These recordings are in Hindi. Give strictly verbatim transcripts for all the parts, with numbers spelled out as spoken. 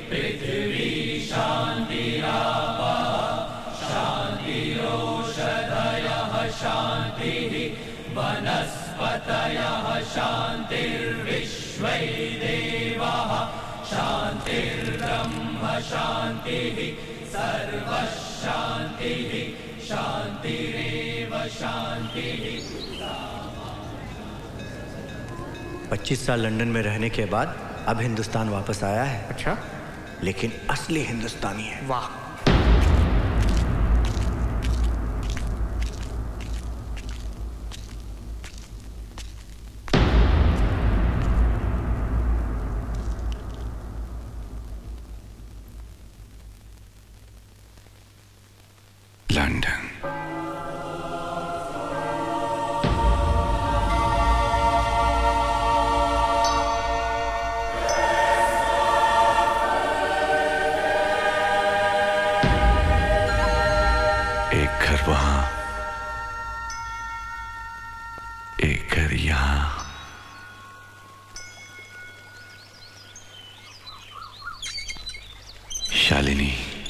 पृथ्वी शान्तिरापः शान्तिरोषधयः शान्तिः वनस्पतयः शान्तिर्विश्वै देवाः शान्तिर्ब्रह्म शान्तिः सर्वः शान्तिः शान्तिरेव शान्तिः। पच्चीस साल लंदन में रहने के बाद अब हिंदुस्तान वापस आया है। अच्छा, लेकिन असली हिंदुस्तानी है। वाह। लंदन। एक घर वहां, एक घर यहां। शालिनी,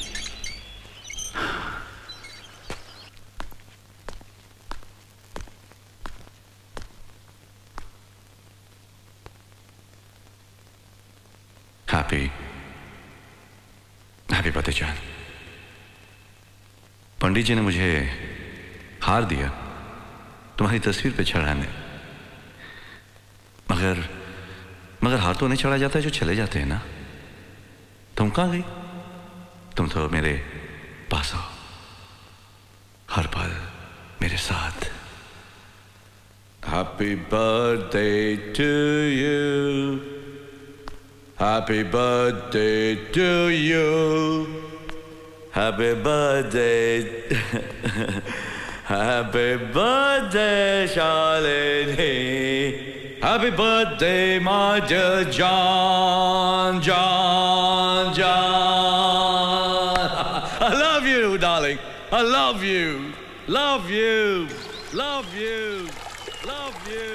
हैप्पी हैप्पी बर्थडे जान। पंडित जी ने मुझे हार दिया तुम्हारी तस्वीर पे चढ़ाने, मगर मगर हार तो नहीं चढ़ा जाता है जो चले जाते हैं ना। तुम कहाँ गई? तुम तो मेरे पास हो, हर पल मेरे साथ। Happy birthday to you. Happy birthday to you. Happy birthday. Happy birthday, Shalini. Happy birthday, my dear John, John, John. I love you, darling. I love you. Love you. Love you. Love you.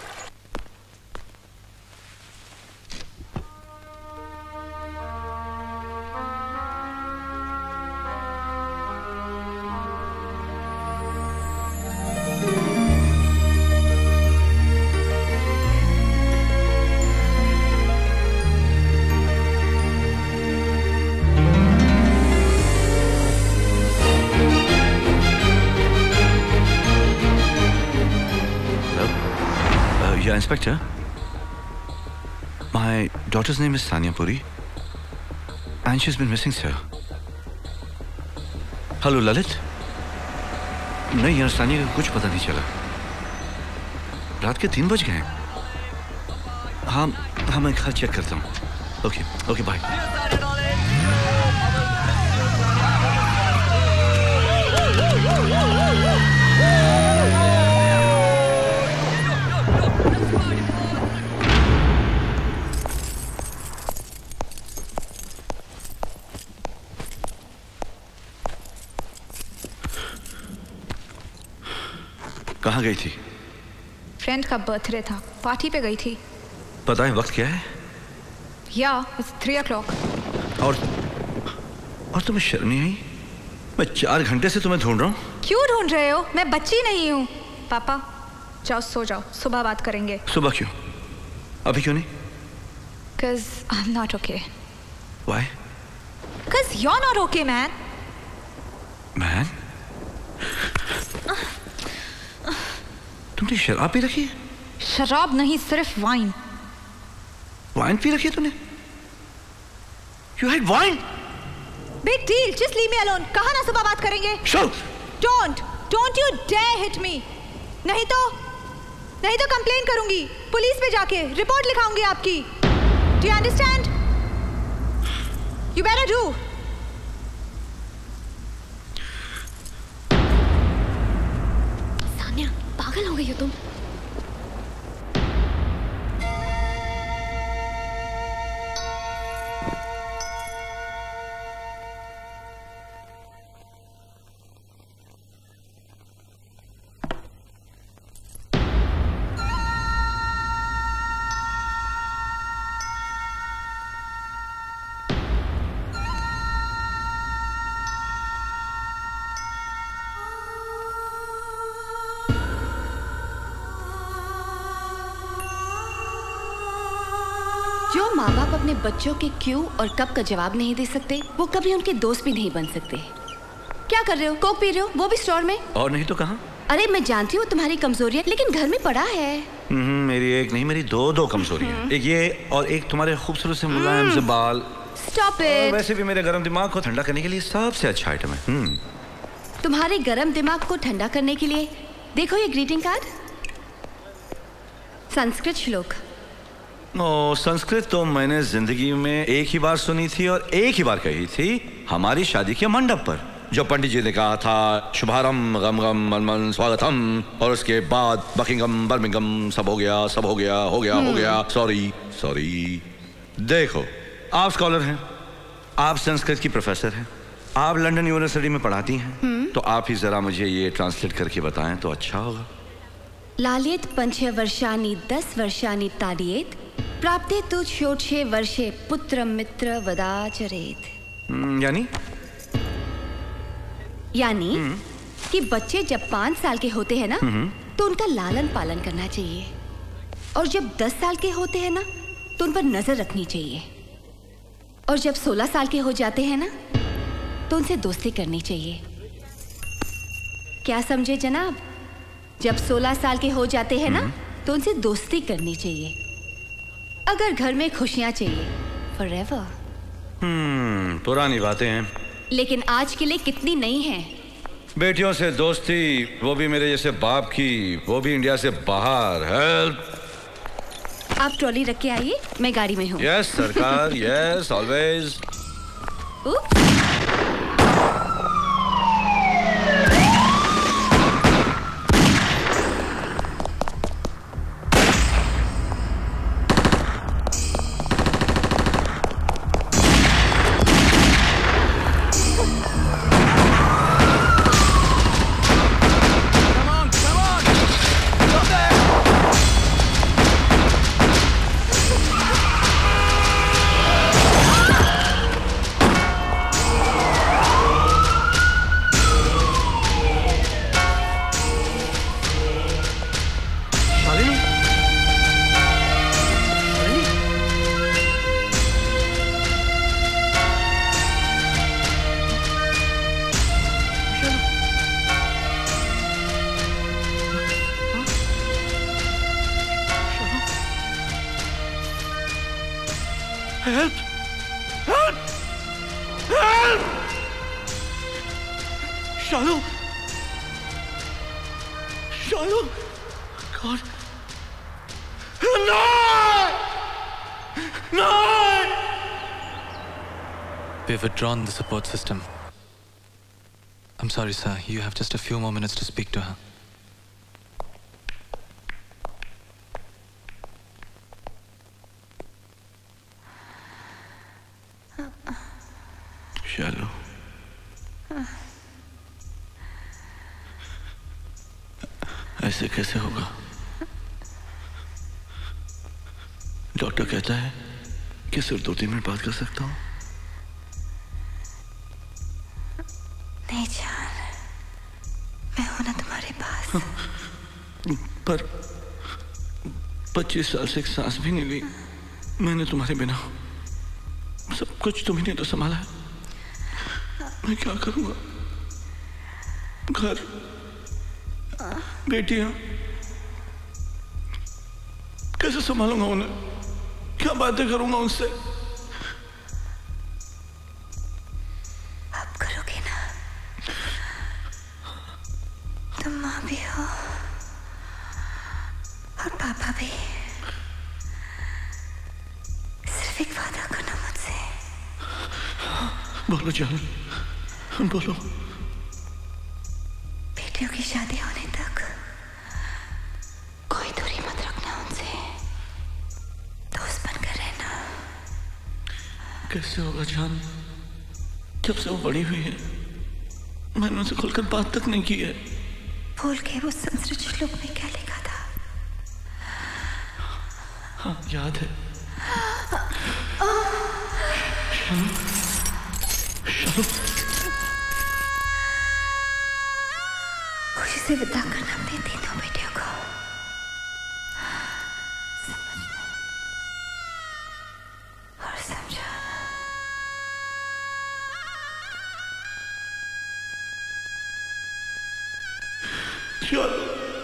Yeah, Inspector. My daughter's name is Sanya Puri, and she's been missing, sir. Hello, Lalit. नहीं यार, सानिया का कुछ पता नहीं चला। रात के तीन बज गए हैं। हाँ हाँ, मैं घर चेक करता हूँ। Okay okay, bye. कहाँ गई थी? फ्रेंड का बर्थडे था, पार्टी पे गई थी। पता है वक्त क्या है? या इट्स थ्री ओ क्लॉक। और और तुम्हें शर्म नहीं आई? मैं चार घंटे से तुम्हें ढूंढ रहा हूँ। क्यों ढूंढ रहे हो? मैं बच्ची नहीं हूँ। पापा जाओ सो जाओ, सुबह बात करेंगे। सुबह क्यों? अभी क्यों नहीं? Cause I'm not okay. Why? Cause you're not okay, man. Man? तुमने शराब पी रखी है? शराब नहीं, सिर्फ वाइन। वाइन पी रखी है तूने? You had wine? Big deal. Just leave me alone. कहा ना सुबह बात करेंगे। Shut. Don't. Don't you dare hit me. नहीं तो नहीं तो कंप्लेन करूंगी पुलिस पे जाके, रिपोर्ट लिखाऊंगी आपकी। Do you understand? You better do. Sanya, पागल हो गई हो तुम? माँ बाप अपने बच्चों के क्यों और कब का जवाब नहीं दे सकते, वो कभी उनके दोस्त भी नहीं बन सकते। क्या कर रहे हो? कोक पी रहे हो? वो भी स्टोर में? और नहीं तो कहाँ? अरे मैं जानती हूँ तुम्हारी कमजोरियाँ, लेकिन घर में पड़ा है। हम्म, मेरी एक नहीं, मेरी दो दो कमजोरियाँ। एक ये और एक तुम्हारे खूबसूरत से मुलायम से बाल। Stop it. वैसे भी मेरे गर्म दिमाग को ठंडा करने के लिए सबसे अच्छा आइटम है। हम्म। तुम्हारे गर्म दिमाग को ठंडा करने के लिए देखो ये ग्रीटिंग कार्ड, संस्कृत श्लोक। ओ, संस्कृत तो मैंने जिंदगी में एक ही बार सुनी थी और एक ही बार कही थी, हमारी शादी के मंडप पर, जो पंडित जी ने कहा था शुभारंभ गम गम मन मन स्वागतम, और उसके बाद बकिंगम बर्मिंगम सब हो गया सब हो गया हो गया हो गया सॉरी सॉरी। देखो, आप स्कॉलर हैं, आप संस्कृत की प्रोफेसर हैं, आप लंदन यूनिवर्सिटी में पढ़ाती हैं, तो आप ही जरा मुझे ये ट्रांसलेट करके बताएं तो अच्छा होगा। लालित पंच वर्षानि दस वर्षानि ताडियेत प्राप्ते तु षोडशे वर्षे पुत्र मित्र वदाचरेत। यानी यानी कि बच्चे जब पाँच साल के होते हैं ना, तो उनका लालन पालन करना चाहिए, और जब दस साल के होते हैं ना, तो उन पर नजर रखनी चाहिए, और जब सोलह साल के हो जाते हैं ना, तो उनसे दोस्ती करनी चाहिए। क्या समझे जनाब? जब सोलह साल के हो जाते हैं ना, तो उनसे दोस्ती करनी चाहिए, अगर घर में खुशियां चाहिए forever। हम्म, पुरानी बातें हैं, लेकिन आज के लिए कितनी नई हैं। बेटियों से दोस्ती, वो भी मेरे जैसे बाप की, वो भी इंडिया से बाहर। हेल्प। आप ट्रॉली रख के आइए, मैं गाड़ी में हूँ। यस सरकार, yes always. Help! Help! Help! Shalu! Shalu! God! No! No! We've withdrawn the support system. I'm sorry, sir. You have just a few more minutes to speak to her. Shalu, ऐसे कैसे होगा? डॉक्टर कहता है कि सिर्फ दो तीन मिनट बात कर सकता हूँ। नहीं जान, मैं हूं ना तुम्हारे पास। पर पच्चीस साल से एक सांस भी नहीं ली मैंने तुम्हारे बिना। सब कुछ तुम्ही ने तो संभाला है, मैं क्या करूंगा? घर, बेटियां, कैसे संभालूंगा उन्हें? क्या बातें करूंगा उनसे? आप करोगे ना? तुम माँ भी हो और पापा भी। सिर्फ एक वादा करना मुझसे। बोलो जान, बोलो। बेटियों की शादी होने तक कोई दूरी मत रखना उनसे, दोस्त बनकर रहना। कैसे होगा जान? जब से वो बड़ी हुई है मैंने उनसे खुलकर बात तक नहीं की है। भूल के वो संस्कृत श्लोक में क्या लिखा था? हाँ याद है। शालू, खुशी से विदा करना अपने तीनों बेटियों को। चलो।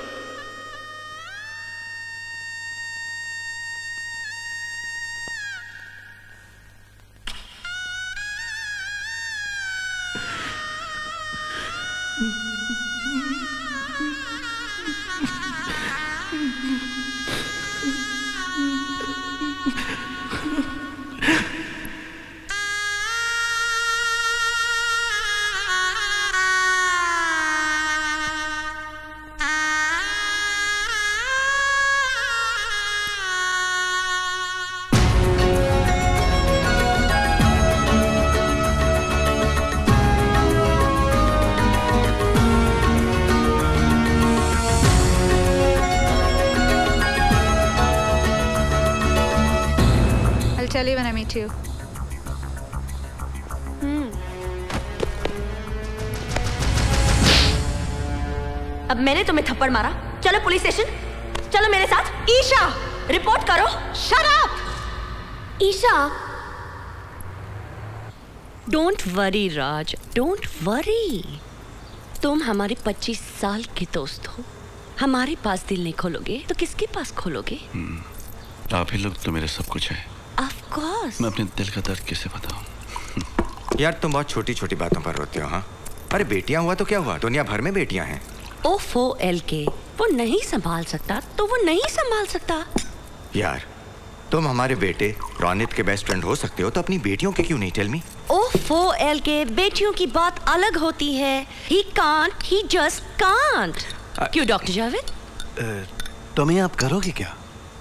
Tell you when I meet you. हम्म। अब मैंने तुम्हें थप्पड़ मारा, चलो पुलिस स्टेशन, चलो मेरे साथ। ईशा, रिपोर्ट करो। Shut up! Isha, don't worry Raj, don't worry. तुम हमारे पच्चीस साल के दोस्त हो, हमारे पास दिल नहीं खोलोगे तो किसके पास खोलोगे? आप ही लोग तो मेरे सब कुछ है। Of course. मैं अपने दिल का दर्द कैसे बताऊं? यार तुम बहुत छोटी छोटी बातों पर रोते हो। हाँ, अरे बेटियां हुआ तो क्या हुआ, दुनिया भर में बेटियां हैं। ओफो एल के, वो नहीं संभाल सकता तो वो नहीं संभाल सकता। यार तुम हमारे बेटे रोनित के बेस्ट फ्रेंड हो सकते हो तो अपनी बेटियों के क्यों नहीं? Tell me. ओफो एल के, बेटियों की बात अलग होती है। He can't, he just can't. क्यों डॉक्टर जावेद? तुम्हें आप करोगे क्या?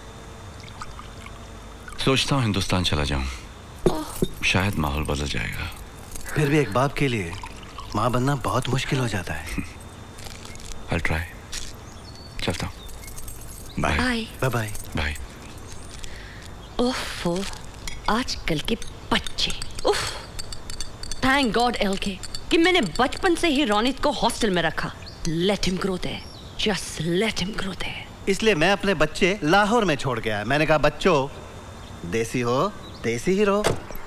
सोचता हूँ हिंदुस्तान चला जाऊं, शायद माहौल बदल जाएगा। फिर भी एक बाप के लिए माँ बनना बहुत मुश्किल हो जाता है। I'll try. चलता हूँ। Bye bye bye bye. ओफो, आजकल के बच्चे। उफ, थैंक गॉड एलके कि मैंने बचपन से ही रोनित को हॉस्टल में रखा। Let him grow there, just let him grow there. इसलिए मैं अपने बच्चे लाहौर में छोड़ गया। मैंने कहा बच्चों, देसी हो, देसी ही रहो।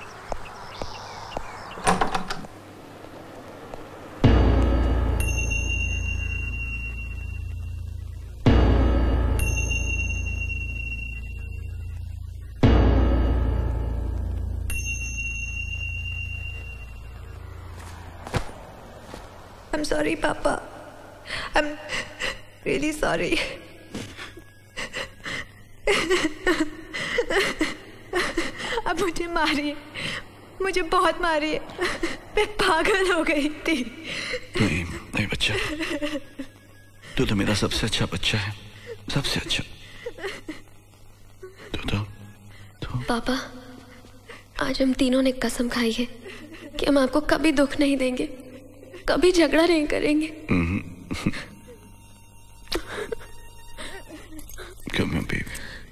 I'm sorry, Papa. I'm really sorry. अब मुझे मारिए, मुझे बहुत मारिए। मैं पागल हो गई थी। नहीं नहीं बच्चा, तू तो मेरा सबसे अच्छा बच्चा है, सबसे अच्छा। तू तो, तो... पापा, आज हम तीनों ने कसम खाई है कि हम आपको कभी दुख नहीं देंगे, कभी झगड़ा नहीं करेंगे। Come here, baby.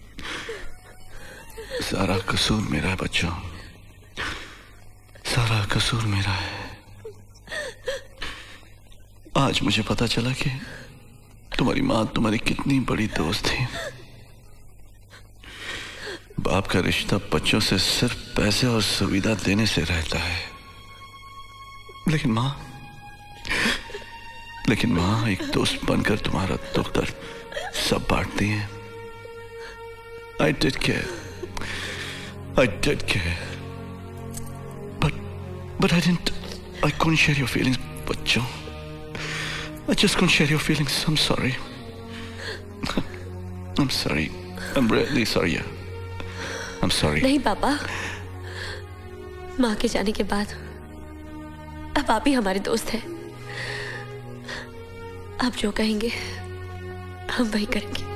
सारा कसूर मेरा है बच्चों, सारा कसूर मेरा है। आज मुझे पता चला कि तुम्हारी माँ तुम्हारी कितनी बड़ी दोस्त थी। बाप का रिश्ता बच्चों से सिर्फ पैसे और सुविधा देने से रहता है, लेकिन माँ लेकिन माँ एक दोस्त बनकर तुम्हारा दुख दर्द सब बांटती है। I did care. I did care. But, but I didn't, I couldn't share your feelings, बच्चों। I just couldn't share your feelings. I'm sorry. I'm sorry. I'm really sorry. I'm sorry. नहीं पापा, माँ के जाने के बाद अब आप ही हमारे दोस्त हैं। आप जो कहेंगे हम वही करेंगे।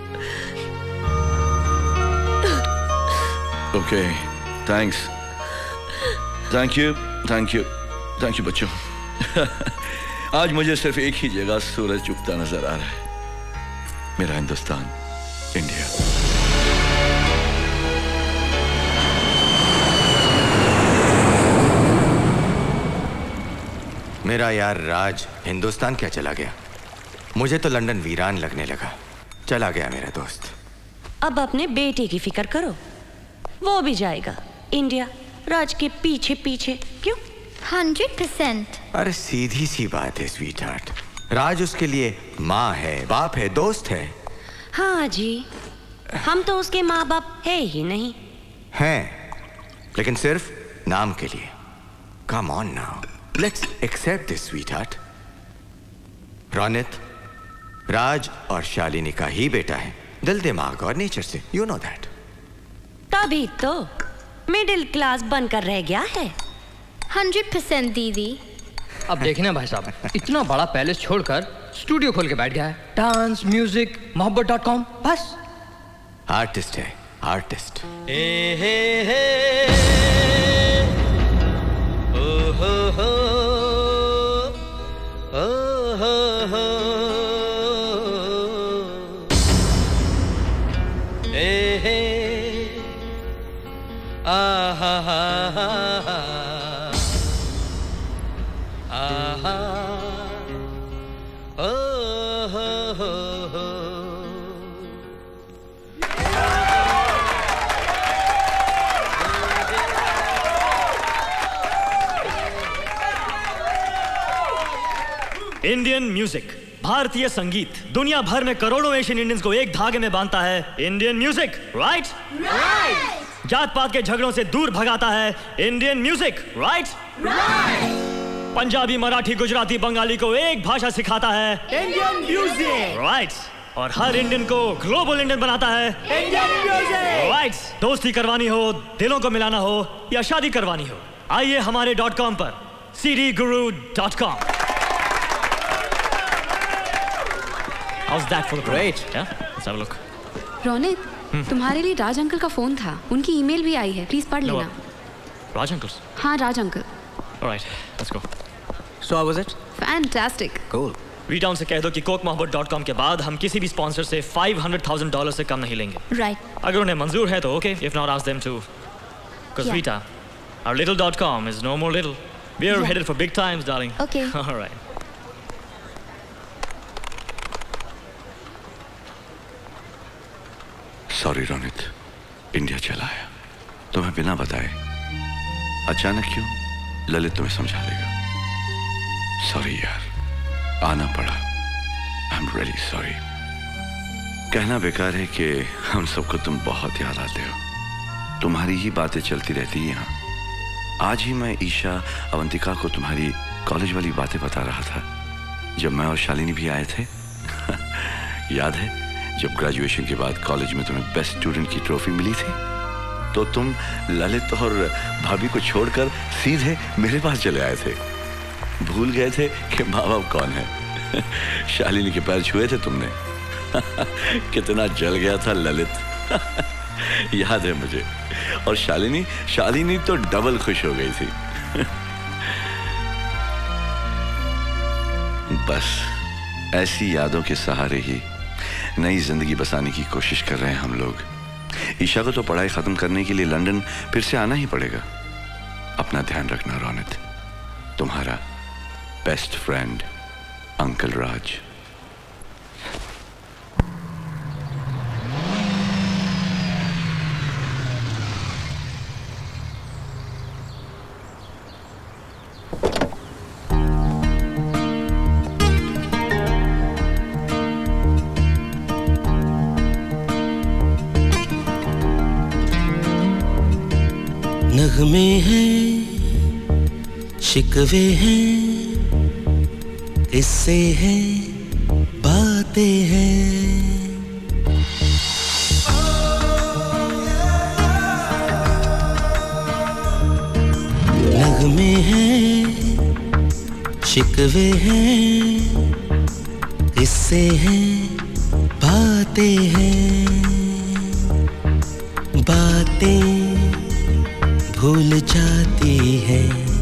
Okay, thanks. Thank you, thank you, thank you बच्चों। आज मुझे सिर्फ एक ही जगह सूरज उगता नजर आ रहा है, मेरा हिंदुस्तान, इंडिया। मेरा यार राज हिंदुस्तान क्या चला गया? मुझे तो लंदन वीरान लगने लगा। चला गया मेरा दोस्त। अब अपने बेटे की फिक्र करो, वो भी जाएगा इंडिया राज के पीछे पीछे। क्यों? Hundred percent. अरे सीधी सी बात है स्वीट हार्ट, राज उसके लिए माँ है, बाप है, दोस्त है। हाँ जी, हम तो उसके माँ बाप है ही नहीं। हैं, लेकिन सिर्फ नाम के लिए। Come on now, let's accept this, sweetheart. Ronit, राज और शालिनी का ही बेटा है, दिल दिमाग और नेचर से, you know that. तभी तो मिडिल क्लास बनकर रह गया है। हंड्रेड परसेंट दीदी। अब देखिए ना भाई साहब, इतना बड़ा पैलेस छोड़कर स्टूडियो खोल के बैठ गया है। डांस, म्यूजिक, मोहब्बत डॉट कॉम, बस। आर्टिस्ट है, आर्टिस्ट। ए हे हे ओ हो हो ओ हो हो ए हे आ हा हा हा आ हा ओ हो हो हो। इंडियन म्यूजिक, भारतीय संगीत दुनिया भर में करोड़ों एशियन इंडियंस को एक धागे में बांधता है। Indian music, right right. जात पात के झगड़ों से दूर भगाता है। Indian music, right right. Punjabi, Marathi, Gujarati, Bengali को एक भाषा सिखाता है। Indian music, right. और हर इंडियन को ग्लोबल इंडियन बनाता है। Indian music, right. दोस्ती करवानी हो, दिलों को मिलाना हो या शादी करवानी हो, आइए हमारे डॉट कॉम पर C D Guru dot com. How's that for the great? Yeah, let's have a look. Ronit, तुम्हारे लिए राज अंकल का फोन था, उनकी ईमेल भी आई है, प्लीज पढ़ लेना। राज अंकल? हाँ, Raj uncle. Alright, let's go. So how was it? Fantastic. Cool. रीडाउन से कह दो कि कोक मोहब्बत डॉट कॉम के बाद हम किसी भी स्पॉन्सर से five hundred thousand डॉलर से कम नहीं लेंगे। Right. अगर उन्हें मंजूर है तो okay, if not ask them to. Because Yeah. Rita, our little dot com is no more little. We are Yeah. headed for big times, darling. Okay. All right. Sorry Ronit, India चला आया तुम्हें बिना बताए। अचानक क्यों, ललित तुम्हें समझा देगा। सॉरी यार, आना पड़ा। I am really sorry. कहना बेकार है कि हम सबको तुम बहुत याद आते हो। तुम्हारी ही बातें चलती रहती हैं यहाँ। आज ही मैं ईशा अवंतिका को तुम्हारी कॉलेज वाली बातें बता रहा था, जब मैं और शालिनी भी आए थे। याद है जब ग्रेजुएशन के बाद कॉलेज में तुम्हें बेस्ट स्टूडेंट की ट्रॉफी मिली थी, तो तुम ललित और भाभी को छोड़कर सीधे मेरे पास चले आए थे। भूल गए थे कि माँ बाप कौन है। शालिनी के पैर छुए थे तुमने। कितना जल गया था ललित। याद है मुझे। और शालिनी शालिनी तो डबल खुश हो गई थी। बस ऐसी यादों के सहारे ही नई जिंदगी बसाने की कोशिश कर रहे हैं हम लोग। ईशा को तो पढ़ाई खत्म करने के लिए लंदन फिर से आना ही पड़ेगा। अपना ध्यान रखना रोनित। तुम्हारा बेस्ट फ्रेंड अंकल राज। नगमे हैं, शिकवे हैं, किस्से हैं, बातें हैं। नगमे हैं, शिकवे हैं, किस्से हैं, बातें हैं। बातें भूल जाती है,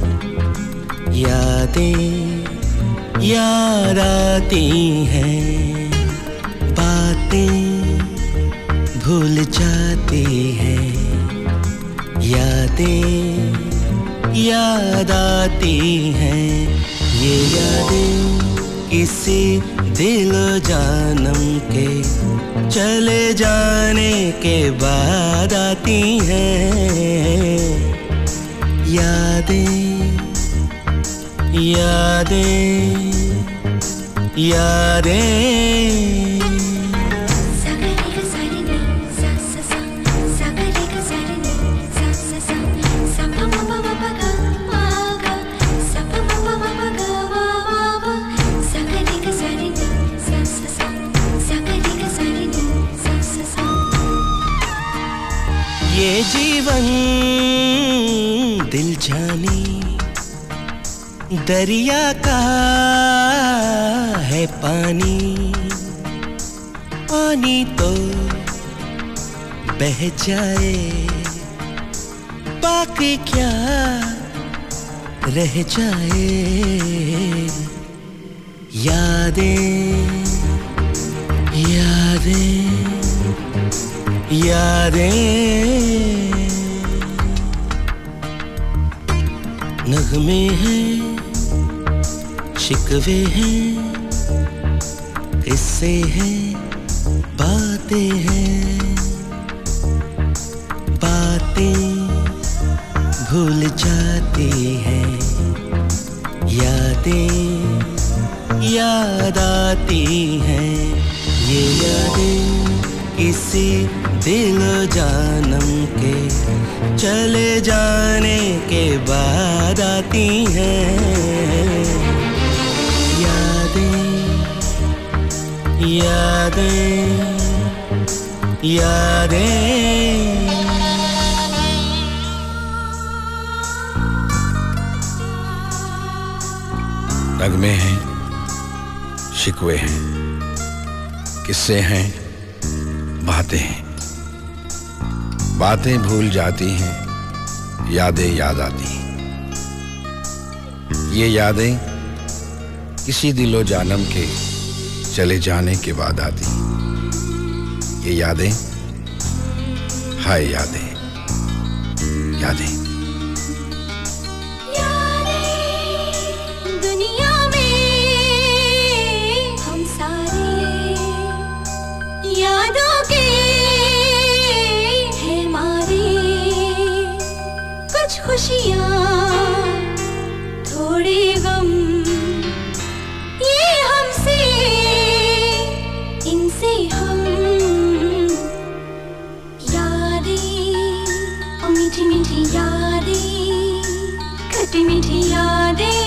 यादें याद आती हैं। बातें भूल जाती हैं, यादें याद आती हैं। ये यादें किसी दिलो जानम के चले जाने के बाद आती हैं। यादें यादें यादें। ये जीवन दिल जानी दरिया का है पानी, पानी तो बह जाए बाकी क्या रह जाए। यादें यादें यादें, नगमे हैं शिकवे हैं, किस्से हैं बातें हैं, बातें भूल जाती हैं, यादें याद आती हैं। ये यादें किसी दिल जानम के चले जाने के बाद आती हैं। यादें यादें यादें, नगमे हैं शिकवे हैं, किस्से हैं बातें हैं, बातें भूल जाती हैं, यादें याद आती हैं। ये यादें किसी दिलो जानम के चले जाने के बाद आती हैं। ये यादें हाय यादें यादें। यादों के है मारे कुछ खुशियाँ थोड़े गम, ये हमसे इनसे हम। यादें ओ मीठी मीठी यादें, खट्टी मीठी यादें,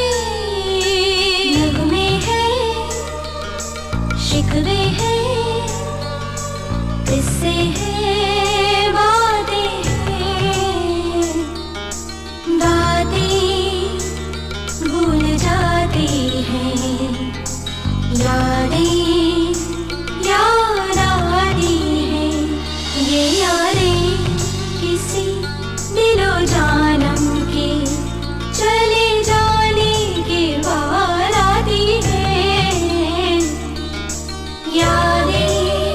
नगमे हैं शिकवे हैं, किस्से हैं बातें हैं, बातें भूल जाती हैं, यादें याद आती हैं। ये यादें किसी दिलो जानम के चले जाने के बाद आती हैं। यादें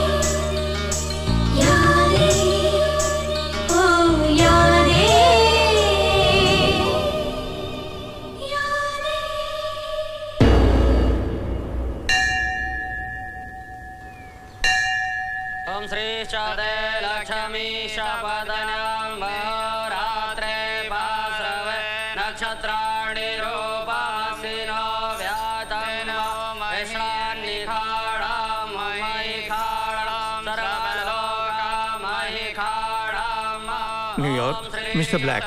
श्रीष्ठदे लक्ष्मी शपदन्यां रात्रे भास्रवे नक्षत्राणि रूपासिनो व्यातनो वैश्वानि खाडां मयि खाडां सर्वलोकां मयि खाडां। New York, mister black.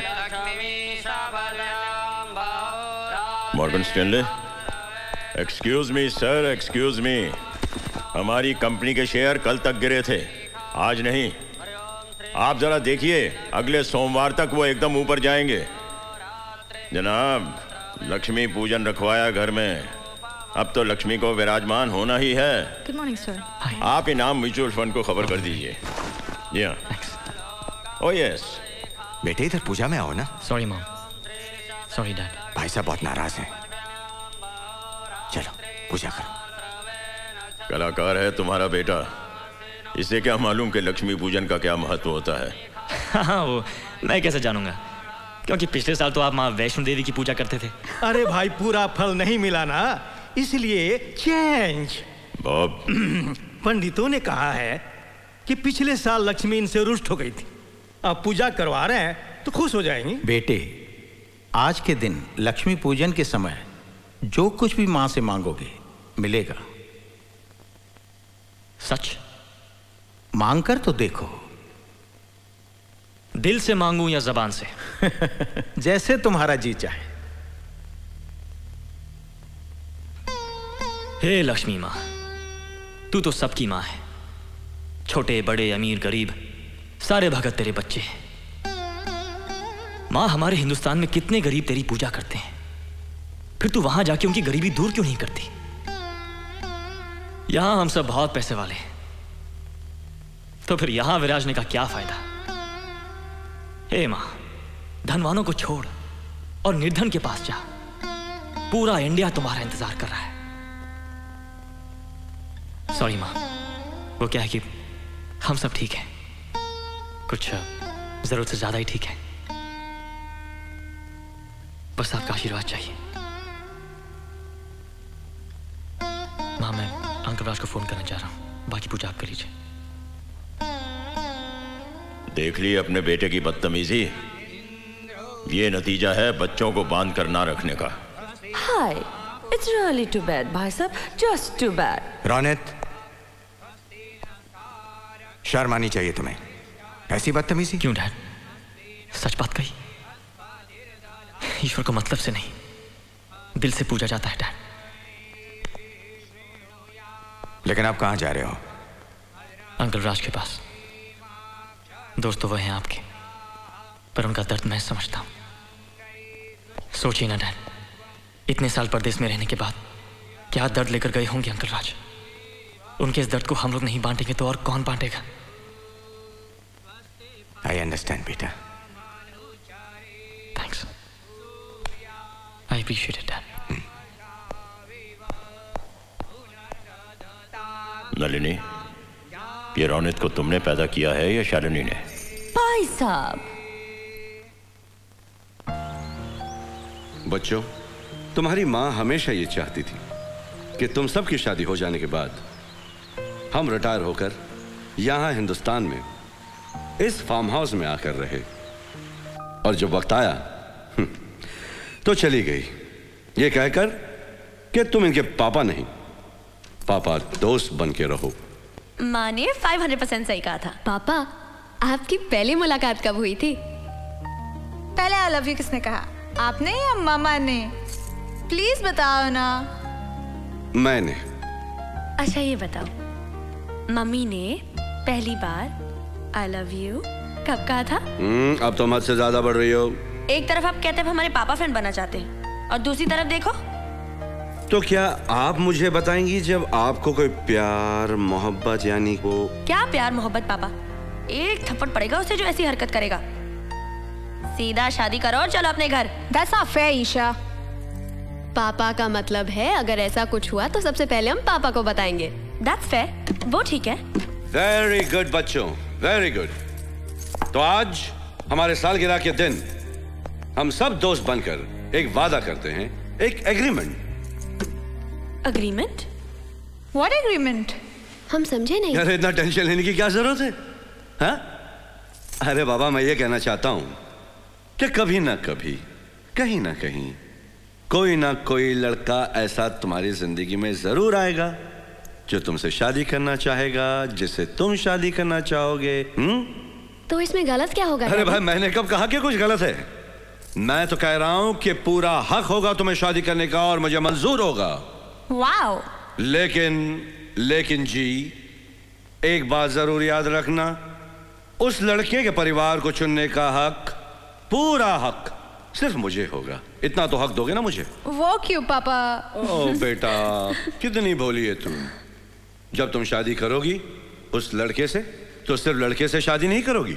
Morgan Stanley. Excuse me sir, excuse me. हमारी कंपनी के शेयर कल तक गिरे थे, आज नहीं। आप जरा देखिए, अगले सोमवार तक वो एकदम ऊपर जाएंगे। जनाब, लक्ष्मी पूजन रखवाया घर में, अब तो लक्ष्मी को विराजमान होना ही है। Good morning sir. आप इनाम म्यूचुअल फंड को खबर कर दीजिए। जी हाँ। Oh yes. बेटे इधर पूजा में आओ ना। Sorry mom. Sorry dad. भाई साहब बहुत नाराज हैं। चलो पूजा करो। कलाकार है तुम्हारा बेटा, इसे क्या मालूम कि लक्ष्मी पूजन का क्या महत्व होता है। हाँ, वो मैं कैसे जानूंगा, क्योंकि पिछले साल तो आप माँ वैष्णो देवी की पूजा करते थे। अरे भाई, पूरा फल नहीं मिला ना, इसलिए चेंज। बॉब, पंडितों ने कहा है कि पिछले साल लक्ष्मी इनसे रुष्ट हो गई थी, अब पूजा करवा रहे हैं तो खुश हो जाएंगी। बेटे, आज के दिन लक्ष्मी पूजन के समय जो कुछ भी माँ से मांगोगे मिलेगा। सच? मांग कर तो देखो। दिल से मांगूं या जबान से? जैसे तुम्हारा जी चाहे। हे लक्ष्मी माँ, तू तो सबकी माँ है। छोटे बड़े अमीर गरीब सारे भगत तेरे बच्चे हैं। माँ, हमारे हिंदुस्तान में कितने गरीब तेरी पूजा करते हैं, फिर तू वहां जाके उनकी गरीबी दूर क्यों नहीं करती? यहां हम सब बहुत पैसे वाले हैं, तो फिर यहां विराजने का क्या फायदा? हे मां, धनवानों को छोड़ और निर्धन के पास जा। पूरा इंडिया तुम्हारा इंतजार कर रहा है। सॉरी मां, वो क्या है कि हम सब ठीक हैं, कुछ जरूरत से ज्यादा ही ठीक है। बस आपका आशीर्वाद चाहिए। मां, मैं अंकल राज को फोन करना चाह रहा हूं, बाकी पूजा आप कर लीजिए। देख ली अपने बेटे की बदतमीजी। ये नतीजा है बच्चों को बांध कर ना रखने का। हाय, इट्स रियली टू बैड भाई साहब, जस्ट टू बैड। रौनक, शर्म आनी चाहिए तुम्हें। ऐसी बदतमीजी। क्यों डैड? सच बात कही। ईश्वर को मतलब से नहीं, दिल से पूजा जाता है डैड। लेकिन आप कहां जा रहे हो? अंकल राज के पास। दोस्त तो वह हैं आपके, पर उनका दर्द मैं समझता हूं। सोचिए ना डैड, इतने साल परदेश में रहने के बाद क्या दर्द लेकर गए होंगे अंकल राज। उनके इस दर्द को हम लोग नहीं बांटेंगे तो और कौन बांटेगा? आई अंडरस्टैंड बेटा। Thanks, I appreciate it dad. Nalini, ये रौनक को तुमने पैदा किया है या शालिनी ने? भाई साहब। बच्चों, तुम्हारी मां हमेशा ये चाहती थी कि तुम सबकी शादी हो जाने के बाद हम रिटायर होकर यहां हिंदुस्तान में इस फार्म हाउस में आकर रहे। और जब वक्त आया तो चली गई, ये कहकर कि तुम इनके पापा नहीं, पापा दोस्त बन के रहो। माँ ने पाँच सौ परसेंट सही कहा था। पापा, आपकी पहली मुलाकात कब हुई थी? पहले आई लव यू किसने कहा, आपने या मामा ने? प्लीज बताओ ना। मैंने। अच्छा ये बताओ, मम्मी ने पहली बार आई लव यू कब कहा था? हम्म, अब तुम हद से ज्यादा बढ़ रही हो। एक तरफ आप कहते हैं हमारे पापा फैन बनना चाहते हैं, और दूसरी तरफ देखो। तो क्या आप मुझे बताएंगी जब आपको कोई प्यार मोहब्बत यानी वो? क्या प्यार मोहब्बत पापा? एक थप्पड़ पड़ेगा उसे जो ऐसी हरकत करेगा। सीधा शादी करो और चलो अपने घर। That's not fair, Isha. पापा का मतलब है अगर ऐसा कुछ हुआ तो सबसे पहले हम पापा को बताएंगे। That's fair, वो ठीक है। वेरी गुड बच्चों, वेरी गुड। तो आज हमारे सालगिरह के दिन हम सब दोस्त बनकर एक वादा करते हैं, एक एग्रीमेंट। अग्रीमेंट? What agreement? हम समझे नहीं। अरे इतना टेंशन लेने की क्या जरूरत है? हाँ? अरे बाबा, मैं ये कहना चाहता हूं कि कभी ना कभी, कहीं ना कहीं कोई ना कोई लड़का ऐसा तुम्हारी जिंदगी में जरूर आएगा जो तुमसे शादी करना चाहेगा, जिससे तुम शादी करना चाहोगे। हुँ? तो इसमें गलत क्या होगा? अरे भाई, मैंने कब कहा कि कुछ गलत है? मैं तो कह रहा हूं कि पूरा हक होगा तुम्हें शादी करने का और मुझे मंजूर होगा। वाओ। लेकिन लेकिन जी, एक बात जरूर याद रखना, उस लड़के के परिवार को चुनने का हक, पूरा हक सिर्फ मुझे होगा। इतना तो हक दोगे ना मुझे? वो क्यों पापा? ओ बेटा, कितनी भोली है तुम। जब तुम शादी करोगी उस लड़के से, तो सिर्फ लड़के से शादी नहीं करोगी,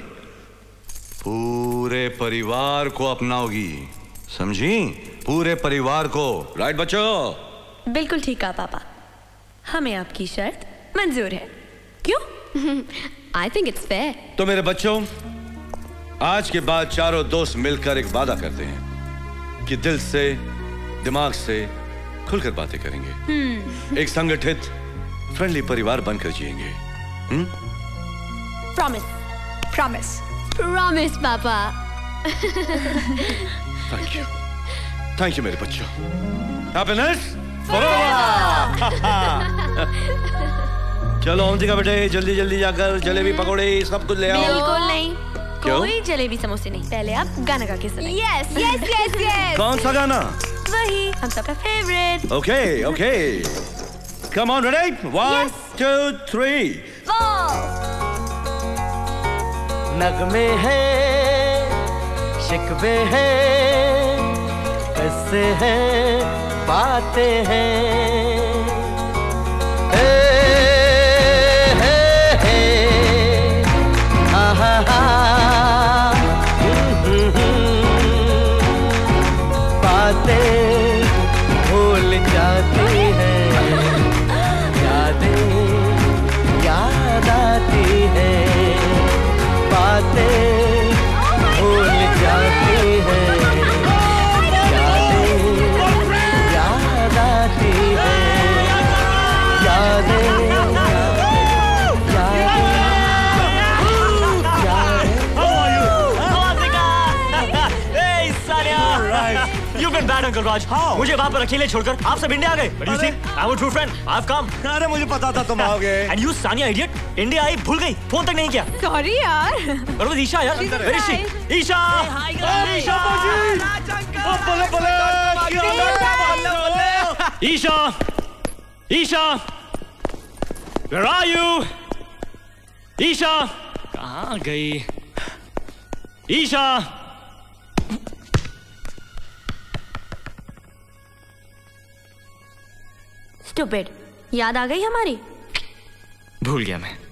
पूरे परिवार को अपनाओगी, समझी? पूरे परिवार को। राइट बच्चों? बिल्कुल ठीक कहा पापा, हमें आपकी शर्त मंजूर है। क्यों? I think it's fair. तो मेरे बच्चों, आज के बाद चारों दोस्त मिलकर एक वादा करते हैं कि दिल से, दिमाग से खुलकर बातें करेंगे, एक संगठित फ्रेंडली परिवार बनकर जिएंगे। प्रॉमिस। प्रॉमिस। प्रॉमिस पापा। थैंक यू, थैंक यू मेरे बच्चों। हैप्पीनेस, चलो अवंतिका बेटे जल्दी जल्दी जाकर जलेबी पकौड़े सब कुछ ले आओ। बिल्कुल नहीं, क्यों? कोई जलेबी समोसे नहीं। पहले आप गाना गा के सुनाइए। Yes yes yes yes. कौन सा गाना? वही हम सबका favourite. Okay okay come on ready one two three. नगमे हैं शिकवे हैं किस्से हैं बातें हैं हे हे हे हा हा हा बातें भूल जाती हैं यादें याद आती हैं बातें भूल जाती हैं यादें याद आती हैं यादें You've been bad, Uncle Raj. How? मुझे वहाँ पर अकेले छोड़कर आप सब इंडिया आ गए. But you see, I'm a true friend. I've come. अरे मुझे पता था तुम आओगे. And you, Sania, idiot, India आई भूल गई, फोन तक नहीं किया. Sorry यार. But वो ईशा यार. Where is she? Isha. Isha. बोले बोले. Isha. Isha. Where are you? Isha. कहाँ गई? ईशा. स्टूपिड, याद आ गई हमारी? भूल गया मैं.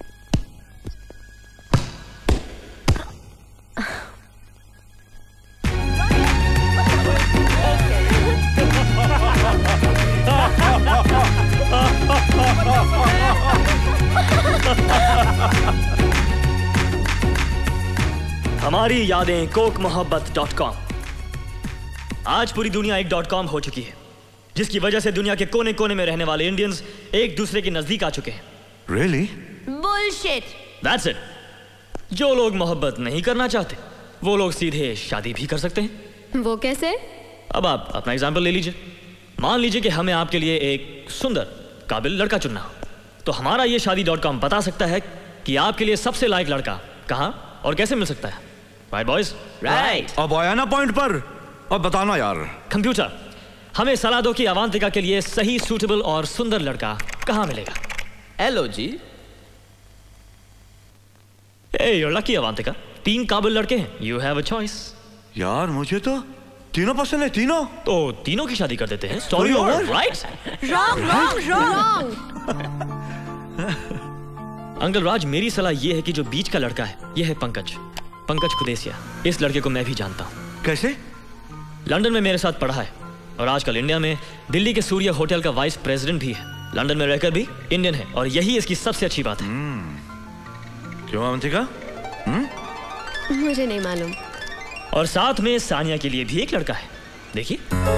हमारी यादें कोक मोहब्बत डॉट कॉम. आज पूरी दुनिया एक डॉट कॉम हो चुकी है, जिसकी वजह से दुनिया के कोने कोने में रहने वाले इंडियंस एक दूसरे के नजदीक आ चुके हैं. Really? Bullshit. That's it. जो लोग मोहब्बत नहीं करना चाहते वो लोग सीधे शादी भी कर सकते हैं. वो कैसे? अब आप अपना एग्जाम्पल ले लीजिए. मान लीजिए कि हमें आपके लिए एक सुंदर काबिल लड़का चुनना हो, तो हमारा ये शादी डॉट कॉम बता सकता है कि आपके लिए सबसे लायक लड़का कहाँ और कैसे मिल सकता है. Right boys? राइट. अब आया ना पॉइंट पर. अब बताना यार. कंप्यूटर, हमें सलाह दो कि अवांतिका के लिए सही सूटेबल और सुंदर लड़का कहाँ मिलेगा. हेलो जी. ए you're lucky अवांतिका. तीन काबिल लड़के हैं. You have a choice. यार मुझे तो तीनों पसंद है. तीनों तो तीनों की शादी कर देते हैं. Story over. Right? Wrong, wrong, wrong. Uncle Raj, मेरी सलाह यह है कि जो बीच का लड़का है यह है पंकज. पंकज खुदेसिया. इस लड़के को मैं भी जानता हूँ. कैसे? लंदन में मेरे साथ पढ़ा है और आजकल इंडिया में दिल्ली के सूर्य होटल का वाइस प्रेसिडेंट भी है. लंदन में रहकर भी इंडियन है और यही इसकी सबसे अच्छी बात है. क्यों अवंतिका? मुझे नहीं मालूम. और साथ में सानिया के लिए भी एक लड़का है. देखिए.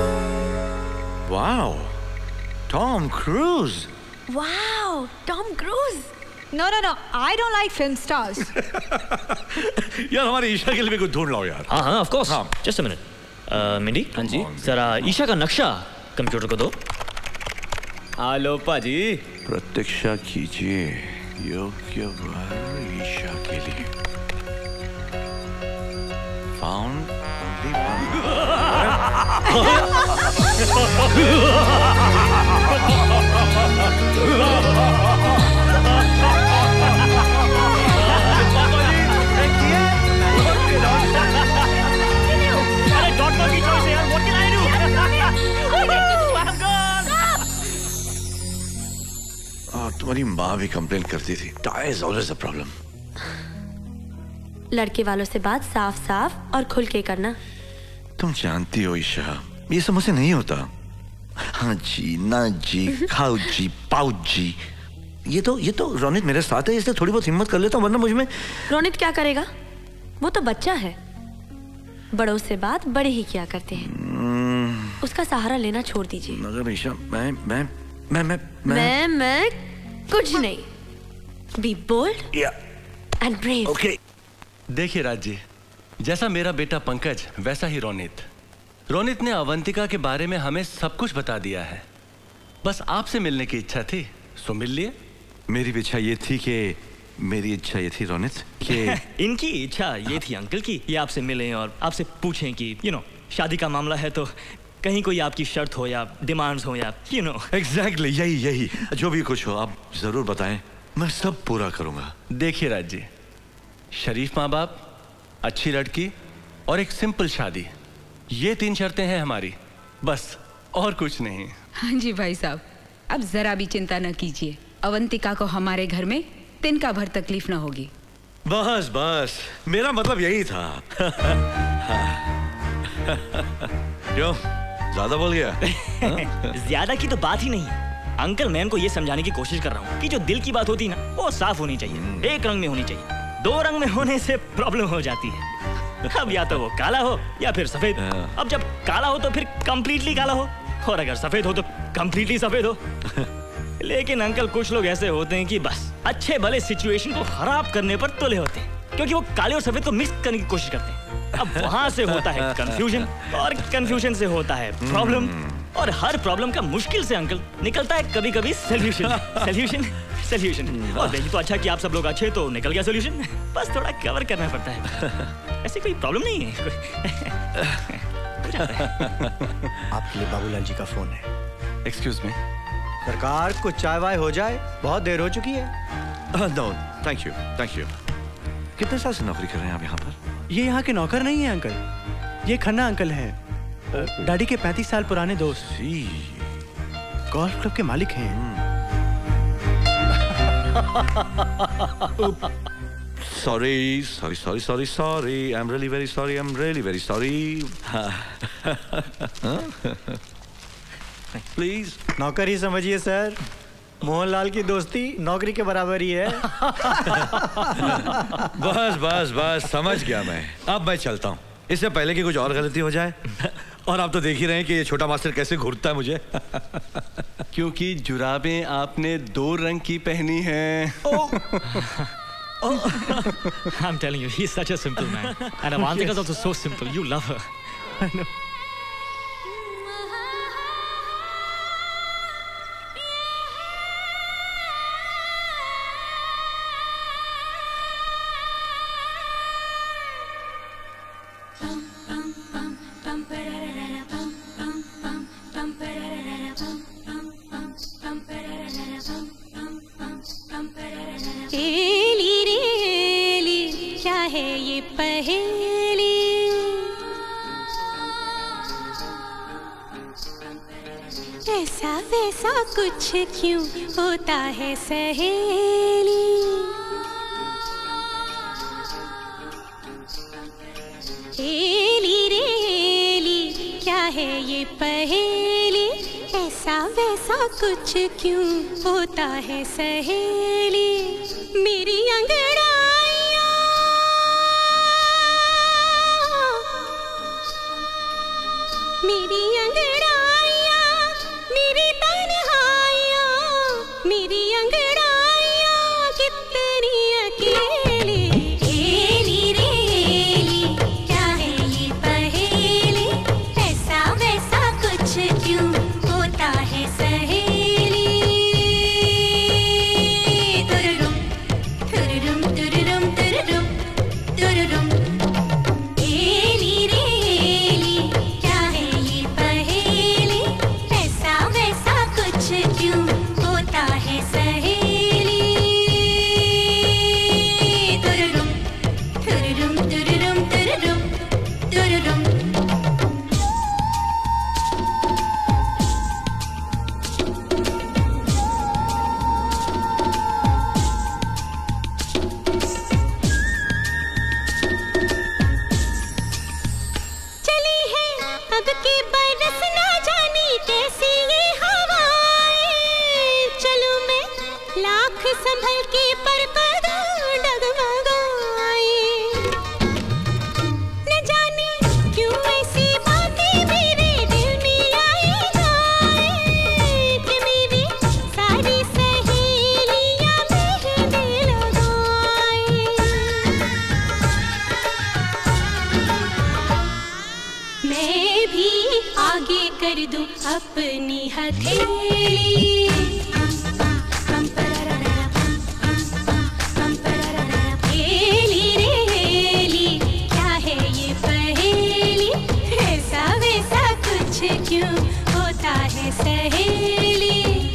Wow, Tom Cruise. Wow, Tom Cruise. No, no, no. I don't like film stars. यार हमारी ईशा के लिए भी कुछ ढूंढ लाओ यार. हाँ हाँ, of course. Just a minute. Mindy. हाँ जी. जरा ईशा का नक्शा कंप्यूटर को दो. हेलो पाजी. प्रतीक्षा कीजिए योग्य वर ईशा के लिए. फाउंड ओनली तुम्हारी माँ भी कंप्लेन करती थी. Tie is always a problem. लड़के वालों से बात साफ साफ और खुल के करना. तुम जानती हो ईशा, ये सब मुझसे नहीं होता. हाँ जी, ना जी, खाओ जी, पाओ जी. ये तो ये तो रोनित मेरे साथ है, इसलिए थोड़ी बहुत हिम्मत कर लेता हूँ, वरना मुझ में. रोनित क्या करेगा? वो तो बच्चा है. बड़ों से बात बड़े ही क्या करते हैं. उसका सहारा लेना छोड़ दीजिए. मगर ईशा, मैं मैं मैं मैं मैं मैं कुछ नहीं. Be bold and brave. Okay. देखिए राज जी, जैसा मेरा बेटा पंकज वैसा ही रोनित. रोनित ने अवंतिका के बारे में हमें सब कुछ बता दिया है. बस आपसे मिलने की इच्छा थी, सो मिल लिए। मेरी भी इच्छा ये थी कि मेरी इच्छा ये थी रोनित कि इनकी इच्छा ये थी अंकल की ये आपसे मिलें और आपसे पूछें कि यू नो शादी का मामला है तो कहीं कोई आपकी शर्त हो या डिमांड्स हो या यू नो। एग्जैक्टली यही यही जो भी कुछ हो आप जरूर बताएं, मैं सब पूरा करूंगा। देखिए राज जी, शरीफ माँ बाप, अच्छी लड़की और एक सिंपल शादी, ये तीन शर्तें हैं हमारी, बस और कुछ नहीं। हाँ जी भाई साहब, अब जरा भी चिंता न कीजिए, अवंतिका को हमारे घर में तिनका भर तकलीफ न होगी। बस बस मेरा मतलब यही था। क्यों ज्यादा बोल गया? ज्यादा की तो बात ही नहीं है अंकल, मैं इनको ये समझाने की कोशिश कर रहा हूँ कि जो दिल की बात होती है ना वो साफ होनी चाहिए, एक रंग में होनी चाहिए। दो रंग में होने से प्रॉब्लम हो जाती है। अब या तो वो काला हो या फिर सफेद। अब जब काला हो तो फिर कंप्लीटली काला हो और अगर सफेद हो तो कंप्लीटली सफेद हो। लेकिन अंकल कुछ लोग ऐसे होते हैं कि बस अच्छे भले सिचुएशन को खराब करने पर तुले होते हैं क्योंकि वो काले और सफेद को मिक्स करने की कोशिश करते हैं। अब वहां से होता है कंफ्यूजन और कंफ्यूजन से होता है प्रॉब्लम और हर प्रॉब्लम का मुश्किल से अंकल निकलता है कभी कभी सोल्यूशन। सोल्यूशन सोल्यूशन और देखिए तो अच्छा कि आप सब लोग अच्छे तो निकल गया सोल्यूशन, बस थोड़ा कवर करना पड़ता है। ऐसी कोई प्रॉब्लम नहीं है। आपके लिए बाबूलाल जी का फोन है। एक्सक्यूज मी सरकार, कुछ चाय वाय हो जाए, बहुत देर हो चुकी है। No thank you thank you. कितने साल से नौकरी कर रहे हैं आप यहाँ पर? ये यहाँ के नौकर नहीं है अंकल, ये खन्ना अंकल हैं, डैडी के पैंतीस साल पुराने दोस्त, गोल्फ क्लब के मालिक हैं। Sorry, sorry, sorry, sorry, sorry. I'm really very sorry. I'm really very sorry. Please. नौकर ही समझिए सर, मोहनलाल की दोस्ती नौकरी के बराबर ही है। बस बस बस समझ गया मैं। अब मैं चलता हूँ, इससे पहले कि कुछ और गलती हो जाए। और आप तो देख ही रहे हैं कि ये छोटा मास्टर कैसे घूरता है मुझे। क्योंकि जुराबें आपने दो रंग की पहनी हैं। I'm telling you, he's such a simple man. And Avantika is also so simple. You love her. I know. Ellie रे एली, क्या है ये पहेली? ऐसा वैसा कुछ क्यों होता है सहेली? एली रे एली, क्या है ये पहेली? ऐसा वैसा कुछ क्यों होता है सहेली? मेरी अंगड़ाइयाँ मेरी अंगड़ाइयाँ मेरी तन्हाइयाँ, मेरी अंगड़ाइयाँ कितनी अकेली। एली रे एली, क्या है ये पहेली? ऐसा वैसा कुछ क्यों होता है सहेली? तुरुरुम तुरुरुम तुरुरुम तुरुरुम तुरुरुम। एली रे एली, क्या है ये पहेली? ऐसा वैसा कुछ क्यों होता है सहेली? तुरुरुम तुरुरुम तुरुरुम तुरुरुम तुरुरुम। चली है अब की बरस ना जानी कैसी ये हवाएं। चलूं मैं लाख संभल के पर कदम डगमगाए। न जाने क्यों ऐसी बातें मेरे दिल में आई जाए कि मेरी सारी सहेलियां मेहंदी लगाए। मैं भी आगे कर दूं अपनी हथेली। हेली रे हेली, क्या है ये पहेली, ऐसा वैसा कुछ क्यों होता है सहेली।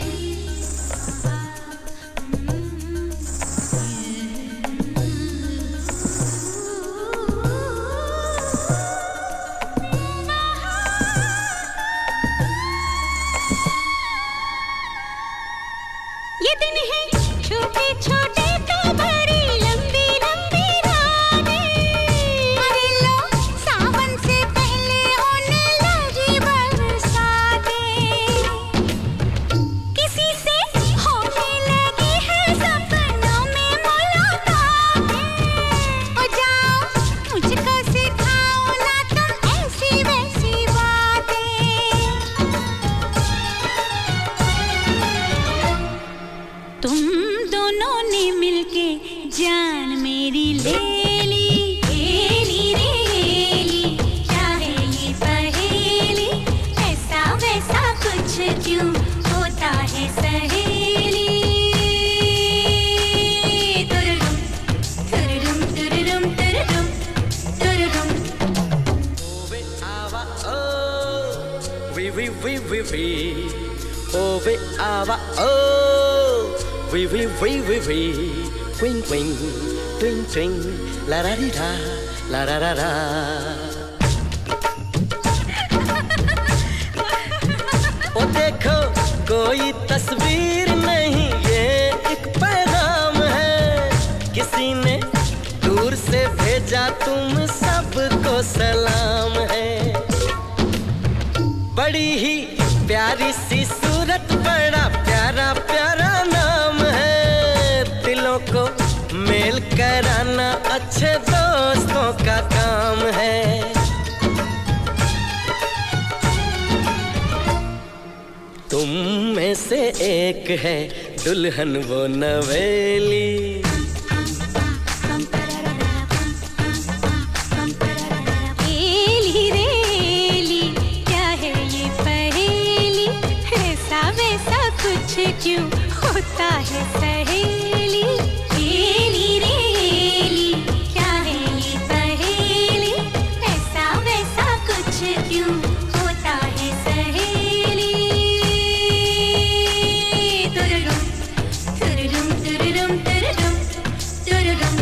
ये दिन है छोटे छोटे तो बड़ी लंबी लंबी रातें। अरे लो सावन से पहले होने लगी बरसातें। किसी से होने लगी है सपनों में मुलाकातें। ओ जाओ मुझको सिखाओ ना तुम ऐसी वैसी बातें। तुम दोनों ने मिलके जान मेरी ले ली। हेली रे हेली, क्या है ये पहेली, ऐसा वैसा कुछ क्यों होता है सहेली। तुरुरुम तुरुरुम तुरुरुम तुरुरुम तुरुरुम। We we we we we oh we ava oh we we we we we quing quing twing twing la da di da la da da da। ओ देखो कोई तस्वीर नहीं ये एक पैगाम है, किसी ने दूर से भेजा तुम सबको सलाम है। बड़ी ही प्यारी सी सूरत, बड़ा प्यारा प्यारा नाम है, दिलों को मेल कराना अच्छे दोस्तों का काम है। तुम में से एक है दुल्हन वो नवेली। हेली रे हेली, क्या है ये पहेली, ऐसा वैसा कुछ क्यों होता है सहेली। हेली रे हेली, क्या है ये पहेली, ऐसा वैसा कुछ क्यों होता है सहेली। तुरुरुम तुरुरुम तुरुरुम तुरुरुम तुरुरुम।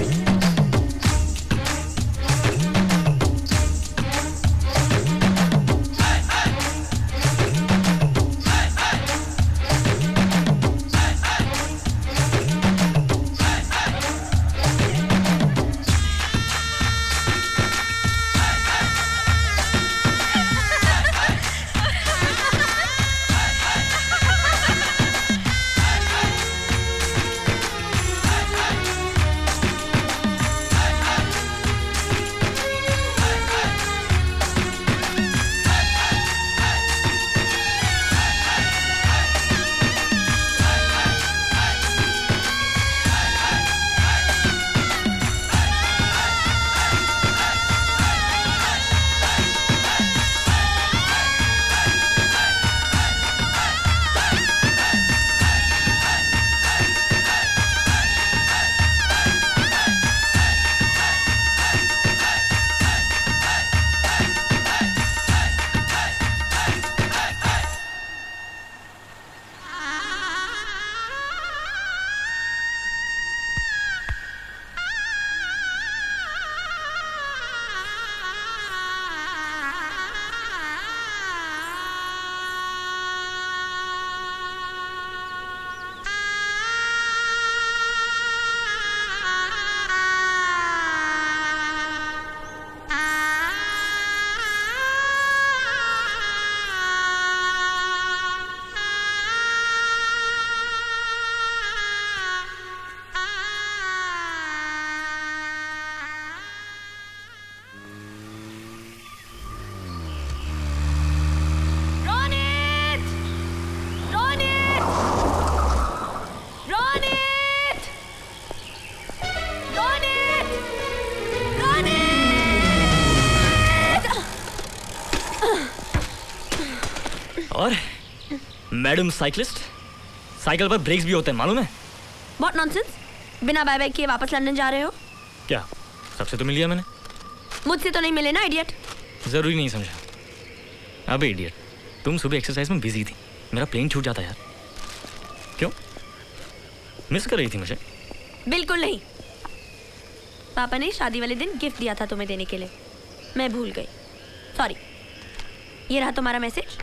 और मैडम साइकिलिस्ट, साइकिल पर ब्रेक्स भी होते हैं मालूम है? What nonsense? बिना बाय बाय किए वापस लंदन जा रहे हो? क्या सबसे तो मिल लिया मैंने? मुझसे तो नहीं मिले ना इडियट। जरूरी नहीं समझा। अबे इडियट, तुम सुबह एक्सरसाइज में बिजी थी, मेरा प्लेन छूट जाता यार। क्यों मिस कर रही थी मुझे? बिल्कुल नहीं। पापा ने शादी वाले दिन गिफ्ट दिया था तुम्हें देने के लिए, मैं भूल गई, सॉरी। ये रहा तुम्हारा मैसेज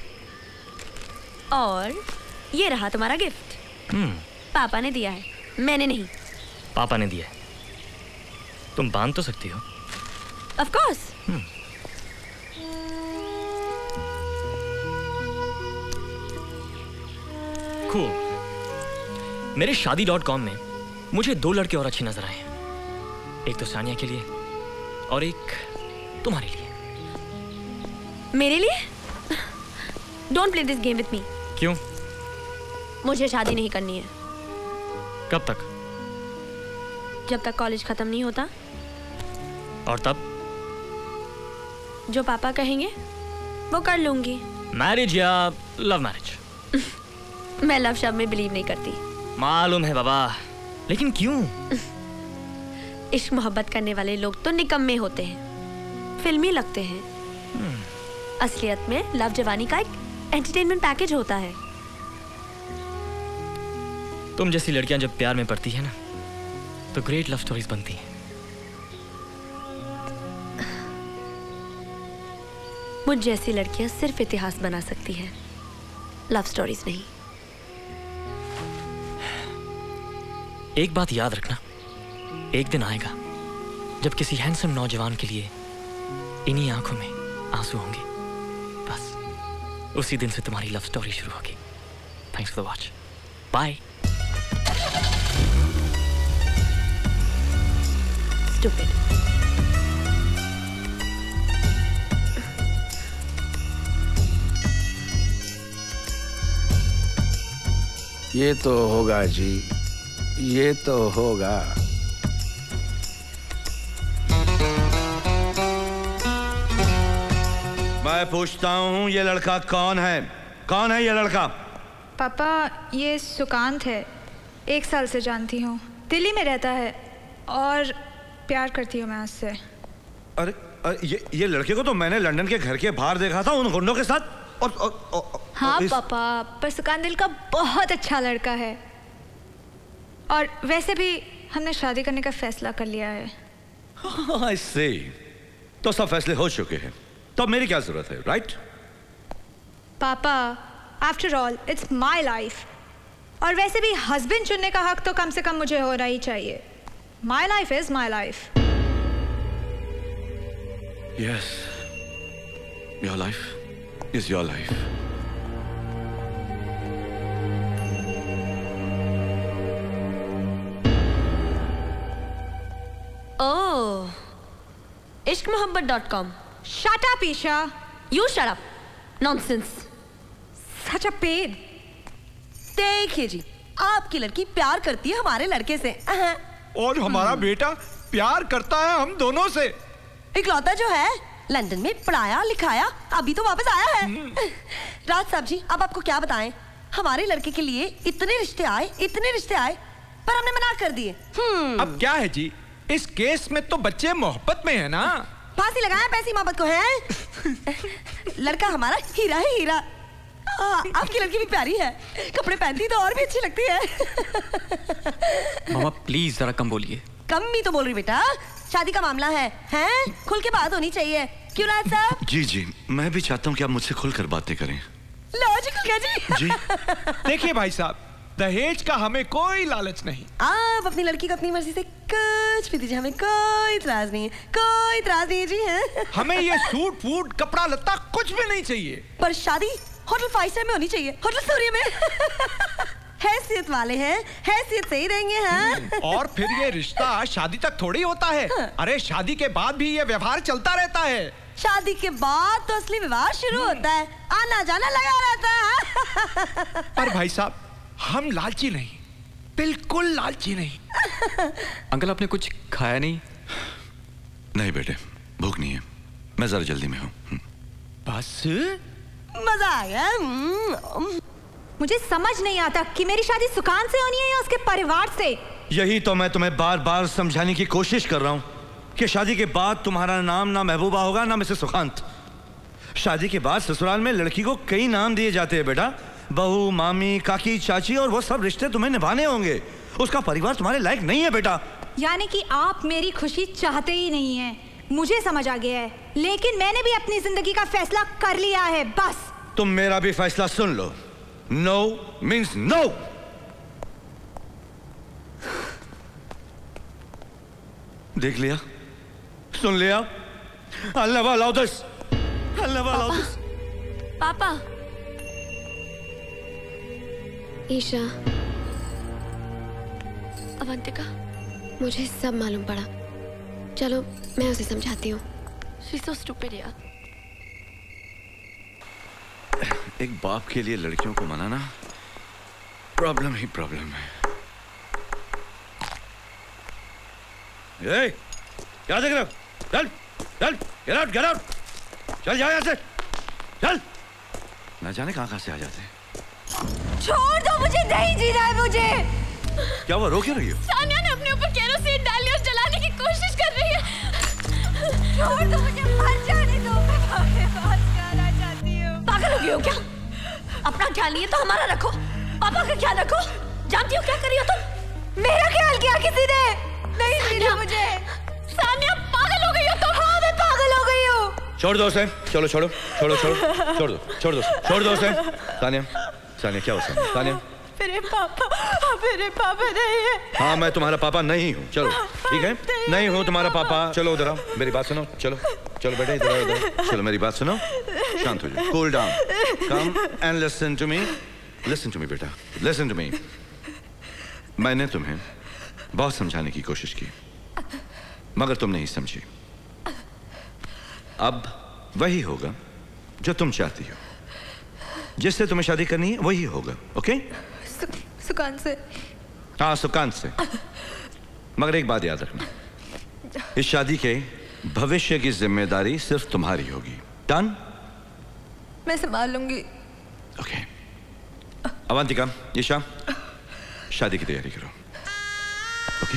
और ये रहा तुम्हारा गिफ्ट। हम्म पापा ने दिया है, मैंने नहीं। पापा ने दिया है। तुम बांध तो सकती हो। Of course. कूल। मेरे शादी डॉट कॉम में मुझे दो लड़के और अच्छी नजर आए हैं। एक तो सानिया के लिए और एक तुम्हारे लिए। मेरे लिए? Don't play this game with me. क्यों? मुझे शादी नहीं करनी है। कब तक? जब तक कॉलेज खत्म नहीं होता। और तब? जो पापा कहेंगे वो कर लूंगी। मैरिज या लव मैरिज? मैं लव शब्द में बिलीव नहीं करती। मालूम है बाबा, लेकिन क्यों? इश्क मोहब्बत करने वाले लोग तो निकम्मे होते हैं, फिल्मी लगते हैं। असलियत में लव जवानी का एक एंटरटेनमेंट पैकेज होता है। तुम जैसी लड़कियां जब प्यार में पड़ती है ना, तो ग्रेट लव स्टोरीज बनती हैं। मुझ जैसी लड़कियां सिर्फ इतिहास बना सकती हैं, लव स्टोरीज नहीं। एक बात याद रखना, एक दिन आएगा जब किसी हैंडसम नौजवान के लिए इन्हीं आंखों में आंसू होंगे। बस उसी दिन से तुम्हारी लव स्टोरी शुरू होगी। Thanks for the watch. Bye. Stupid. ये तो होगा जी, ये तो होगा। मैं पूछता हूँ, ये लड़का कौन है? कौन है ये लड़का? पापा, ये सुकांत है। एक साल से जानती हूँ, दिल्ली में रहता है और प्यार करती हूँ मैं उससे। अरे, अरे ये ये लड़के को तो मैंने लंदन के घर के बाहर देखा था उन गुंडों के साथ। और, और, और, हाँ इस... पापा, पर सुकांत दिल का बहुत अच्छा लड़का है। और वैसे भी हमने शादी करने का फैसला कर लिया है। I see. तो सब फैसले हो चुके हैं, तो मेरी क्या जरूरत है, राइट? पापा, after all it's my life, और वैसे भी हस्बैंड चुनने का हक तो कम से कम मुझे होना ही चाहिए। My life is my life. Yes, your life is your life. ओह, इश्क मोहब्बत dot com. Shut up, Isha. You shut up. Nonsense. Such a pain. देखिए जी, आपकी लड़की प्यार करती है हमारे लड़के से। और हमारा बेटा प्यार करता है हम दोनों से। इकलौता जो है, लंदन में पढ़ाया लिखाया, अभी तो वापस आया है। राज साहब जी, अब आपको क्या बताएं, हमारे लड़के के लिए इतने रिश्ते आए, इतने रिश्ते आए, पर हमने मना कर दिए। अब क्या है जी, इस केस में तो बच्चे मोहब्बत में है ना। फांसी लगाया पैसी मोहब्बत को है। लड़का हमारा हीरा है, हीरा। आ, आपकी लड़की भी प्यारी है, कपड़े पहनती तो और भी अच्छी लगती है। मामा प्लीज जरा कम बोलिए। कम भी तो बोल रही बेटा, शादी का मामला है, हैं? खुल के बात होनी चाहिए, क्यों राज साहब? जी जी, मैं भी चाहता हूँ कि आप मुझसे खुलकर बातें करें। लॉजिकल क्या जी? जी देखिए भाई साहब, दहेज का हमें कोई लालच नहीं। आप अपनी लड़की को अपनी मर्जी से कुछ भी दीजिए, हमें कोई इतराज नहीं है, कोई इतराज नहीं है जी। है हमें ये सूट फूट कपड़ा लत्ता कुछ भी नहीं चाहिए, पर शादी होटल फाइव स्टार में होनी चाहिए, होटल सूर्य में। हैसियत वाले हैं, हैसियत से ही रहेंगे। हैं? और फिर ये रिश्ता शादी तक थोड़ी होता है। अरे शादी के बाद भी ये व्यवहार चलता रहता है। शादी के बाद तो असली विवाह शुरू होता है, आना जाना लगा रहता है। पर भाई साहब, हम लालची नहीं, बिल्कुल लालची नहीं। अंकल आपने कुछ खाया नहीं? नहीं बेटे, भूख नहीं है, मैं जरा जल्दी में हूँ। बस मजा आ गया। मुझे समझ नहीं आता कि मेरी शादी सुकान से होनी है या उसके परिवार से। यही तो मैं तुम्हें बार बार समझाने की कोशिश कर रहा हूं कि शादी के बाद तुम्हारा नाम ना महबूबा होगा ना मिसेस सुकांत। शादी के बाद ससुराल में लड़की को कई नाम दिए जाते हैं बेटा, बहू, मामी, काकी, चाची, और वो सब रिश्ते तुम्हें निभाने होंगे। उसका परिवार तुम्हारे लायक नहीं है बेटा। यानी कि आप मेरी खुशी चाहते ही नहीं हैं। मुझे समझ आ गया है, लेकिन मैंने भी अपनी जिंदगी का फैसला कर लिया है। बस तुम मेरा भी फैसला सुन लो। No means no. देख लिया, सुन लिया। I'll never allow this. I'll never allow this. पापा। ईशा, अवंतिका, मुझे सब मालूम पड़ा। चलो मैं उसे समझाती हूँ। She's so stupid यार। एक बाप के लिए लड़कियों को मनाना प्रॉब्लम ही प्रॉब्लम है। ए, क्या देख रहे हो? चल, चल, get out, get out. चल जाओ यहाँ से, चल। न जाने कहाँ कहाँ से आ जाते हैं। छोड़ दो मुझे, नहीं जीना है मुझे। क्या वो रो क्यों रही हो? सानिया ने अपने ऊपर केरोसिन डाली और जलाने की कोशिश कर रही है। छोड़ दो मुझे, मर जाने दो। मैं अपने पास जाना चाहती हूँ। पागल हो गई हो क्या? अपना ख्याल नहीं है तो हमारा रखो, पापा का ख्याल रखो। जानती हो क्या कर रही हो तुम? मेरा ख्याल किया किसी ने? नहीं जीना मुझे। सानिया पागल हो गई हो तुम। हाँ मैं पागल हो गई हूँ। छोड़ दो उसे, चलो छोड़ो, छोड़ो, छोड़ो, छोड़ दो, छोड़ दो, छोड़ दो उसे। सानिया, सानिया क्या हो सानिया? सानिया, मेरे पापा, मेरे पापा नहीं है। हाँ मैं तुम्हारा पापा नहीं हूँ। चलो ठीक है, नहीं हूँ तुम्हारा पापा। चलो उधर आओ, मेरी बात सुनो। चलो चलो बेटा इधर आओ, इधर। चलो मेरी बात सुनो, शांत हो जाओ, cool down, come and listen to me. Listen to me बेटा, लिसन टू मी। मैंने तुम्हें बहुत समझाने की कोशिश की, मगर तुम नहीं समझी। अब वही होगा जो तुम चाहती हो, जिससे तुम्हें शादी करनी है वही होगा। ओके? सु, सुकांत से। हाँ सुकांत से। मगर एक बात याद रखना, इस शादी के भविष्य की जिम्मेदारी सिर्फ तुम्हारी होगी। डन? मैं संभाल लूंगी। ओके। अवंतिका, ईशा, शादी की तैयारी करो। ओके?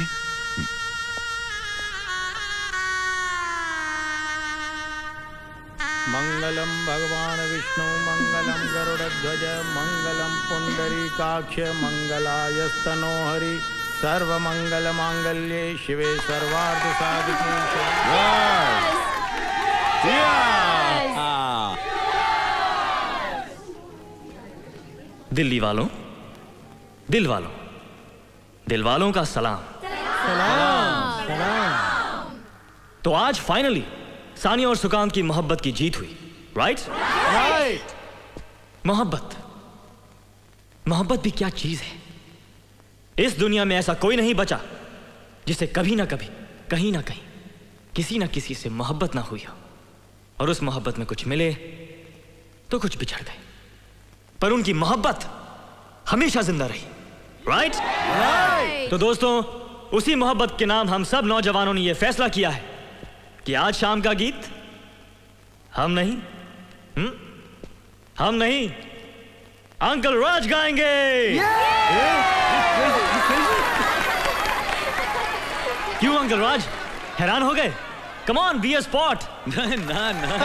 मंगलम भगवान विष्णु, मंगलम गरुड़ध्वज, मंगलम पुंडरीकाक्ष, मंगलायस्तनो हरि, सर्व मंगल मांगल्ये शिवे सर्वार्थ साधिके। दिल्ली वालों, दिल वालों, दिल वालों का सलाम। सलाम, सलाम। तो आज फाइनली सानिया और सुकांत की मोहब्बत की जीत हुई। राइट? राइट। मोहब्बत, मोहब्बत भी क्या चीज है। इस दुनिया में ऐसा कोई नहीं बचा जिसे कभी ना कभी, कहीं ना कहीं, किसी ना किसी से मोहब्बत ना हुई हो, और उस मोहब्बत में कुछ मिले तो कुछ बिछड़ गए, पर उनकी मोहब्बत हमेशा जिंदा रही। राइट? राइट। तो दोस्तों, उसी मोहब्बत के नाम हम सब नौजवानों ने यह फैसला किया है कि आज शाम का गीत हम नहीं, हुँ? हम नहीं, अंकल राज गाएंगे। क्यों अंकल राज, हैरान हो गए? Come on, be a sport. ना ना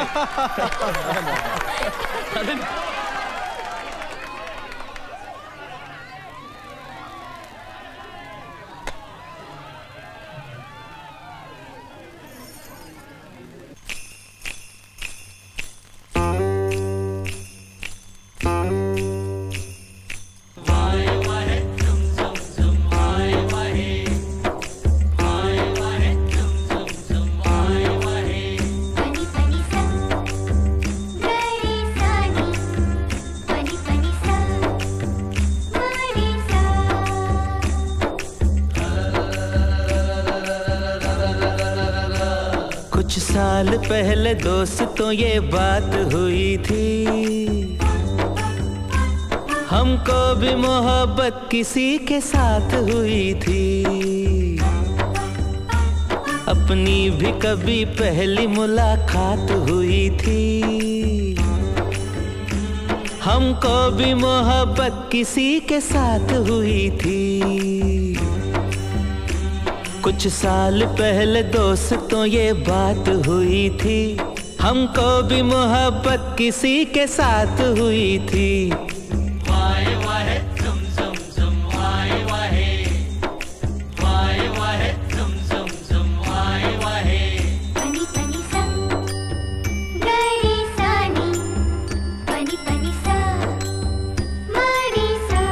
साल पहले दोस्तों ये बात हुई थी, हमको भी मोहब्बत किसी के साथ हुई थी। अपनी भी कभी पहली मुलाकात हुई थी, हमको भी मोहब्बत किसी के साथ हुई थी। कुछ साल पहले दोस्तों ये बात हुई थी। हमको भी मोहब्बत किसी के साथ हुई थी। वाहे वाहे zum zum zum वाहे वाहे वाहे वाहे zum zum zum वाहे वाहे पनी पनी सा गरी सानी पनी पनी सा मारी सा।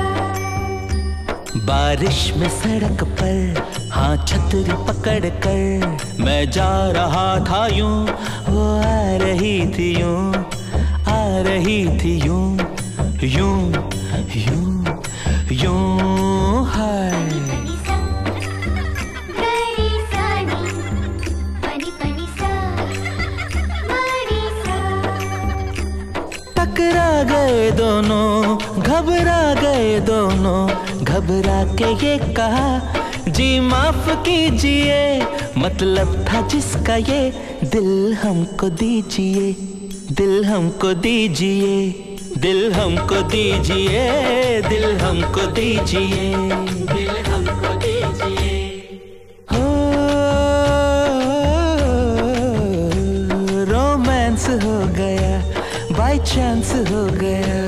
बारिश में सड़क पर हाँ छतरी पकड़ कर मैं जा रहा था यूं, वो आ रही थी यूं, आ रही थी यूं यूं यूं यूं हाय। टकरा गए दोनों, घबरा गए दोनों, घबरा के ये कहा जी माफ कीजिए, मतलब था जिसका ये दिल हमको दीजिए, दिल हमको दीजिए, दिल हमको दीजिए, दिल हमको दीजिए, दिल हमको दीजिए। हो रोमांस हो गया, बाय चांस हो गया,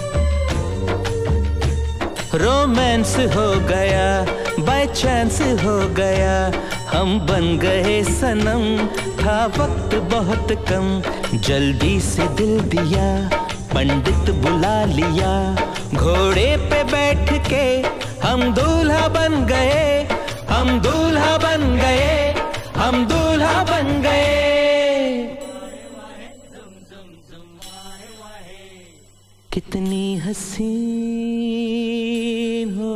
रोमांस हो गया, बाय चांस हो गया, हम बन गए सनम, था वक्त बहुत कम, जल्दी से दिल दिया, पंडित बुला लिया, घोड़े पे बैठ के हम दूल्हा बन गए, हम दूल्हा बन गए, हम दूल्हा बन गए। कितनी हसीन हो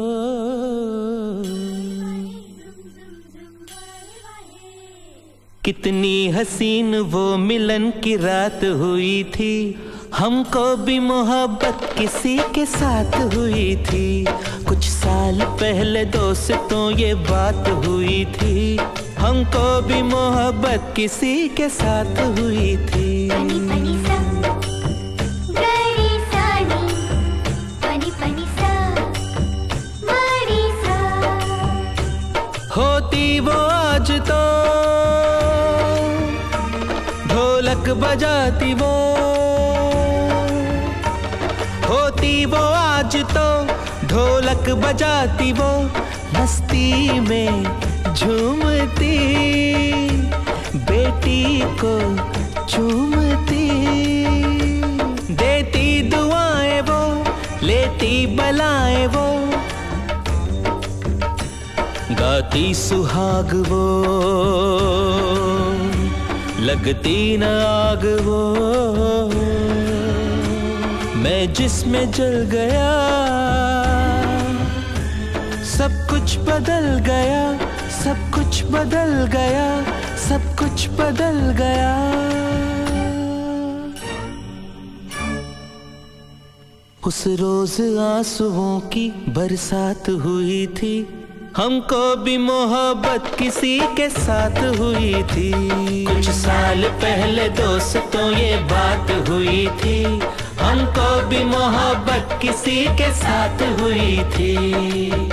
कितनी हसीन वो मिलन की रात हुई थी। हमको भी मोहब्बत किसी के साथ हुई थी। कुछ साल पहले दोस्तों ये बात हुई थी। हमको भी मोहब्बत किसी के साथ हुई थी। पनी पनी सा गरी सानी पनी पनी सा मारी सा। होती वो आज तो ढोलक बजाती वो, होती वो आज तो ढोलक बजाती वो, मस्ती में झूमती, बेटी को चूमती, देती दुआएं वो, लेती बलाएं वो, गाती सुहाग वो, लगती न आग वो, मैं जिसमें जल गया, सब कुछ बदल गया, सब कुछ बदल गया, सब कुछ बदल गया। उस रोज आंसुओं की बरसात हुई थी। हमको भी मोहब्बत किसी के साथ हुई थी। कुछ साल पहले दोस्तों ये बात हुई थी। हमको भी मोहब्बत किसी के साथ हुई थी।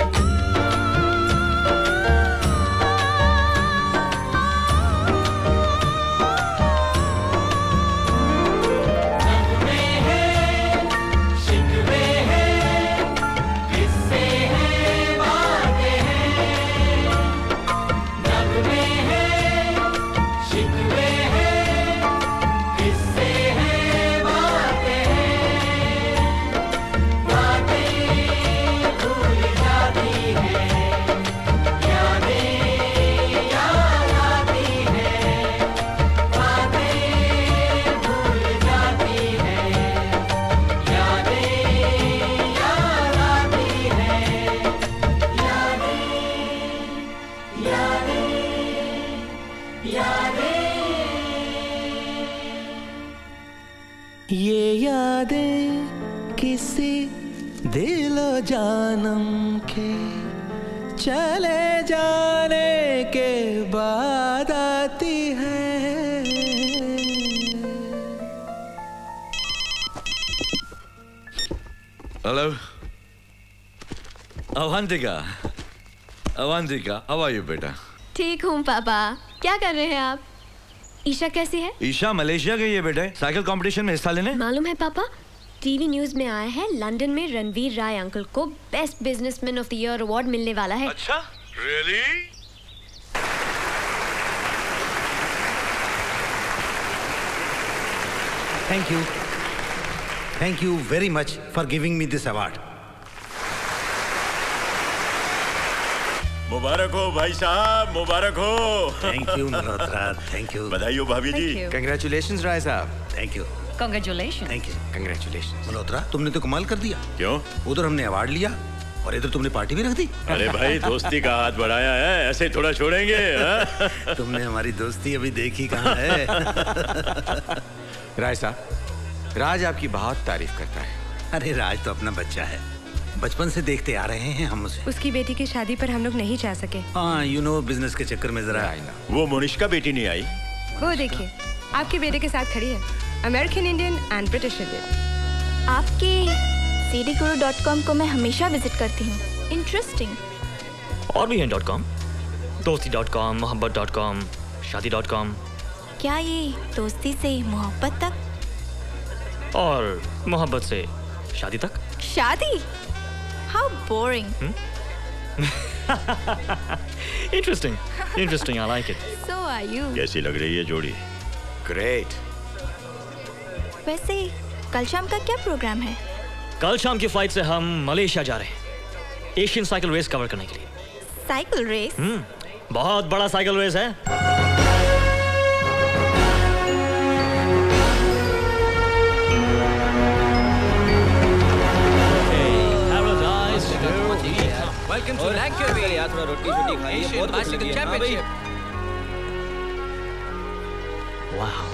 ये यादें किसी दिलो जानम के चले जाने के बाद आती है। Hello Avantika, Avantika, how are you बेटा? ठीक हूँ पापा। क्या कर रहे हैं आप? ईशा कैसी है? ईशा मलेशिया गई है बेटे साइकिल कंपटीशन में हिस्सा लेने। मालूम है पापा, टीवी न्यूज में आया है लंदन में रणवीर राय अंकल को best businessman of the year award मिलने वाला है। अच्छा? Really? Thank you, thank you very much for giving me this award. मुबारक हो भाई साहब, मुबारक हो। Thank you Malhotra, thank you. बधाई हो भाभी जी। कंग्रेचुलेशंस राय साहब। Thank you. Congratulations. Thank you. Congratulations. Malhotra तुमने तो कमाल कर दिया। क्यों? उधर हमने अवार्ड लिया और इधर तुमने पार्टी भी रख दी। अरे भाई दोस्ती का हाथ बढ़ाया है, ऐसे थोड़ा छोड़ेंगे। हाँ? तुमने हमारी दोस्ती अभी देखी कहाँ है। राय साहब, राज आपकी बहुत तारीफ करता है। अरे राज तो अपना बच्चा है, बचपन से देखते आ रहे हैं हम उसे। उसकी बेटी की शादी पर हम लोग नहीं जा सके। हाँ, यू नो बिजनेस के चक्कर में जरा। वो मोनिश का बेटी नहीं आई। वो देखिए आपके बेटे के साथ खड़ी है, American Indian and British Indian. आपके सी डी गुरु डॉट कॉम को मैं हमेशा विजिट करती हूँ। इंटरेस्टिंग। और भी हैं डॉट कॉम, दोस्ती डॉट कॉम, मोहब्बत डॉट कॉम, शादी डॉट कॉम। क्या ये दोस्ती से मोहब्बत तक और मोहब्बत से शादी तक? शादी? How boring. Interesting, interesting, I like it. So are you. कैसी लग रही है जोड़ी? ग्रेट। वैसे कल शाम का क्या प्रोग्राम है? कल शाम की फ्लाइट से हम मलेशिया जा रहे हैं एशियन साइकिल रेस कवर करने के लिए। Cycle race? हम्म, बहुत बड़ा साइकिल रेस है। Welcome to Langkawi. यार थोड़ा रोटी छोटी खाइए, बहुत कुछ लगी है। हां भाई। वाह।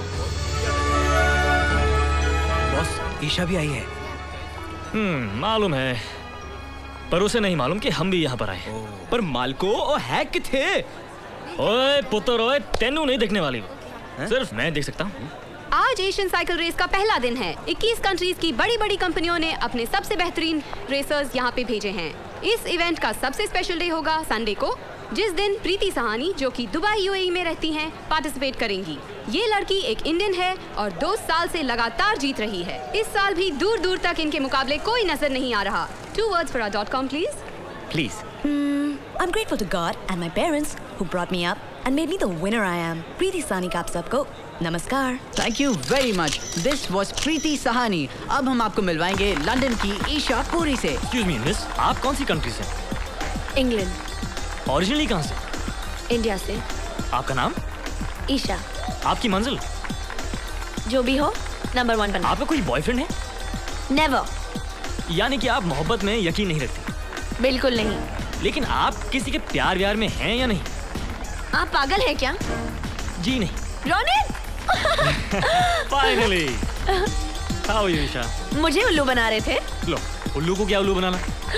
बॉस, ईशा भी आई है। हम्म, मालूम है, पर उसे नहीं मालूम कि हम भी यहाँ पर आए। पर मालको ओ है किथे? ओए पुत्र, ओए तेनू नहीं देखने वाली, सिर्फ मैं देख सकता हूँ। आज एशियन साइकिल रेस का पहला दिन है। इक्कीस कंट्रीज की बड़ी बड़ी कंपनियों ने अपने सबसे बेहतरीन रेसर्स यहाँ पे भेजे हैं। इस इवेंट का सबसे स्पेशल डे होगा संडे को, जिस दिन प्रीति सहानी, जो कि दुबई यूएई में रहती हैं, पार्टिसिपेट करेंगी। ये लड़की एक इंडियन है और दो साल से लगातार जीत रही है। इस साल भी दूर दूर तक इनके मुकाबले कोई नजर नहीं आ रहा। Two words for dot com please. Please. I'm grateful to God and my parents who brought me up and made me the winner I am. Preeti Sahani का आप सबको नमस्कार। Thank you very much. This was Preeti Sahani. अब हम आपको मिलवाएंगे लंदन की ईशा पुरी से। Excuse me, miss, आप कौन सी कंट्री से? इंग्लैंड। ओरिजिनली कहाँ से? इंडिया से। आपका नाम? ईशा। आपकी मंजिल? जो भी हो, नंबर वन बनना। आपका कोई बॉयफ्रेंड है? नेवर। यानी कि आप मोहब्बत में यकीन नहीं रखती? बिल्कुल नहीं। लेकिन आप किसी के प्यार व्यार में हैं या नहीं? आप पागल हैं क्या? जी नहीं। Ronit! Finally! How are you, Isha? मुझे उल्लू बना रहे थे। लो, उल्लू को क्या उल्लू बनाना?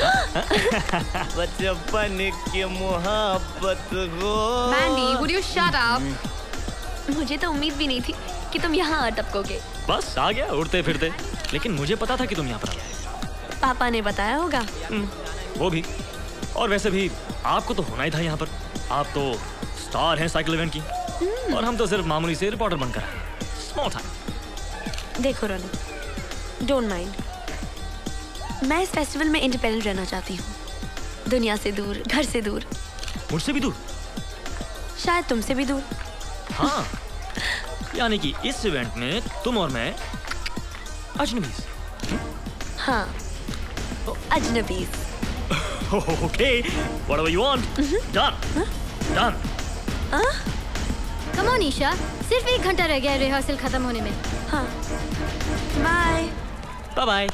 बचपन की मोहब्बत हो। Mandy, would you shut up? मुझे तो उम्मीद भी नहीं थी कि तुम यहाँ अटपकोगे। बस आ गया उड़ते फिरते, लेकिन मुझे पता था कि तुम यहाँ पर आओगे। पापा ने बताया होगा। वो भी, और वैसे भी आपको तो होना ही था यहाँ पर। आप तो स्टार हैं साइकिल इवेंट की, और हम तो सिर्फ मामूली से रिपोर्टर बनकर आए। Small time. देखो रोनित, डोंट माइंड। मैं इस फेस्टिवल में इंडिपेंडेंट रहना चाहती हूँ, दुनिया से दूर, घर से दूर। मुझसे भी दूर? शायद तुमसे भी दूर। हाँ, यानी कि इस इवेंट में तुम और मैं अजनबीज। हाँ, अजनबीज। Okay, whatever you want. Done. Done. Come on, Isha, सिर्फ एक घंटा रह गया है रिहर्सल खत्म होने में। हाँ। बाय। Bye bye.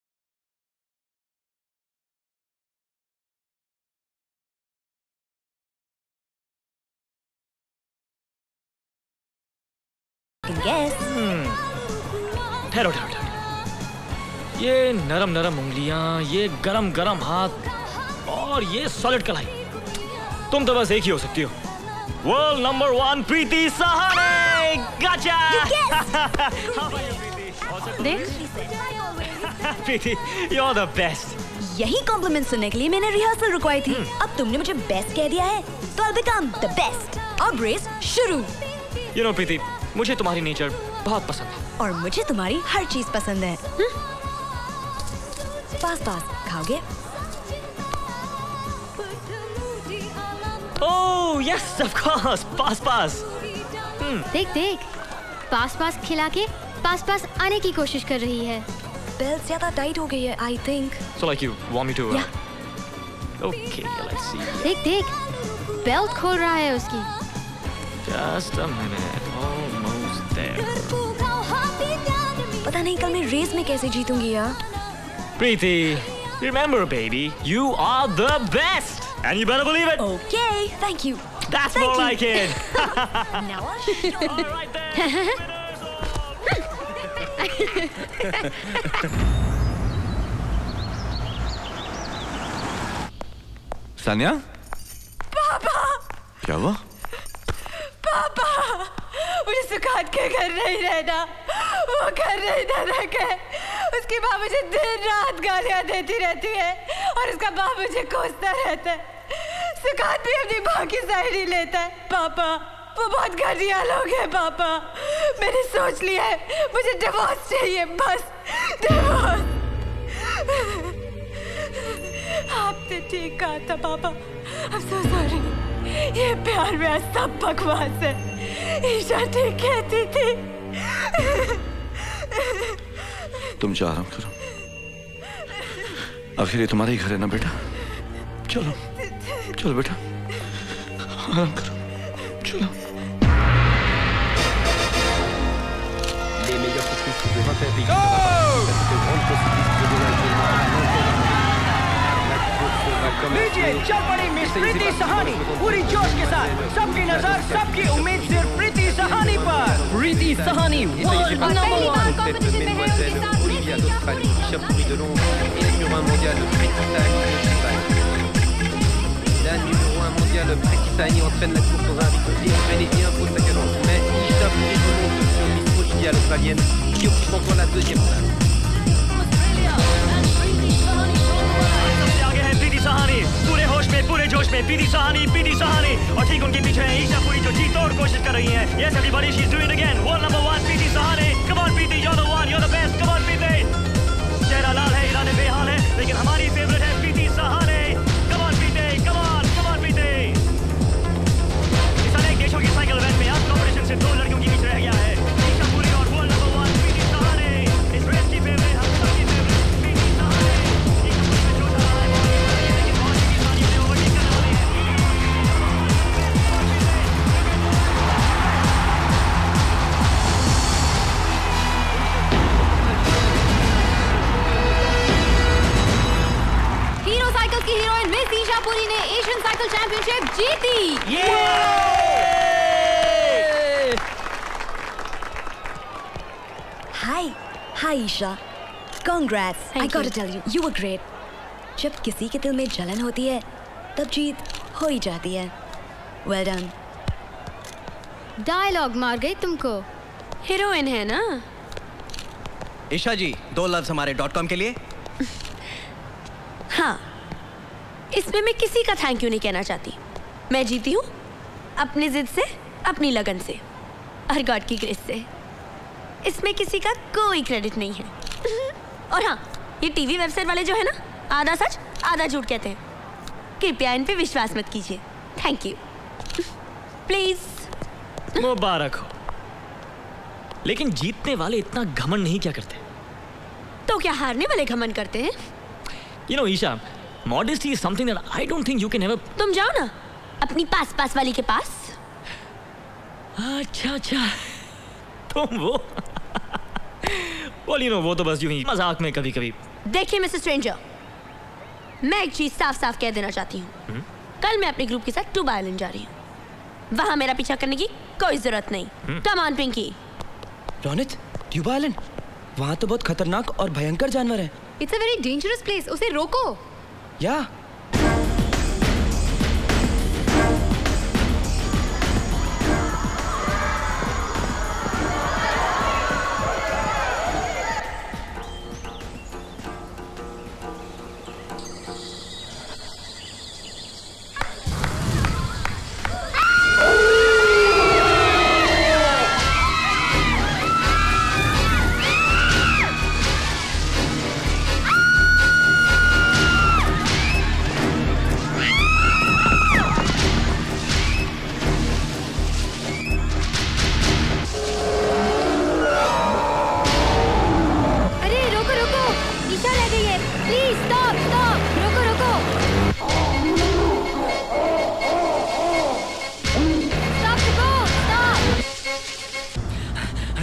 ठहरो ठहरो ठहरो। ये नरम नरम उंगलियां, ये गरम गरम हाथ और ये सॉलिड कलाई, तुम तो बस एक ही हो सकती हो। World number one Preeti Sahani. Gotcha. देख, प्रीति, you're the best. यही कॉम्प्लीमेंट सुनने के लिए मैंने रिहर्सल रुकवाई थी। अब तुमने मुझे बेस्ट कह दिया है, तो I'll become the best. और रेस शुरू। You know प्रीति, मुझे तुम्हारी नेचर बहुत पसंद है। और मुझे तुम्हारी हर चीज पसंद है। पास पास खाओगे? Oh yes, of course. पास पास। देख देख, पास पास खिला के पास पास आने की कोशिश कर रही है। बेल्ट ज्यादा टाइट हो गई है, I think. So like you want me to? Uh... Yeah. Okay, let's see. देख देख, बेल्ट खोल रहा है उसकी। Just a minute, almost there. पता नहीं कल मैं रेस में कैसे जीतूंगी यार। Preeti, remember baby, you are the best, and you better believe it. Okay, thank you. That's thank more you. like it. Now I'll show you. All right then. Sania, पापा, क्या हुआ? पापा, मुझे सुखात के घर नहीं रहना, वो घर नहीं रहना के, उसकी माँ मुझे दिन रात गालियाँ देती रहती है और उसका बाप मुझे कोसता रहता है। सुखात भी अपनी माँ की साइड ही लेता है। पापा, वो बहुत घटिया लोग हैं पापा। मैंने सोच लिया है, मुझे डिवोर्स चाहिए, बस डिवोर्स। आपने ठीक कहा था पापा। I'm so sorry। ये प्यार में सब बकवास है। ईशा ठीक कहती थी। तुम जा आराम करो, आखिर ये तुम्हारा ही घर है ना बेटा। चलो चलो बेटा, आराम करो, चलो। Les meilleurs cyclistes de vingt et un pays. Cette grande possibilité de लीजिए, चल पड़ी मिस प्रीति सहानी पूरी जोश के साथ। सबकी नजर, सबकी उम्मीद सिर्फ प्रीति सहानी पर। Preeti Sahani world number one. Olivia d'Australie, Isha Puri de Londres et le numéro un mondial Priti Sahani de Dubaï. La numéro un mondial Priti Sahani entraîne la course dans un rythme démesuré et impose sa cadence. Mais Isha Puri remonte sur Miss Olivia l'Australienne qui occupe encore la deuxième place. आगे है प्रीति सहानी, पूरे होश में, पूरे जोश में। प्रीति सहानी, प्रीति सहानी, और ठीक उनके पीछे है ईशा पुरी जो जीत और कोशिश कर रही है। Yes everybody, she's doing it again. World number one, Preeti Sahani. Come on Preeti, you're the one, you're the best. Come on प्रीति. चेहरा लाल है, इरादे बेहाल है, लेकिन हमारी फेवरेट है प्रीति Sahani. Come on Preeti, come on, come on प्रीति. इस अनेक देशों के साइकिल इवेंट में आज कॉम्पिटिशन से दो लड़कियों के बीच रह गया है। ईशा पुरी और world number one Preeti Sahani. इस रेस की फेवरेट, हम सबकी फेवरेट प्रीति सहानी. की हीरोइन मिस ईशा पुरी ने एशियन साइकिल चैंपियनशिप जीती। Hi hi Isha, congrats. I got to tell you, you were great. जब किसी के दिल में जलन होती है तब जीत हो ही जाती है। Well done. डायलॉग मार गई तुमको। हीरोइन है ना। ईशा जी, दो लफ्ज हमारे डॉट कॉम के लिए। हाँ, इसमें मैं किसी का थैंक यू नहीं कहना चाहती। मैं जीती हूँ अपनी जिद से, अपनी लगन से और गॉड की ग्रेस से। इसमें किसी का कोई क्रेडिट नहीं है। और हाँ, ये टीवी वेबसाइट वाले जो है ना, आधा सच आधा झूठ कहते हैं। कृपया इन पे विश्वास मत कीजिए। Thank you. प्लीज। मुबारक हो। लेकिन जीतने वाले इतना घमंड नहीं क्या करते? तो क्या हारने वाले घमंड करते हैं? You know, Isha, modesty is something that I don't think you can ever. तुम जाओ ना अपनी पास पास वाली के पास। अच्छा अच्छा, तुम वो well, you know, वो तो बस यूं ही मजाक में कभी कभी। देखिए मिस्टर स्ट्रेंजर, मैं एक चीज साफ साफ कह देना चाहती हूँ। कल मैं अपने ग्रुप के साथ टूबा आइलैंड जा रही हूँ। वहाँ मेरा पीछा करने की कोई जरूरत नहीं। Come on Pinky. Ronit, Tuba island, वहाँ तो बहुत खतरनाक और भयंकर जानवर है। It's a very dangerous place. उसे रोको। या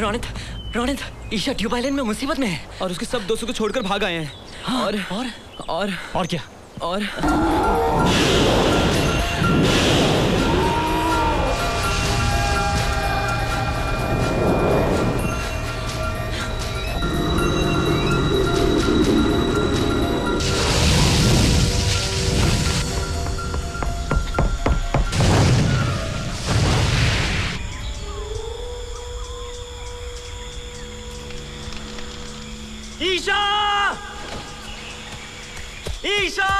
रोनित, रोनित, ईशा ट्यूब आइलैंड में मुसीबत में है और उसके सब दोस्तों को छोड़कर भाग आए हैं। हाँ, और और और और क्या? और ईशा! ईशा!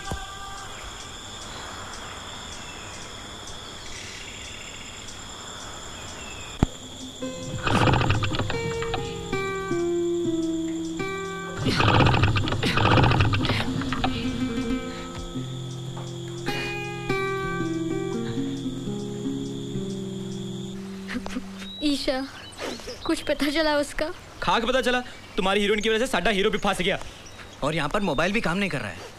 ईशा, कुछ पता चला उसका? खाक पता चला, तुम्हारी हीरोइन की वजह से साडा हीरो भी फंस गया और यहाँ पर मोबाइल भी काम नहीं कर रहा है।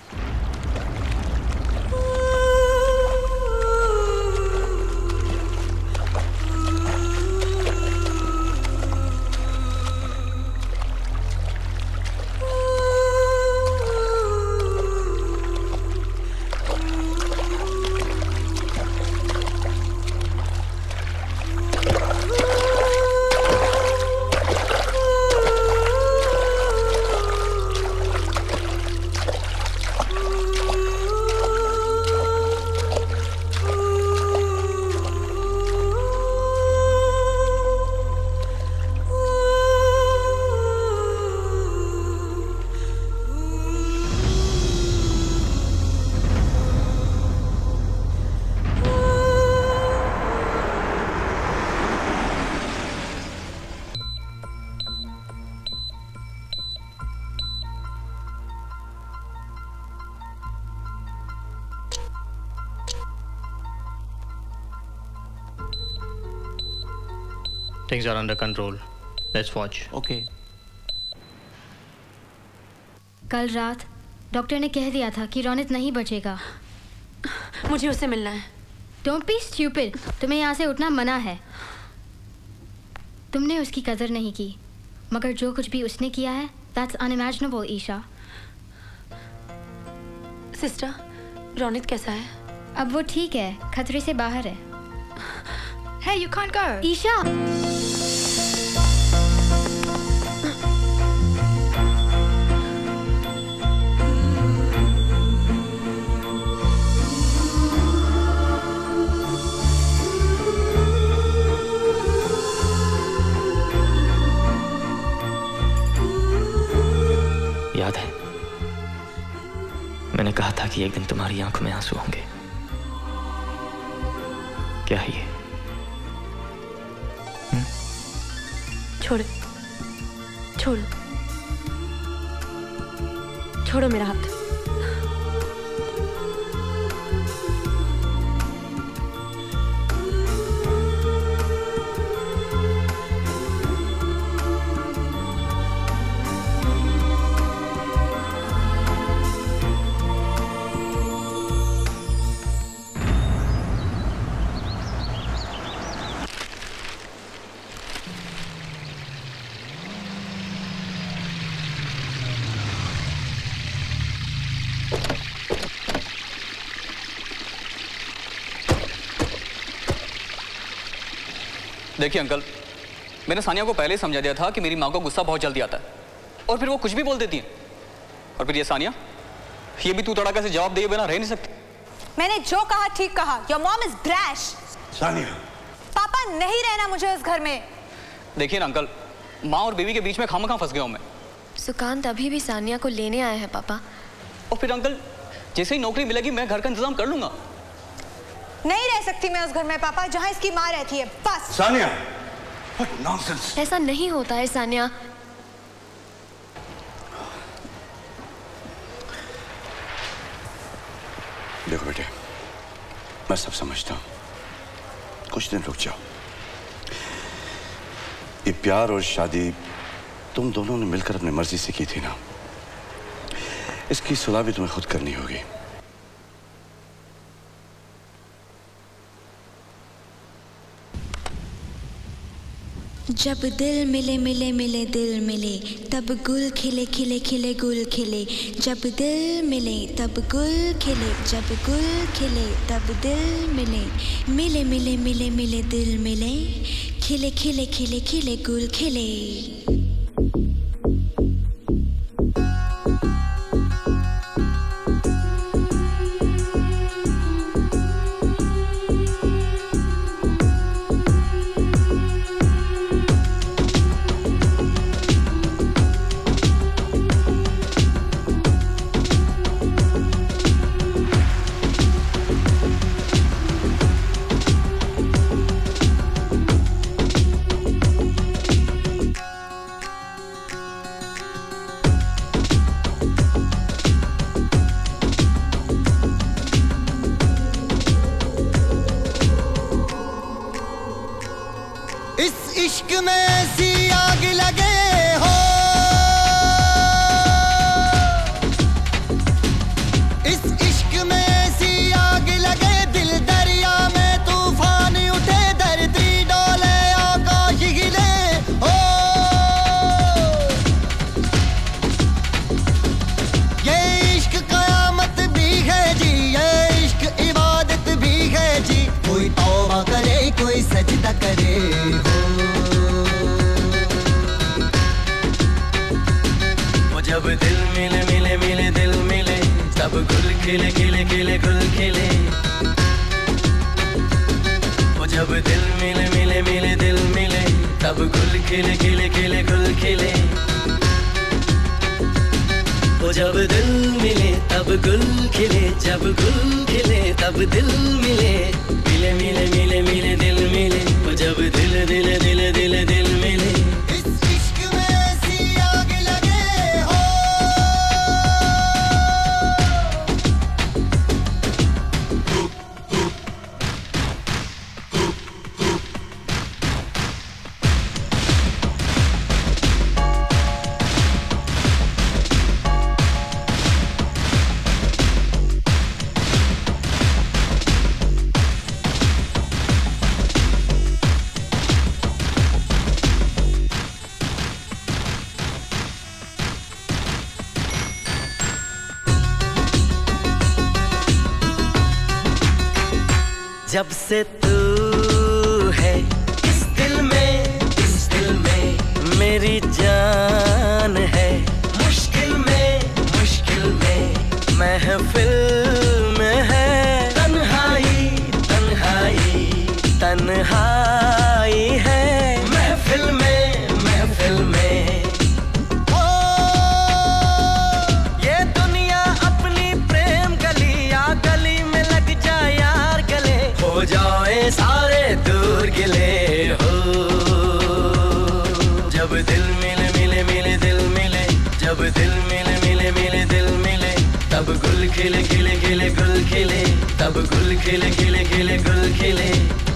Things are under control. Let's watch. Okay. कल रात डॉक्टर ने कह दिया था कि रोनित नहीं बचेगा। मुझे उससे मिलना है। Don't be stupid. तुम्हें यहाँ से उठना मना है। तुमने उसकी कदर नहीं की, मगर जो कुछ भी उसने किया है, that's unimaginable, Isha. Sister, Ronit कैसा है? अब वो ठीक है, खतरे से बाहर है। Hey, you can't go. Isha! याद है, मैंने कहा था कि एक दिन तुम्हारी आंखों में आंसू होंगे। क्या है ये? छोड़ो, छोड़ो, छोड़ो मेरा हाथ। देखिए अंकल, मैंने सानिया को पहले ही समझा दिया था कि मेरी माँ को गुस्सा बहुत जल्दी आता है और फिर वो कुछ भी बोल देती है। और फिर ये सानिया, ये भी तू तड़ाका से जवाब दिए बिना रह नहीं सकती। मैंने जो कहा ठीक कहा। Your mom is brash. Sania, पापा नहीं रहना मुझे इस घर में। देखिए ना अंकल, माँ और बीवी के बीच में खामखा फंस गया हूँ मैं। सुकांत अभी भी सानिया को लेने आए हैं पापा। और फिर अंकल, जैसे ही नौकरी मिलेगी मैं घर का इंतजाम कर लूंगा। नहीं रह सकती मैं उस घर में पापा जहाँ इसकी माँ रहती है, बस। Sania, what nonsense. ऐसा नहीं होता है सानिया। देखो बेटे, मैं सब समझता हूं, कुछ दिन रुक जाओ। ये प्यार और शादी तुम दोनों ने मिलकर अपनी मर्जी से की थी ना, इसकी सुलह भी तुम्हें खुद करनी होगी। जब दिल मिले मिले मिले दिल मिले तब गुल खिले खिले खिले गुल खिले जब दिल मिले तब गुल खिले जब गुल खिले तब दिल मिले मिले मिले मिले मिले दिल मिले खिले खिले खिले खिले गुल खिले जब से तू है इस दिल में इस दिल में मेरी जान है मुश्किल में मुश्किल में महफिल में है तन्हाई तन्हाई तन्हाई है महफिल में महफिल में ओ ये दुनिया अपनी प्रेम गली या गली में लग जाए यार गले हो जाए सारे दूर गिले हो जब दिल मिले मिले मिले दिल मिले जब दिल मिले मिले मिले दिल मिले तब गुल खिले खिले खिले गुल खिले तब गुल खिले खिले खिले गुल खिले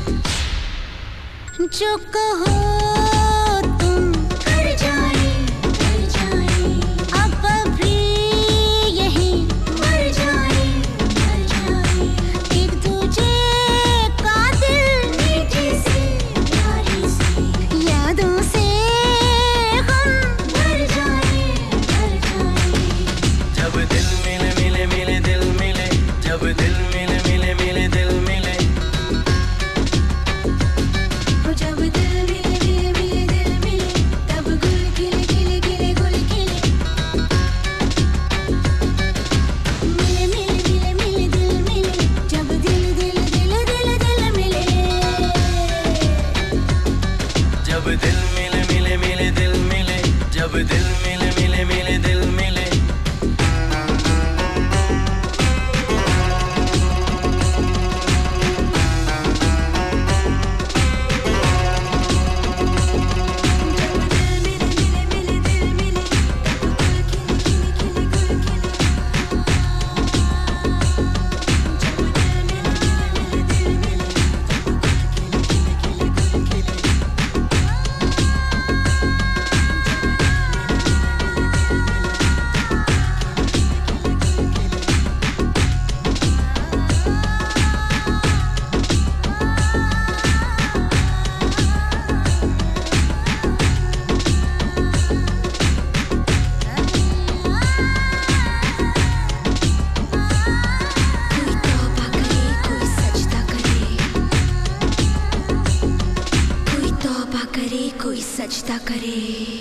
जो कहो तुम कर जाए कर जाए अब भी यही मर जाए मर जाए एक दूजे का दिल मीठी सी प्यारी सी यादों से हम भर जाए भर जाए जब दिल मिले मिले मिले दिल मिले जब दिल मिले मिले मिले दिल मिले जब दिल मिले मिले मिले दिल सजा करे।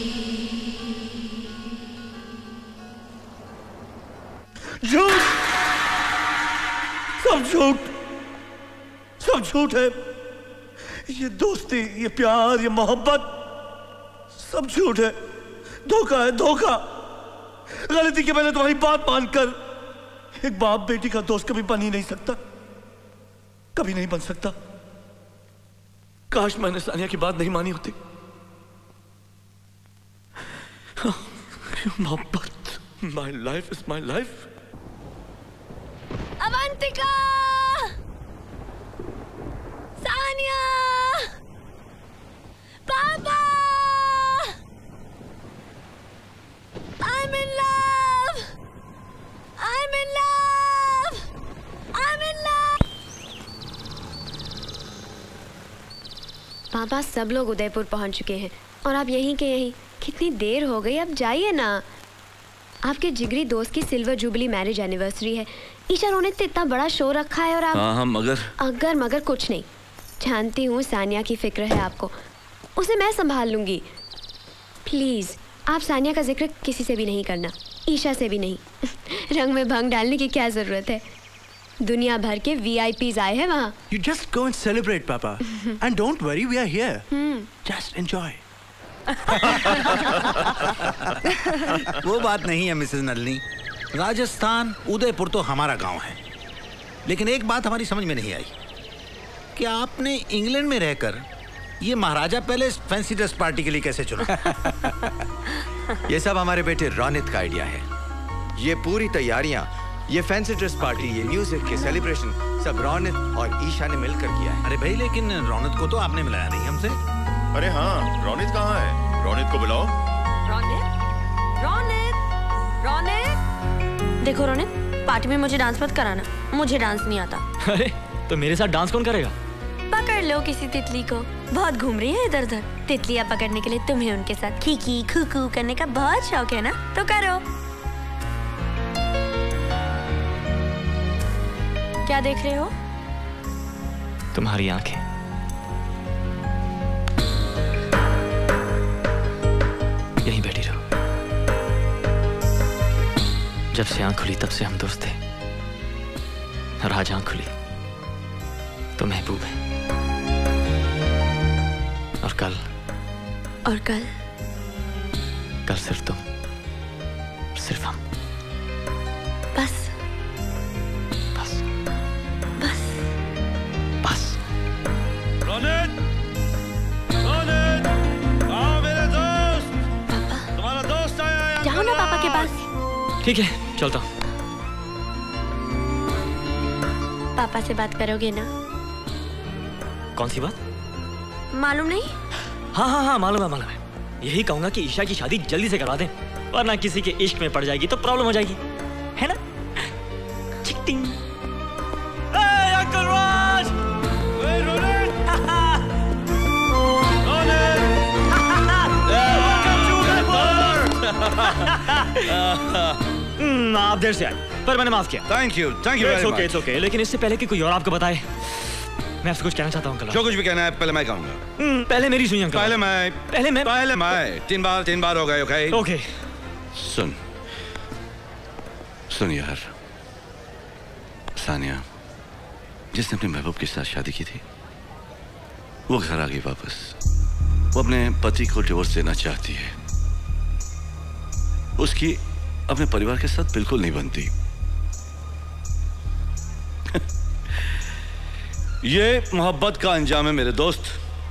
झूठ, सब झूठ, सब झूठ है। ये दोस्ती, ये प्यार, ये मोहब्बत सब झूठ है, धोखा है, धोखा। गलती के मैंने तुम्हारी बात मानकर, एक बाप बेटी का दोस्त कभी बन ही नहीं सकता, कभी नहीं बन सकता। काश मैंने सानिया की बात नहीं मानी होती। मोहब्बत, my life is my life. Avantika, Sania, पापा, I'm in love, I'm in love, I'm in love। पापा, सब लोग उदयपुर पहुंच चुके हैं और आप यहीं के यहीं। कितनी देर हो गई, अब जाइए ना। आपके जिगरी दोस्त की सिल्वर जुबली मैरिज एनिवर्सरी है। ईशा रोने ने इतना बड़ा शो रखा है और आप हाँ, हम मगर अगर मगर कुछ नहीं। जानती हूँ सानिया की फिक्र है आपको, उसे मैं संभाल लूंगी। प्लीज आप सानिया का जिक्र किसी से भी नहीं करना, ईशा से भी नहीं। रंग में भंग डालने की क्या जरूरत है, दुनिया भर के वी आई पीज़ आए हैं वहाँ। You just go and celebrate, Papa, and don't worry, we are here. Just enjoy. वो बात नहीं है मिसेस नलिनी। राजस्थान, उदयपुर तो हमारा गांव है, लेकिन एक बात हमारी समझ में नहीं आई कि आपने इंग्लैंड में रहकर ये maharaja palace fancy dress party के लिए कैसे चुना? ये सब हमारे बेटे रौनित का आइडिया है। ये पूरी तैयारियां, ये फैंसी ड्रेस पार्टी, ये म्यूजिक, ये सेलिब्रेशन सब रौनित और ईशा ने मिलकर किया है। अरे भाई, लेकिन रौनित को तो आपने मिलाया नहीं हमसे। अरे हाँ, रौनित कहाँ है? रौनित को बुलाओ। रौनित, रौनित, रौनित। देखो रौनित, पार्टी में मुझे डांस मत कराना, मुझे डांस नहीं आता। अरे तो मेरे साथ डांस कौन करेगा? पकड़ लो किसी तितली को, बहुत घूम रही है इधर उधर। तितलियाँ पकड़ने के लिए तुम्हें उनके साथ खीकी खूकू करने का बहुत शौक है ना, तो करो। क्या देख रहे हो? तुम्हारी आंखें। यहीं बैठी रहो। जब से आंख खुली तब से हम दोस्त थे, और आज आंख खुली तो महबूब है। और कल और कल कल सिर्फ तुम, सिर्फ हम। बस बस बस बस। रौनित, रौनित, आओ मेरे दोस्त। पापा, तुम्हारा दोस्त आया है। जाओ ना पापा के पास। ठीक है, चलता हूँ। पापा से बात करोगे ना? कौन सी बात? मालूम नहीं? हाँ हाँ हाँ मालूम है, मालूम है। यही कहूंगा कि ईशा की शादी जल्दी से करवा दें, वरना किसी के इश्क में पड़ जाएगी तो प्रॉब्लम हो जाएगी, है ना? चिकटिंग। Hey, Uncle Raj! Hey, Ronan! Ronan! Welcome to हम्म, आप देर से आए, पर मैंने माफ किया। Thank you, thank you very much. Okay, it's okay. लेकिन इससे पहले कि कोई और आपको बताए, मैं आपसे कुछ कहना चाहता हूँ अंकल। जो कुछ भी कहना है पहले मैं कहूँगा। पहले मेरी सुनिए अंकल। पहले मैं पहले मैं पहले मैं तीन बार तीन बार हो गए। Okay okay. सुन सुन यार, सानिया जिसने अपने महबूब के साथ शादी की थी वो घर आ गई वापस। वो अपने पति को डिवोर्स देना चाहती है। उसकी अपने परिवार के साथ बिल्कुल नहीं बनती। ये मोहब्बत का अंजाम है मेरे दोस्त।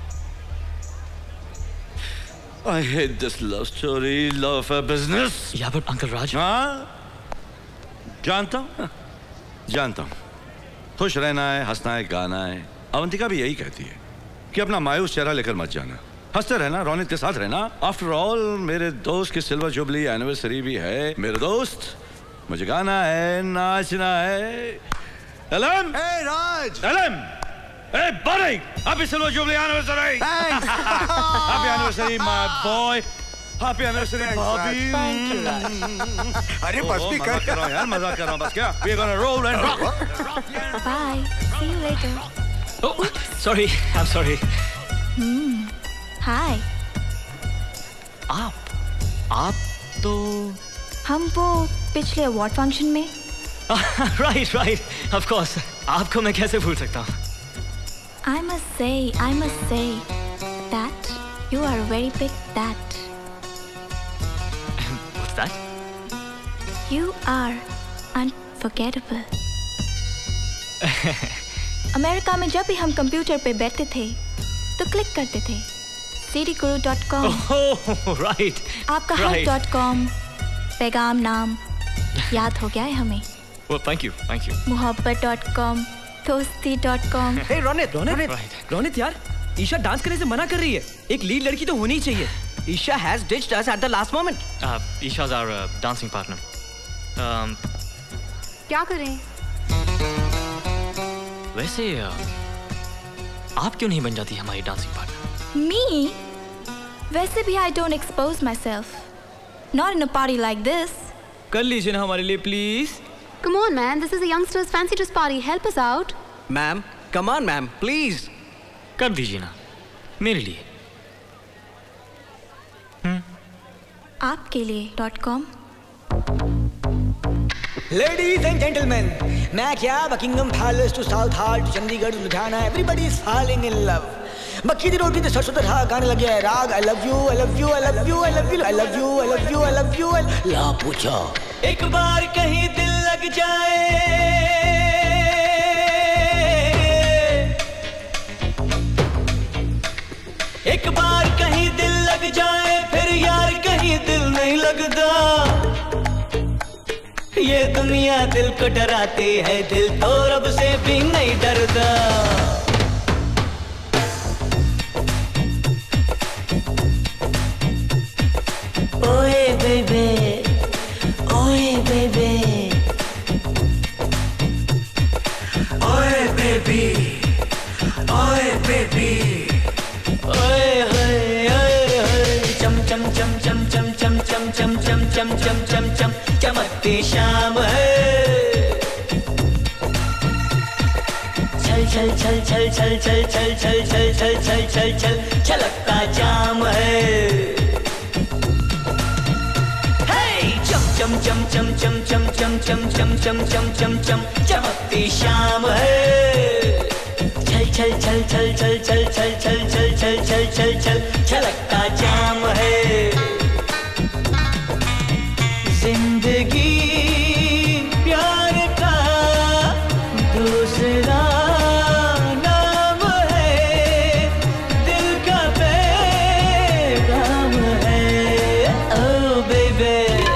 I hate this love story, love affair business. या बट अंकल राज। हाँ, जानता हूँ, जानता हूँ। खुश रहना है, हंसना है, गाना है। अवंतिका भी यही कहती है कि अपना मायूस चेहरा लेकर मत जाना, हंसते रहना, रौनित के साथ रहना। आफ्टर ऑल मेरे दोस्त की सिल्वर जुबली एनिवर्सरी भी है। मेरे दोस्त, मुझे गाना है, नाचना है। Alan, Hey, Raj! Alan, hey buddy, happy silver jubilee anniversary. Thanks. Happy anniversary my boy. Happy anniversary भाभी। Thank you, Raj. अरे बस भी कर। मजाक कर रहा हूँ यार, मजाक कर रहा हूँ बस। क्या? We're gonna roll and rock. Bye. See you later. Oh, sorry, I'm sorry. Hmm. Hi. आप आप तो हम वो पिछले अवार्ड फंक्शन में। राइट राइट ऑफ कोर्स, आपको मैं कैसे भूल सकता हूँ। I must say, I must say that you are a very big that. What's that? You are unforgettable. America में जब भी हम कंप्यूटर पे बैठते थे तो क्लिक करते थे सी डी गुरु डॉट कॉम। Oh right. आपका हर डॉट कॉम पैगाम नाम याद हो गया है हमें। Well, thank you, thank you. मोहब्बत डॉट कॉम, दोस्ती dot com. Hey Ronit, Ronit, Ronit यार, ईशा डांस करने से मना कर रही है। एक लीड लड़की तो होनी ही चाहिए। Isha has ditched us at the last moment. Uh, Isha's our uh, dancing partner. Um, क्या करें? वैसे uh, आप क्यों नहीं बन जाती हमारी डांसिंग पार्टनर? Me? वैसे भी I don't expose myself. Not in a party like this. कर लीजिए ना हमारे लिए please. Come on, man. This is a youngsters' fancy dress party. Help us out. Ma'am, come on, ma'am, please. कर दीजिए ना, मेरे लिए। आपके लिए dot com. Ladies and gentlemen, मैं क्या Buckingham palace to south hart Chandigarh Ludhiana everybody is falling in love. मक्की दी रोटी ते सरसों दा साग गाने लगे है राग I love you I love you I love you I love you I love you I love you I love you ला पूछो एक बार कहीं दिल लग जाए एक बार कहीं दिल लग जाए फिर यार कहीं दिल नहीं लगता। ये दुनिया दिल को डराती है दिल तो रब से भी नहीं डरता। ओए बेबे ओए बेबे ओए बेबी ओए बेबी ओए होए ओए होए चम चम चम चम चम चम चम चम चम चम चम चम चम चमकती शाम है छल छल छल छल छल छल छल छल छल छल छल छल छलकता जाम है चम चम चम चम चम चम चम चम चम चम चम चम चमकती शाम है छल छल छल छल छल छल छल छल छल छल छल छल छल छलकता जाम है जिंदगी प्यार का दूसरा नाम है दिल का पैगाम है ओ बेबी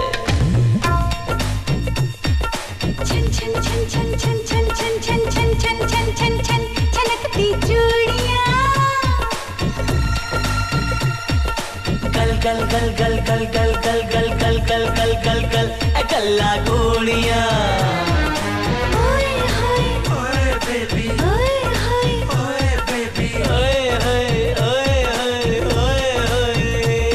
गल गल गल गल गल गल गल गल गल गल गल गल गल्ला गोलियां ओए होए ओए बेबी ओए होए ओए बेबी ओए होए ओए होए ओए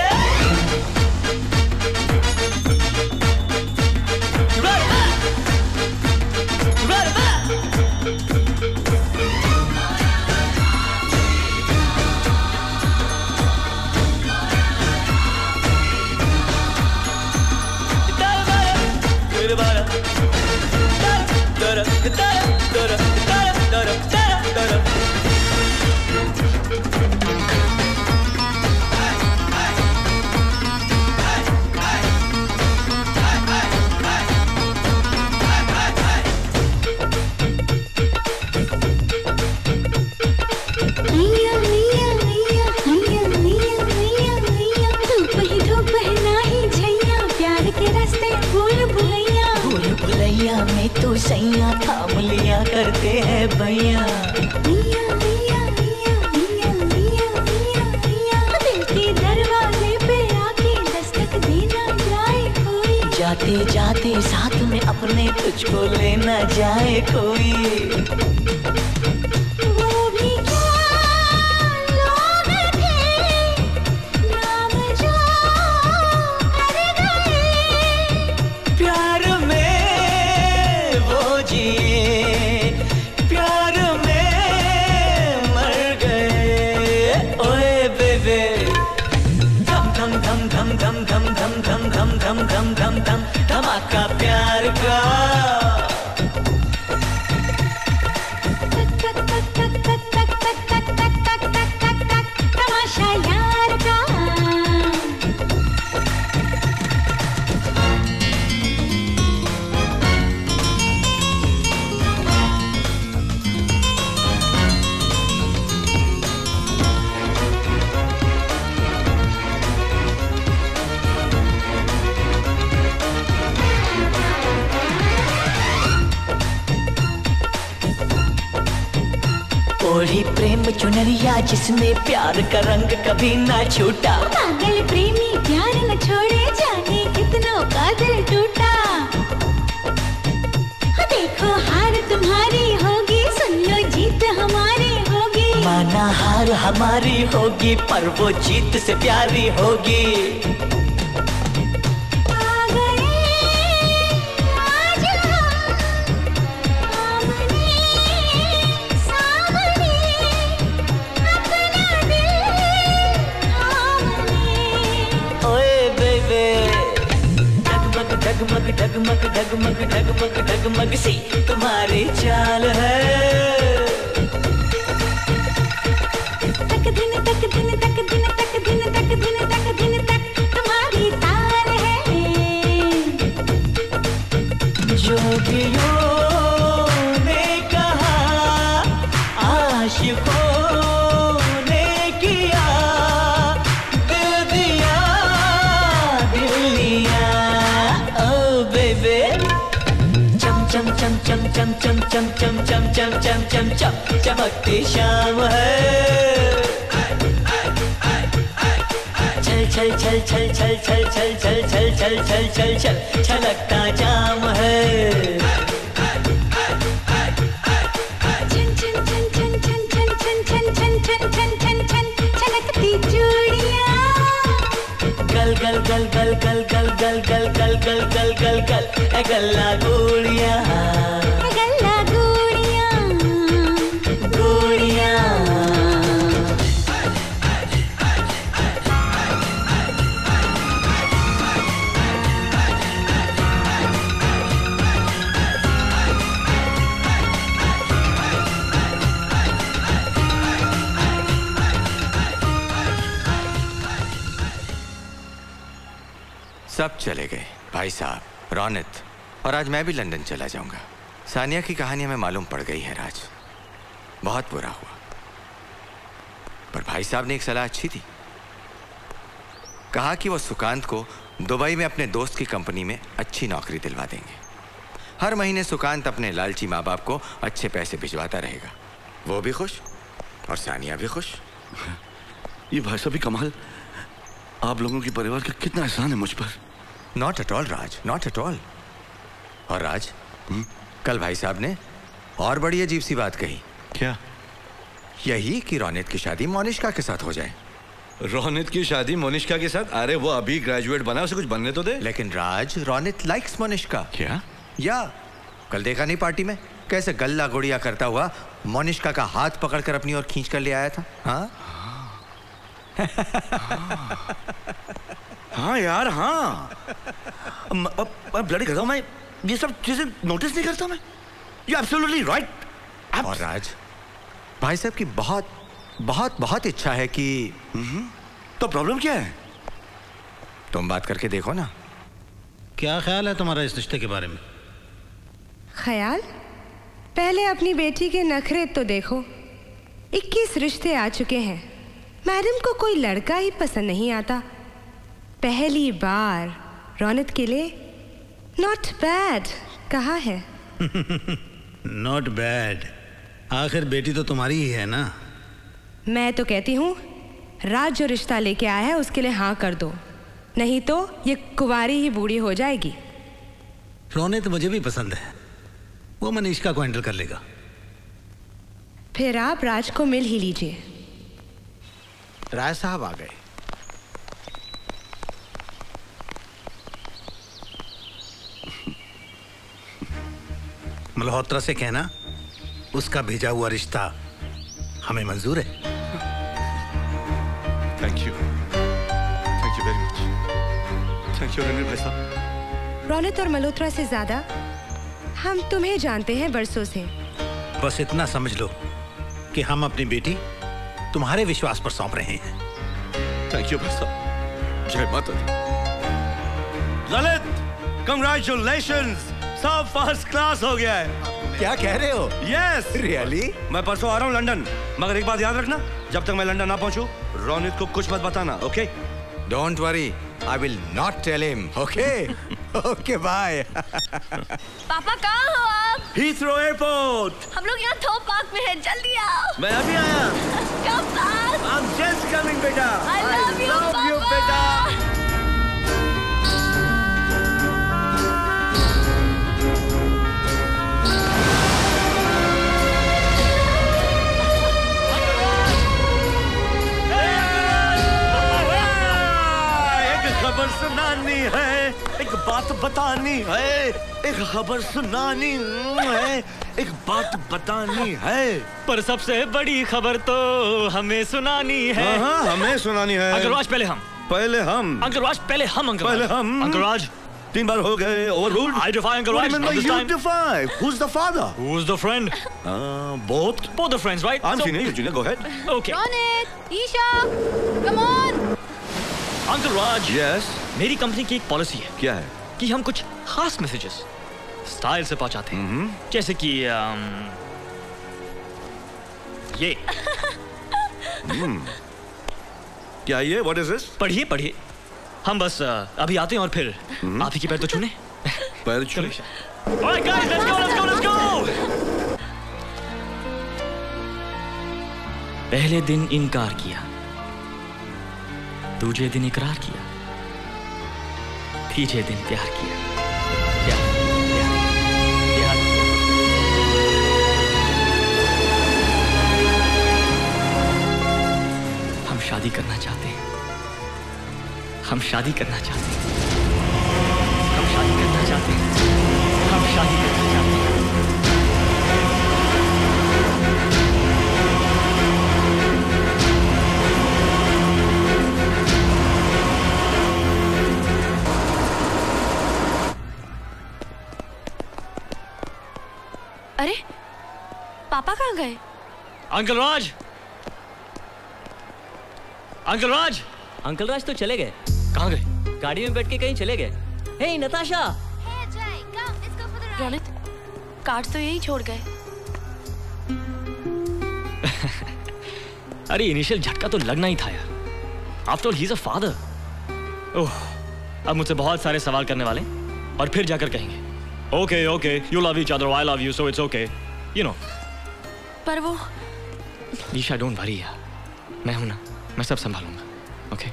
में तो सैया थाम लिया करते हैं भैया दिल के दरवाजे पे आके दस्तक देना जाए कोई जाते जाते साथ में अपने तुझको लेना जाए कोई धम धम धम धम धमाका प्यार का। तमाशा यार का। ओढ़ी प्रेम चुनरिया जिसने प्यार का रंग कभी ना छूटा। पागल प्रेमी प्यार न छोड़े जाने कितनों का दिल टूटा। देखो हार तुम्हारी होगी सुन लो जीत हमारी होगी। माना हार हमारी होगी पर वो जीत से प्यारी होगी। डगमग डगमग डगमग डगमग डगमग सी तुम्हारी चाल है। तक दिन तक दिन तक दिन तक दिन तक दिन तक दिन तक तुम्हारी ताल है। जोगियों ने कहा आशिकों ने किया दिल दिया दिल लिया। चम चम चम चम चम चम चम चम चम चम चम चम चमकती शाम है। चल चल चल चल चल चल चल चल चल चल चल चल चल छलकता जाम है। छन छन छन छन छन छन छन छन छन छन छन छन छलकती चूड़ियां। गल गल गल गल गल गल गल गल गल गल गल गल गल ए गल्ला गोड़ियां गल्ला गोड़ियां गोड़ियां। सब चले गए भाई साहब, रौनित, और आज मैं भी लंदन चला जाऊंगा। सानिया की कहानी हमें मालूम पड़ गई है राज, बहुत बुरा हुआ। पर भाई साहब ने एक सलाह अच्छी थी, कहा कि वो सुकांत को दुबई में अपने दोस्त की कंपनी में अच्छी नौकरी दिलवा देंगे। हर महीने सुकांत अपने लालची माँ बाप को अच्छे पैसे भिजवाता रहेगा, वो भी खुश और सानिया भी खुश। ये भाई साहब भी कमाल, आप लोगों के परिवार का कितना एहसान है मुझ पर। Not at all Raj, not at all. और राज, हुँ? कल भाई साहब ने और बड़ी अजीब सी बात कही। क्या? यही कि रौनित की शादी मोनिष्का के साथ हो जाए। रौनित की शादी मोनिष्का के साथ? अरे वो अभी ग्रेजुएट बना, उसे कुछ बनने तो दे। लेकिन राज, रौनित लाइक्स मोनिष्का। क्या? या कल देखा नहीं पार्टी में कैसे गल्ला गुड़िया करता हुआ मोनिष्का का हाथ पकड़कर अपनी ओर खींच कर ले आया था। हाँ हाँ यार हाँ। अब ब्लडी करता हूँ मैं, ये सब चीजें नोटिस नहीं करता मैं। You absolutely right. और राज, भाई साहब की बहुत बहुत बहुत इच्छा है कि। तो प्रॉब्लम क्या है? तुम बात करके देखो ना। क्या ख्याल है तुम्हारा इस रिश्ते के बारे में? ख्याल? पहले अपनी बेटी के नखरे तो देखो। इक्कीस रिश्ते आ चुके हैं, मैडम को कोई लड़का ही पसंद नहीं आता। पहली बार रौनित के लिए नॉट बैड कहा है। Not bad? आखिर बेटी तो तुम्हारी ही है ना। मैं तो कहती हूँ राज जो रिश्ता लेके आया है उसके लिए हाँ कर दो, नहीं तो ये कुंवारी ही बूढ़ी हो जाएगी। रौनित मुझे भी पसंद है, वो मनीषका को हैंडल कर लेगा। फिर आप राज को मिल ही लीजिए। राय साहब आ गए। मल्होत्रा से कहना उसका भेजा हुआ रिश्ता हमें मंजूर है। Thank you, thank you very much. Thank thank you Ranveer भाई साहब। रौनक और मल्होत्रा से ज्यादा हम तुम्हें जानते हैं बरसों से। बस इतना समझ लो कि हम अपनी बेटी तुम्हारे विश्वास पर सौंप रहे हैं। थैंक यू भाई साहब। जय माता दी। ललित, कंग्रेचुलेशंस, सब फर्स्ट क्लास हो गया है। क्या कह रहे हो? Yes really? मैं परसों आ रहा हूँ लंदन, मगर एक बात याद रखना, जब तक मैं लंदन ना पहुंचूं, रौनक को कुछ मत बताना, okay? Don't worry, I will not tell him, okay? Okay bye. पापा कहाँ हो आप? Heathrow airport. हम लोग यहाँ थोप पार्क में हैं, जल्दी आओ। मैं अभी आया। Come fast. I'm just coming, बेटा। I love you, love you, पापा। बेटा। खबर सुनानी है, एक बात बतानी है, एक खबर सुनानी है, एक बात बतानी है। पर सबसे बड़ी खबर तो हमें सुनानी है। हाँ, हमें सुनानी है। अंकल राज पहले हम। पहले हम। अंकल राज पहले हम अंकल पहले हम। अंकल राज तीन बार हो गए overruled. I defy Uncle Raj. What do you mean by you defy? Who's the father? Who's the friend? Uh, both. Both the friends, right? I'm so... senior, you're junior. Go ahead. Okay. Ronit, Isha, come on. Uncle Raj. Yes. मेरी कंपनी की एक पॉलिसी है। क्या है? कि हम कुछ खास मैसेजेस स्टाइल से पहुंचाते हैं। mm-hmm. जैसे कि um, ये hmm. क्या ये? What is this? पढ़िए पढ़िए। हम बस uh, अभी आते हैं और फिर mm-hmm. आप ही के पैर तो छूने। पैर छूने। Alright guys, let's go, let's go, let's go. पहले दिन इनकार किया, दूसरे दिन इकरार किया, तीसरे दिन प्यार किया। प्यार, प्यार, प्यार। हम शादी करना चाहते हैं, हम शादी करना चाहते हैं, हम शादी करना चाहते हैं, हम शादी करना चाहते हैं। अरे पापा कहाँ गए? Uncle Raj, uncle Raj, uncle Raj तो चले गए। कहाँ गए? गाड़ी में बैठ के कहीं चले गए। हे नताशा। रौनक, कार्ड तो यही छोड़ गए। अरे इनिशियल झटका तो लगना ही था यार। After all he is a father. Oh, अब मुझसे बहुत सारे सवाल करने वाले और फिर जाकर कहेंगे okay okay you love each other, I love you, so it's okay, you know. पर वो ईशा डोंट वरी यार, मैं हूं ना, मैं सब संभालूंगा, ओके?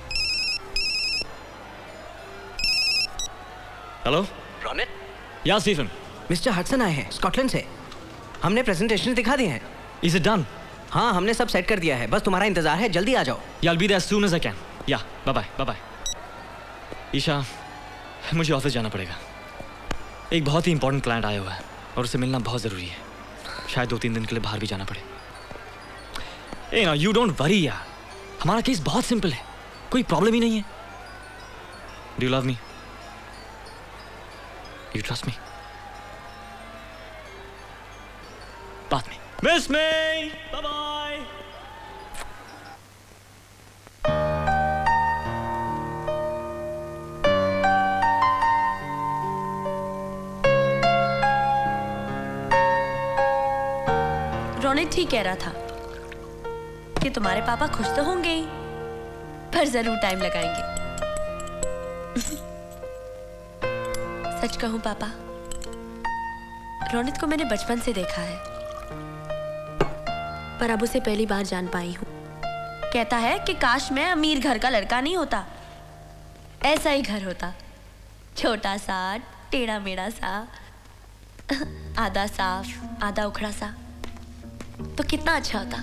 हेलो रौनक। या स्टीफन। मिस्टर हडसन आए हैं स्कॉटलैंड से। हमने प्रेजेंटेशन दिखा दिए हैं। Is it done? हाँ, हमने सब सेट कर दिया है, बस तुम्हारा इंतजार है, जल्दी आ जाओ। या I'll be there as soon as I can. या bye bye bye bye. Isha, मुझे ऑफिस जाना पड़ेगा। एक बहुत ही इंपॉर्टेंट क्लाइंट आया हुआ है और उससे मिलना बहुत ज़रूरी है। शायद दो तीन दिन के लिए बाहर भी जाना पड़े। ए ना, यू डोंट वरी यार, हमारा केस बहुत सिंपल है, कोई प्रॉब्लम ही नहीं है। Do you love me? You trust me? बाद में। Miss me, bye bye. Raunak ठीक कह रहा था कि तुम्हारे पापा खुश तो होंगे ही, पर जरूर टाइम लगाएंगे। सच कहूं पापा, रौनक को मैंने बचपन से देखा है, पर अब उसे पहली बार जान पाई हूं। कहता है कि काश मैं अमीर घर का लड़का नहीं होता, ऐसा ही घर होता, छोटा सा, टेढ़ा मेढ़ा सा, आधा साफ आधा उखड़ा सा, तो कितना अच्छा होता।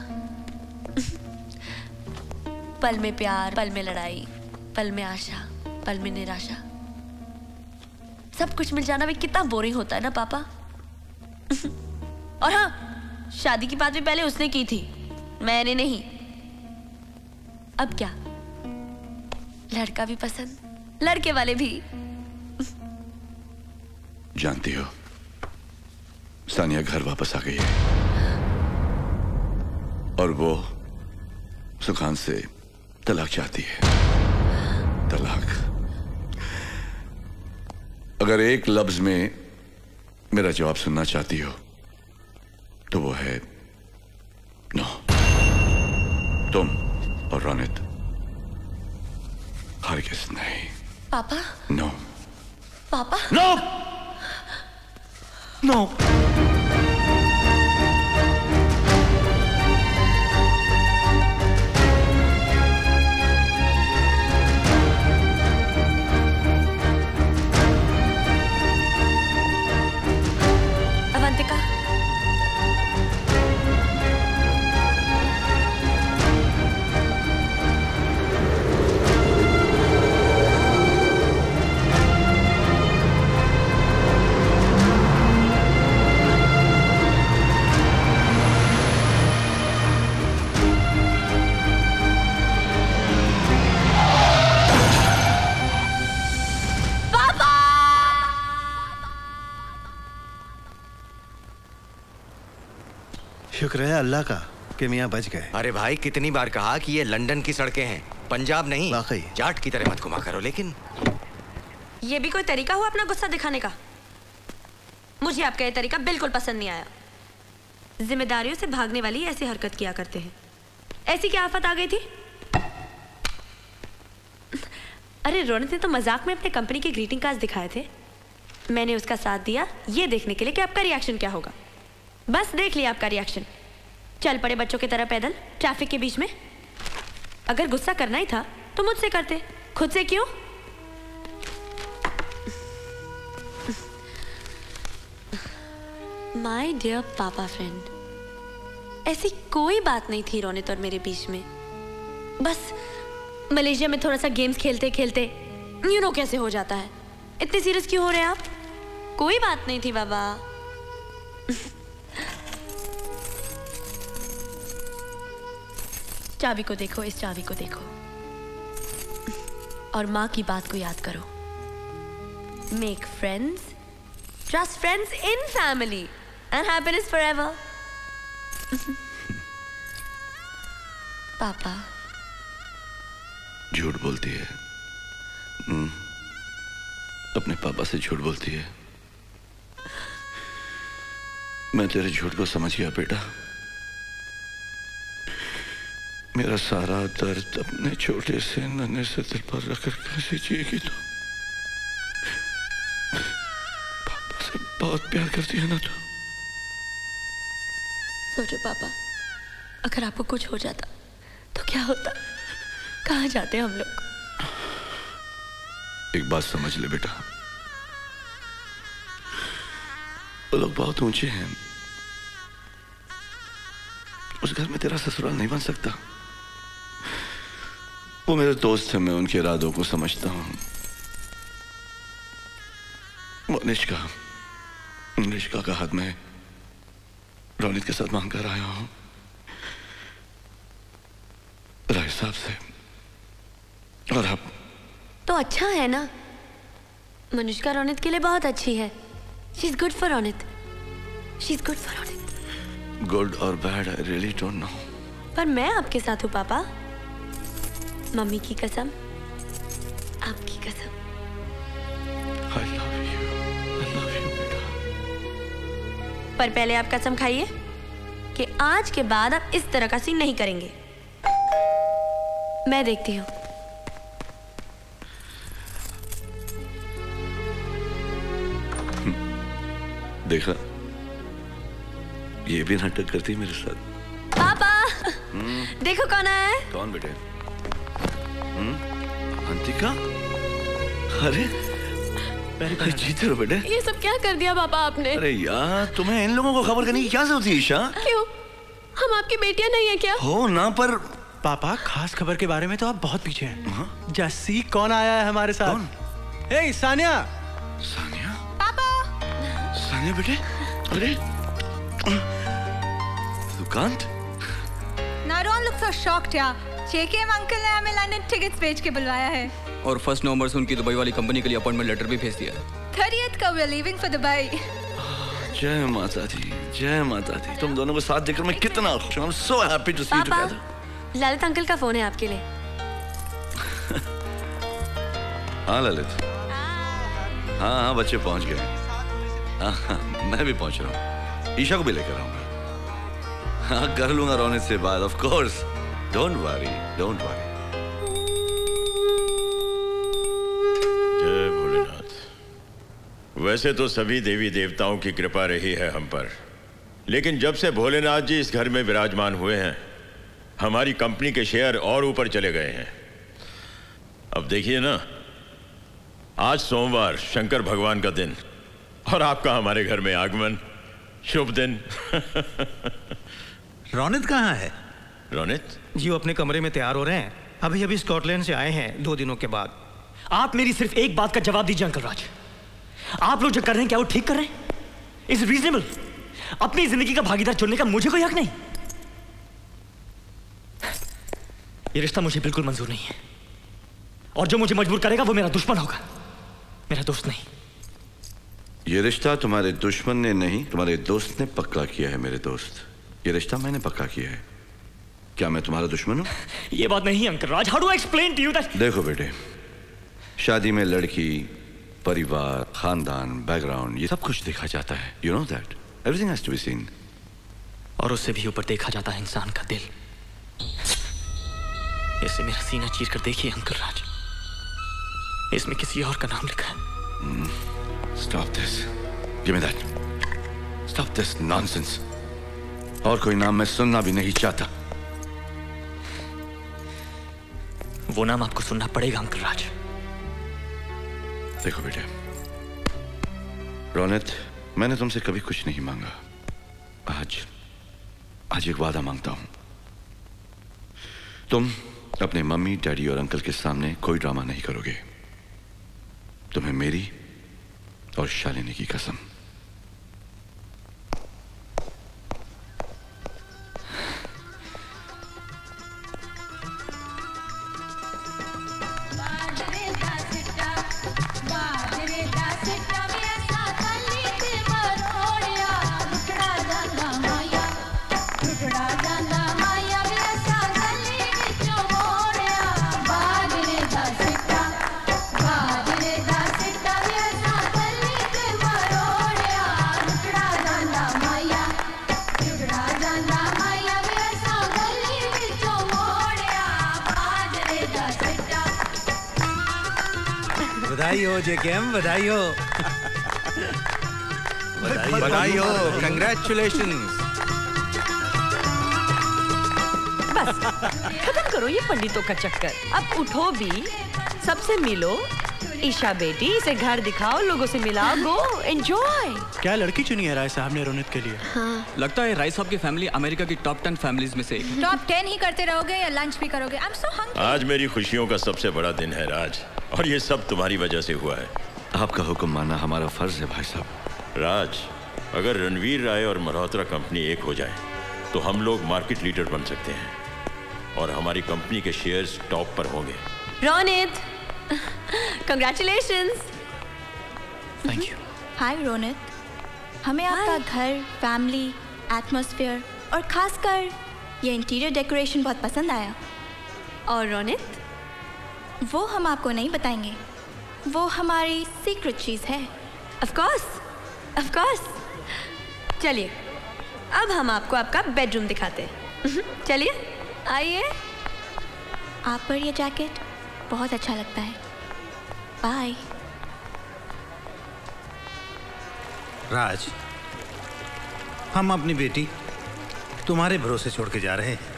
पल में प्यार, पल में लड़ाई, पल में आशा, पल में निराशा, सब कुछ मिल जाना भी कितना बोरिंग होता है ना पापा। और हाँ, शादी की बात भी पहले उसने की थी, मैंने नहीं। अब क्या, लड़का भी पसंद, लड़के वाले भी। जानती हो, सानिया घर वापस आ गई है और वो सुखान से तलाक चाहती है। तलाक। अगर एक लफ्ज में मेरा जवाब सुनना चाहती हो तो वो है नो। तुम और रोनित हरगिज़ नहीं। पापा। नो। पापा। नो। नो। अवंतिका। शुक्र है अल्लाह का कि मियाँ बच गए। अरे भाई कितनी बार कहा कि ये लंदन की सड़कें हैं, पंजाब नहीं। वाकई जाट की तरह मत घुमा करो। लेकिन ये भी कोई तरीका हुआ अपना गुस्सा दिखाने का? मुझे आपका ये तरीका बिल्कुल पसंद नहीं आया। जिम्मेदारियों से भागने वाली ऐसी हरकत किया करते हैं। ऐसी क्या आफत आ गई थी? अरे रोनित ने तो मजाक में अपने कंपनी के ग्रीटिंग कार्ड्स दिखाए थे। मैंने उसका साथ दिया ये देखने के लिए कि आपका रिएक्शन क्या होगा। बस देख लिया आपका रिएक्शन। चल पड़े बच्चों की तरह पैदल ट्रैफिक के बीच में। अगर गुस्सा करना ही था तो मुझसे करते, खुद से क्यों? माय डियर पापा फ्रेंड, ऐसी कोई बात नहीं थी रोनित और मेरे बीच में। बस मलेशिया में थोड़ा सा गेम्स खेलते खेलते यू नो कैसे हो जाता है। इतने सीरियस क्यों हो रहे हैं आप? कोई बात नहीं थी बाबा। चाबी को देखो, इस चाबी को देखो और माँ की बात को याद करो। Make friends, trust friends in family and happiness forever. पापा झूठ बोलती है। हम्म, अपने पापा से झूठ बोलती है। मैं तेरे झूठ को समझ गया बेटा। मेरा सारा दर्द अपने छोटे से नन्हे से दिल पर रखकर कैसे जिएगी तो? पापा से बहुत प्यार करती है ना तो? सोचो पापा, अगर आपको कुछ हो जाता तो क्या होता? कहाँ जाते हम लोग? एक बात समझ ले बेटा, वो लोग बहुत ऊंचे हैं। उस घर में तेरा ससुराल नहीं बन सकता। वो मेरे दोस्त हैं, मैं उनके इरादों को समझता हूं। वो निष्का निष्का का हाथ में रोनित के साथ मांग कर आया हूं राय साहब से। और अब तो अच्छा है ना। मनुष्का रोनित के लिए बहुत अच्छी है। She is good for Ronit. She is good for Ronit. Good और bad I really don't know. पर मैं आपके साथ हूँ पापा। मम्मी की कसम, आपकी कसम। I love you. I love you, बेटा। पर पहले आप कसम खाइए कि आज के बाद आप इस तरह का सीन नहीं करेंगे। मैं देखती हूँ। देखा, ये भी नाटक करती है मेरे साथ। पापा देखो कौन आया है। कौन बेटे? अंतिका? अरे जीते रहो बेटे। ये सब क्या कर दिया पापा आपने? अरे यार, तुम्हें इन लोगों को खबर करने की क्या जरूरत है ईशा? क्यों? हम आपकी बेटियां नहीं है क्या? हो ना, पर पापा खास खबर के बारे में तो आप बहुत पीछे हैं। जस्सी कौन आया है हमारे साथ? कौन? ए सानिया। सानिया? पापा। सानिया बेटे? अरे सुकांत? नारोन लुक्स सो शॉक्ड यार। जेकेएम अंकल ने हमें लंदन टिकट्स बेच के बुलवाया है। और फर्स्ट नवंबर से उनकी दुबई वाली कंपनी के लिए अपॉइंटमेंट लेटर भी भेज दिया है। थर्टियथ का we are leaving for Dubai. जय माता दी, जय माता दी। तुम दोनों को साथ देखकर मैं कितना खुश हूँ। I'm so happy to see you together. Lalit uncle का फोन है आपके लिए। हाँ ललित, हाँ हाँ बच्चे पहुंच गए। हाँ हाँ मैं भी पहुंच रहा हूँ। ईशा को भी लेकर आऊंगा। हाँ कर लूंगा रोनित से बात, of course. Don't worry, don't worry. जय भोलेनाथ। वैसे तो सभी देवी देवताओं की कृपा रही है हम पर, लेकिन जब से भोलेनाथ जी इस घर में विराजमान हुए हैं, हमारी कंपनी के शेयर और ऊपर चले गए हैं। अब देखिए ना, आज सोमवार शंकर भगवान का दिन और आपका हमारे घर में आगमन। शुभ दिन। रोनित कहाँ है? रोनित जी वो अपने कमरे में तैयार हो रहे हैं। अभी अभी स्कॉटलैंड से आए हैं दो दिनों के बाद। आप मेरी सिर्फ एक बात का जवाब दीजिए अंकल राज, आप लोग जो कर रहे हैं क्या वो ठीक कर रहे हैं? Is reasonable? अपनी जिंदगी का भागीदार चुनने का मुझे कोई हक नहीं। ये रिश्ता मुझे बिल्कुल मंजूर नहीं है, और जो मुझे मजबूर करेगा वो मेरा दुश्मन होगा, मेरा दोस्त नहीं। ये रिश्ता तुम्हारे दुश्मन ने नहीं, तुम्हारे दोस्त ने पक्का किया है मेरे दोस्त। ये रिश्ता मैंने पक्का किया है। क्या मैं तुम्हारा दुश्मन हूं? ये बात नहीं uncle Raj. How do I explain to you that? देखो बेटे, शादी में लड़की, परिवार, खानदान, बैकग्राउंड, ये सब कुछ देखा जाता है। You know that everything has to be seen. और उससे भी ऊपर देखा जाता है इंसान का दिल। इसे मेरा सीना चीर कर देखिए अंकल राज, इसमें किसी और का नाम लिखा है। Stop this, give me that. Stop this nonsense. और कोई नाम मैं सुनना भी नहीं चाहता। वो नाम आपको सुनना पड़ेगा अंकल राज। देखो बेटे, रोनित, मैंने तुमसे कभी कुछ नहीं मांगा। आज आज एक वादा मांगता हूं। तुम अपने मम्मी, डैडी और अंकल के सामने कोई ड्रामा नहीं करोगे। तुम्हें मेरी और शालिनी की कसम। बधाई हो जेकेएम, बधाई हो। बधाई हो, कंग्रेचुलेशंस। बस खत्म करो ये पंडितों का चक्कर। अब उठो भी, सबसे मिलो। ईशा बेटी, इसे घर दिखाओ, लोगों से मिलाओ, गो एंजॉय। क्या लड़की चुनी है राय साहब ने रोनित के लिए? हाँ। लगता है राय साहब की फैमिली अमेरिका की टॉप टेन फैमिलीज में से एक। टॉप टेन ही करते रहोगे या लंच भी करोगे? I am so hungry. आज मेरी खुशियों का सबसे बड़ा दिन है राज, और ये सब तुम्हारी वजह से हुआ है। आपका हुक्म मानना हमारा फर्ज है भाई साहब। राज, अगर रणवीर राय और मल्होत्रा कंपनी एक हो जाए तो हम लोग मार्केट लीडर बन सकते हैं और हमारी कंपनी के शेयर्स टॉप पर होंगे। Ronit, congratulations. Thank you. Hi Ronit, हमें आपका घर, फैमिली, एटमॉस्फेयर और खासकर ये इंटीरियर डेकोरेशन बहुत पसंद आया। और रोनित? वो हम आपको नहीं बताएंगे, वो हमारी सीक्रेट चीज है। Of course, of course. चलिए अब हम आपको आपका बेडरूम दिखाते हैं। चलिए आइए। आप पर ये जैकेट बहुत अच्छा लगता है। बाय। राज, हम अपनी बेटी तुम्हारे भरोसे छोड़ के जा रहे हैं।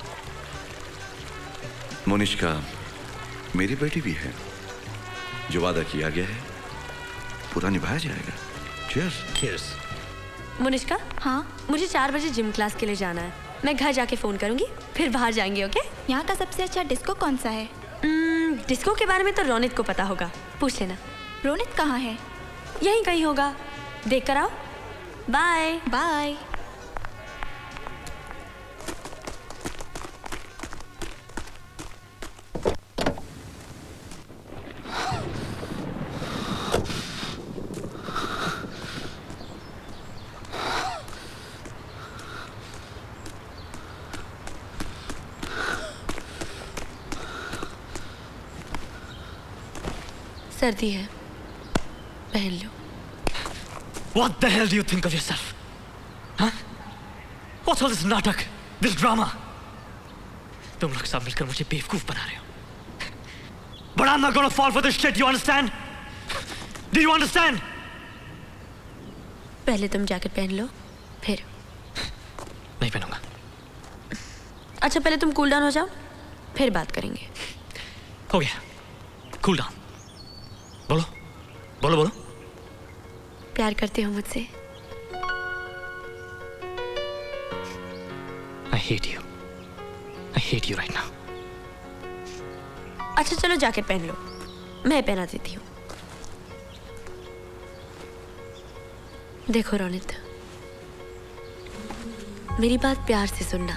मोनिष्का मेरी बेटी भी है। जो वादा किया गया है पूरा निभाया जाएगा। चीयर्स। चीयर्स। मोनिष्का, हाँ मुझे चार बजे जिम क्लास के लिए जाना है। मैं घर जाके फोन करूंगी, फिर बाहर जाएंगे। ओके? यहाँ का सबसे अच्छा डिस्को कौन सा है? hmm, डिस्को के बारे में तो रोनित को पता होगा, पूछ लेना। रोनित कहाँ है? यहीं कहीं होगा, देख कर आओ। Bye bye. सर्दी है, पहन लो। What the hell do you think of yourself? Huh? What's all this नाटक? This drama? तुम लोग सब मिलकर मुझे बेवकूफ बना रहे हो। But I'm not gonna fall for this shit, you understand? Do you understand? पहले तुम जैकेट पहन लो, फिर। नहीं पहनूंगा। अच्छा पहले तुम कूल डाउन हो जाओ, फिर बात करेंगे। हो गया, कूल डाउन। बोलो, बोलो बोलो। प्यार करते हो मुझसे? I hate you. I hate you right now. अच्छा चलो जैकेट पहन लो, मैं पहना देती हूँ। देखो रोनित, मेरी बात प्यार से सुनना।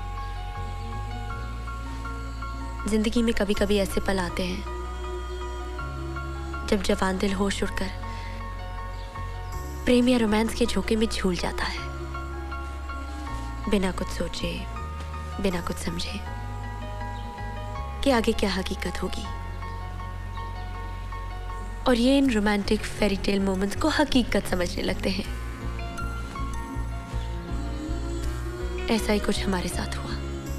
जिंदगी में कभी कभी ऐसे पल आते हैं जब जवान दिल होश उड़कर प्रेम या रोमांस के झोंके में झूल जाता है, बिना कुछ सोचे, बिना कुछ समझे कि आगे क्या हकीकत होगी। और ये इन रोमांटिक फेरी टेल मोमेंट्स को हकीकत समझने लगते हैं। ऐसा ही कुछ हमारे साथ हुआ।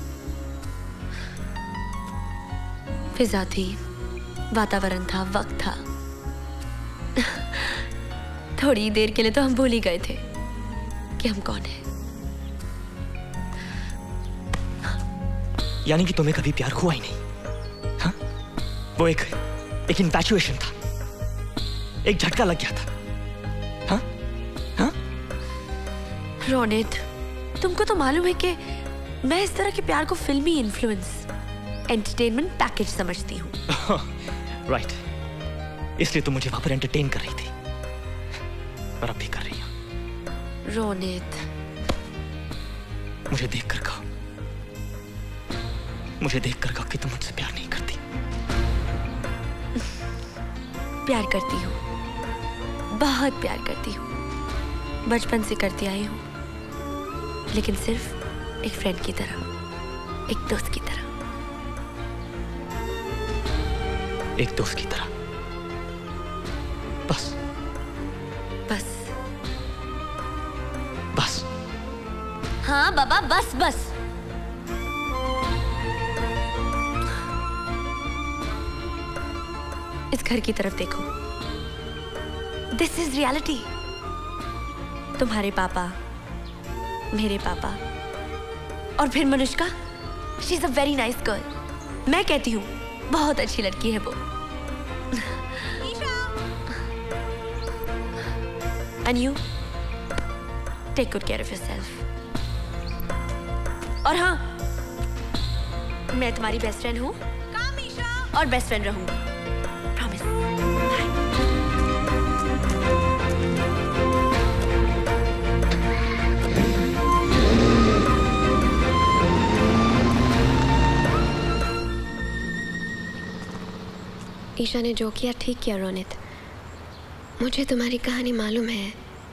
फिजा थी, वातावरण था, वक्त था। थोड़ी देर के लिए तो हम भूल ही गए थे कि हम कौन हैं। यानी कि तुम्हें कभी प्यार हुआ ही नहीं? हाँ? वो एक एक इन्फैचुएशन था, एक झटका लग गया था। हाँ? हाँ? रोनित, तुमको तो मालूम है कि मैं इस तरह के प्यार को फिल्मी इन्फ्लुएंस, एंटरटेनमेंट पैकेज समझती हूँ। राइट, इसलिए तुम मुझे वहां पर एंटरटेन कर रही थी, और अब भी कर रही हो। रोनित, मुझे देख कर कहो, मुझे देख कर कहो कि तुम मुझसे प्यार नहीं करती। प्यार करती हूँ, बहुत प्यार करती हूँ, बचपन से करती आई हूँ, लेकिन सिर्फ एक फ्रेंड की तरह, एक दोस्त की तरह। एक दोस्त की तरह, बस बस बस। हाँ बाबा, बस बस। इस घर की तरफ देखो, दिस इज रियलिटी। तुम्हारे पापा, मेरे पापा, और फिर Manushka, she is a very nice girl. मैं कहती हूँ बहुत अच्छी लड़की है वो। And you take good care of yourself. और हाँ, मैं तुम्हारी बेस्ट फ्रेंड हूँ और बेस्ट फ्रेंड रहूंगी। Promise. ईशा ने जो किया ठीक किया रोनित। मुझे तुम्हारी कहानी मालूम है।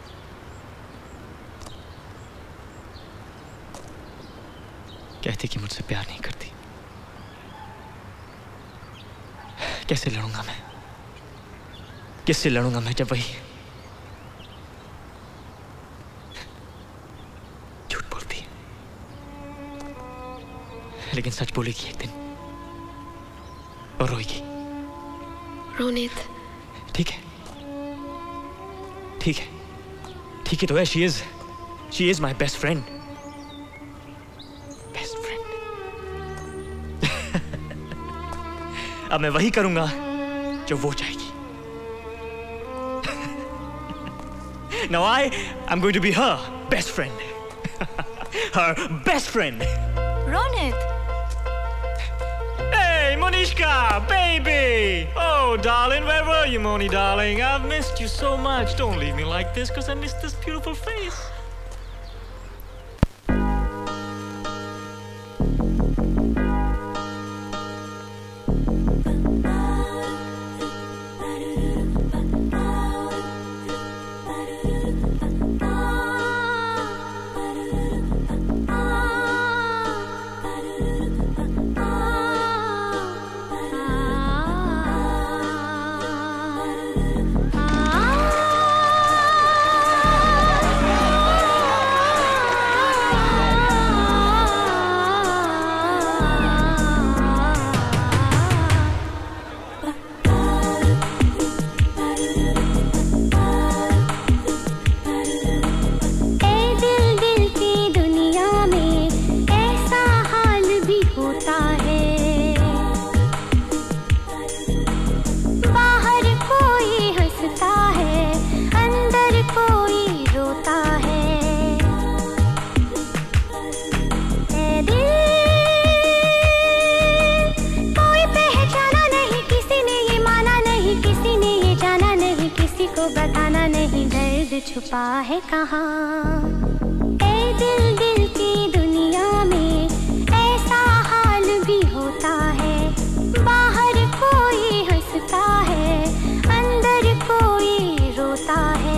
कहती कि मुझसे प्यार नहीं करती। कैसे लड़ूंगा मैं? किससे लड़ूंगा मैं जब वही झूठ बोलती है? लेकिन सच बोलेगी एक दिन और रोएगी। रोनित, ठीक है, ठीक है, ठीक है तो है। She is she is my best friend. Best friend. अब मैं वही करूंगा जो वो चाहेगी। Now I am going to be her best friend. Her best friend. Ronit. Hey, Monishka, baby! Oh, darling, where were you, Moni, darling? I've missed you so much. Don't leave me like this, because I miss this beautiful face. छुपा है कहाँ। ए दिल दिल की दुनिया में ऐसा हाल भी होता है, बाहर कोई हंसता है, अंदर कोई रोता है।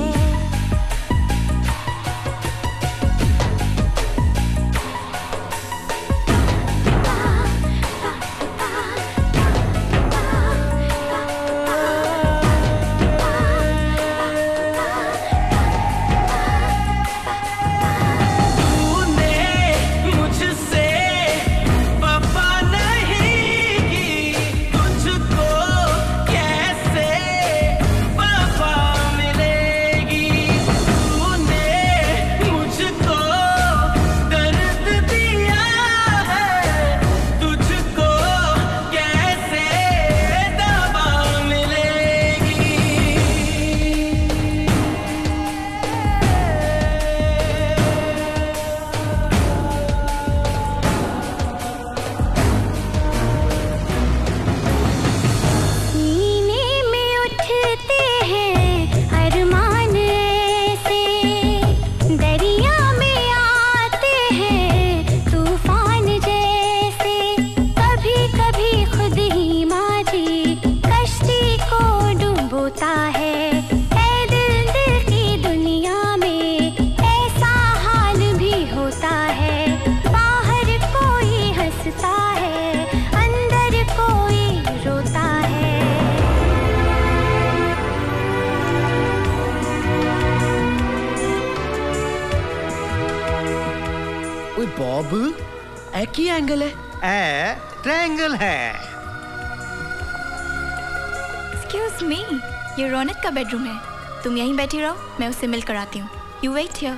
बॉब, एक ही एंगल है। ए, ट्रायंगल है। Excuse me, ये रौनक का बेडरूम है। तुम यहीं बैठी रहो, मैं उससे मिल कर आती हूँ। You wait here.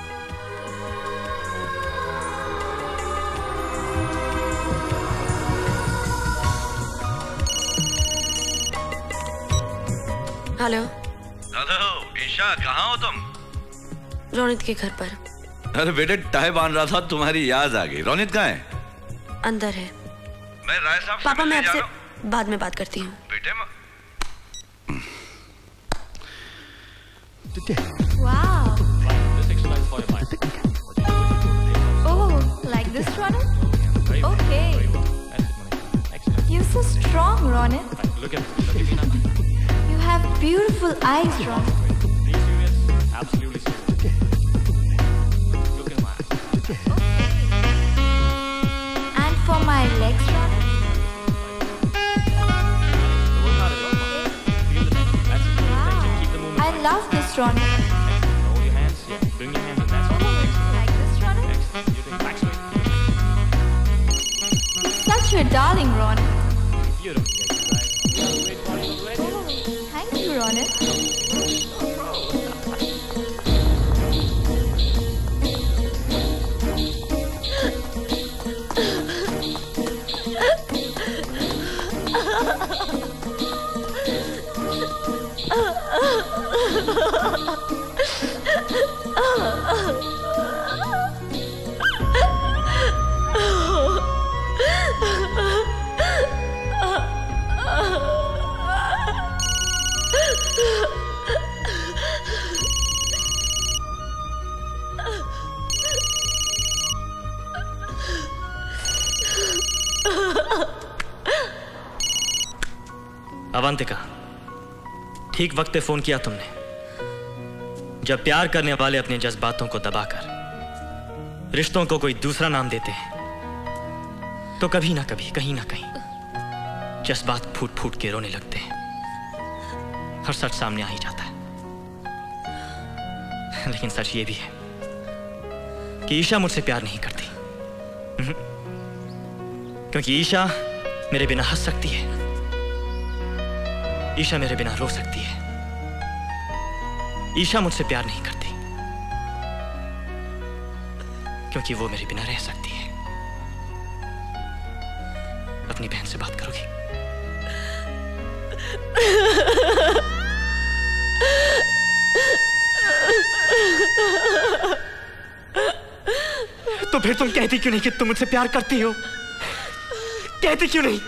Hello. Hello, Isha कहाँ हो तुम? रोनित के घर पर। अरे बेटे टाई बांध रहा था, तुम्हारी याद आ गई। रोनित कहाँ है? अंदर है। मैं राय साहब से पापा मैं मिलने जा आपसे रहा हूँ। बाद में बात करती हूँ। बेटे म... Wow. Oh, like this, Ronit? Okay. You're so strong, Ronit. You have beautiful eyes, Ronit. Absolutely. And for my legs, Ronit? I love this, Ronit. Hold your hands. Yeah. Bring your hands in that sort of Like this, Ronit? Next, you think back straight. You're such a darling, Ronit. Beautiful. Wait for it. Wait. Oh, thank you, Ronit. Avantika, ठीक वक्त पे फोन किया तुमने। जब प्यार करने वाले अपने जज्बातों को दबाकर रिश्तों को कोई दूसरा नाम देते हैं तो कभी ना कभी कहीं ना कहीं जज्बात फूट फूट के रोने लगते हैं और सच सामने आ ही जाता है। लेकिन सच ये भी है कि ईशा मुझसे प्यार नहीं करती, क्योंकि ईशा मेरे बिना हंस सकती है, ईशा मेरे बिना रो सकती है। ईशा मुझसे प्यार नहीं करती क्योंकि वो मेरे बिना रह सकती है। अपनी बहन से बात करोगी? तो फिर तुम कहती क्यों नहीं कि तुम मुझसे प्यार करती हो? कहती क्यों नहीं?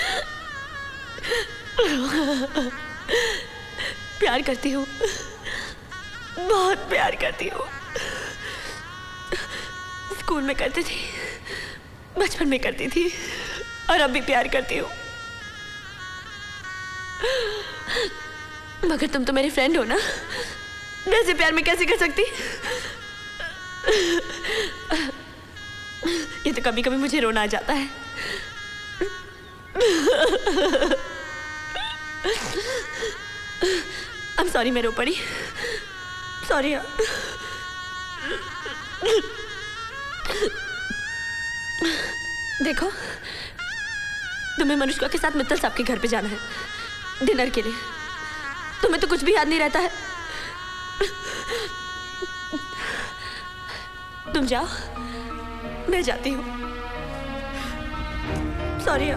प्यार करती हूँ, बहुत प्यार करती हूँ। स्कूल में करती थी, बचपन में करती थी और अब भी प्यार करती हूँ। मगर तुम तो मेरे फ्रेंड हो ना, वैसे प्यार में कैसे कर सकती? ये तो कभी कभी मुझे रोना आ जाता है। I'm sorry मैं रो पड़ी। सॉरी। देखो, तुम्हें मनुष्का के साथ मित्तल साहब के घर पे जाना है डिनर के लिए। तुम्हें तो कुछ भी याद नहीं रहता है। तुम जाओ, मैं जाती हूँ। सॉरी।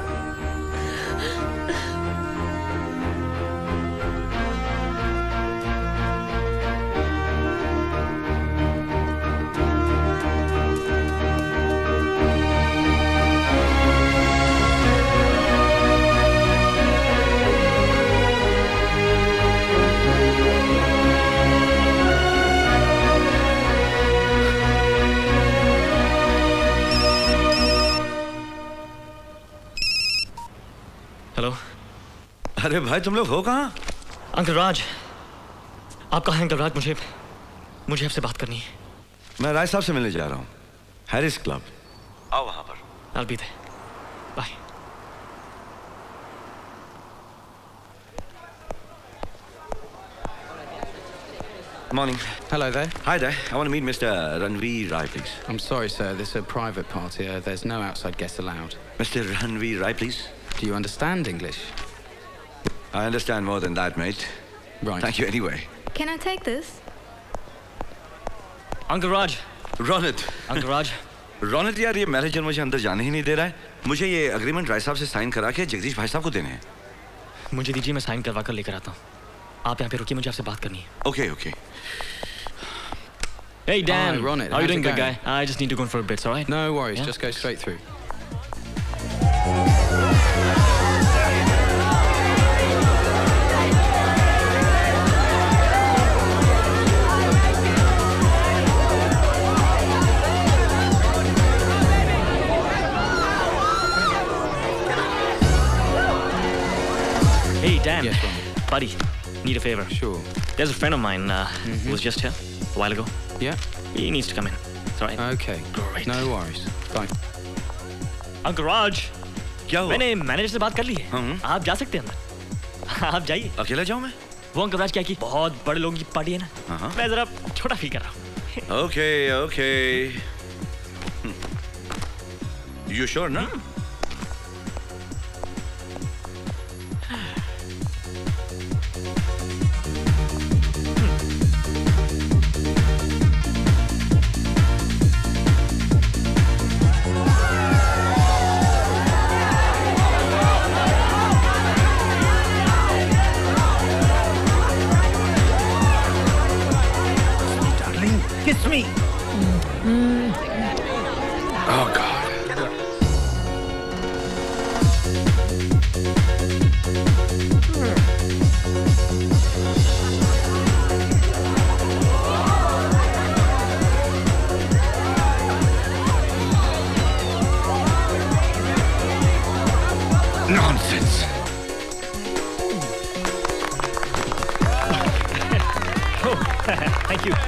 हेलो। अरे भाई तुम लोग हो कहाँ? अंकल राज। आप कहाँ हैं अंकल राज? मुझे मुझे आपसे बात करनी है। मैं राय साहब से मिलने जा रहा हूँ, हैरिस क्लब। आओ वहाँ पर। I'll be there. Bye. Morning. Hello there. Hi there. I want to meet Mister Ranveer Rai, please. I'm sorry, sir. This is a private party. Uh, there's no outside guests allowed. Mister Ranveer Rai, please. Do you understand English? I understand more than that, mate. Right. Thank you anyway. Can I take this? Uncle Raj. Ronit. Uncle Raj. Ronit यार, ये मैनेजर मुझे अंदर जाने ही नहीं दे रहा है। मुझे ये एग्रीमेंट राय साहब से साइन करा के जगदीश भाई साहब को देने हैं। मुझे दीजिए, मैं साइन करवा कर लेकर आता हूँ। आप यहाँ पे रुकिए, मुझे आपसे बात करनी है। Okay, okay. Hey Dan, Hi, Ronit. how are you How's doing, it good guy? going? I just need to go in for a bit, all right? No worries. Yeah? Just go straight through. Hey Dan, Yes, Ronit. buddy, need a favor. Sure. There's a friend of mine uh, Mhm. who was just here a while ago. Yeah. He needs to come in. It's all right. Okay. Great. No worries. Bye. Uncle Raj, क्या हुआ? मैंने मैनेजर से बात कर ली है। हम्म। आप जा सकते हैं अंदर। आप जाइए। अकेला जाऊँ मैं? वो अंकल राज क्या की बहुत बड़े लोगों की पार्टी है ना, हाँ। मैं जरा छोटा फील कर रहा हूँ। Okay, okay. You sure ना? Kiss me. Oh God. Nonsense. Oh, thank you.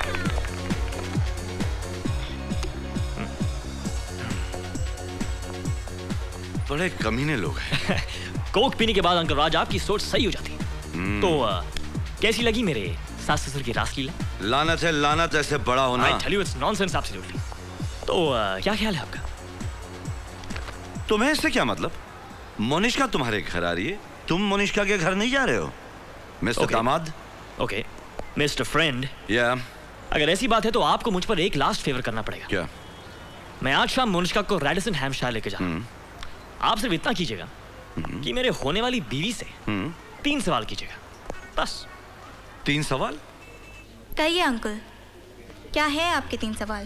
बड़े कमीने लोग हैं। कोक पीने के बाद अंकल राज आपकी सोच सही हो जाती। तो uh, कैसी लगी मेरे सास ससुर की रासलीला? लानत है, लानत ऐसे बड़ा होना। I tell you it's nonsense absolutely. तो uh, क्या ख्याल है आपका? तुम्हें इससे क्या मतलब? मोनिष्का तुम्हारे घर आ रही है, तुम मोनिष्का के घर नहीं जा रहे हो। Mister Okay. दामाद। Okay, mister friend. या अगर ऐसी बात है तो आपको मुझ पर एक लास्ट फेवर करना पड़ेगा। क्या? मैं आज शाम मोनिष्का को रेडिसन हैम्पशायर लेके जा रहा हूँ। आप सिर्फ इतना कीजिएगा कि मेरे होने वाली बीवी से तीन सवाल कीजिएगा, बस। तीन सवाल? कहिए अंकल, क्या है आपके तीन सवाल?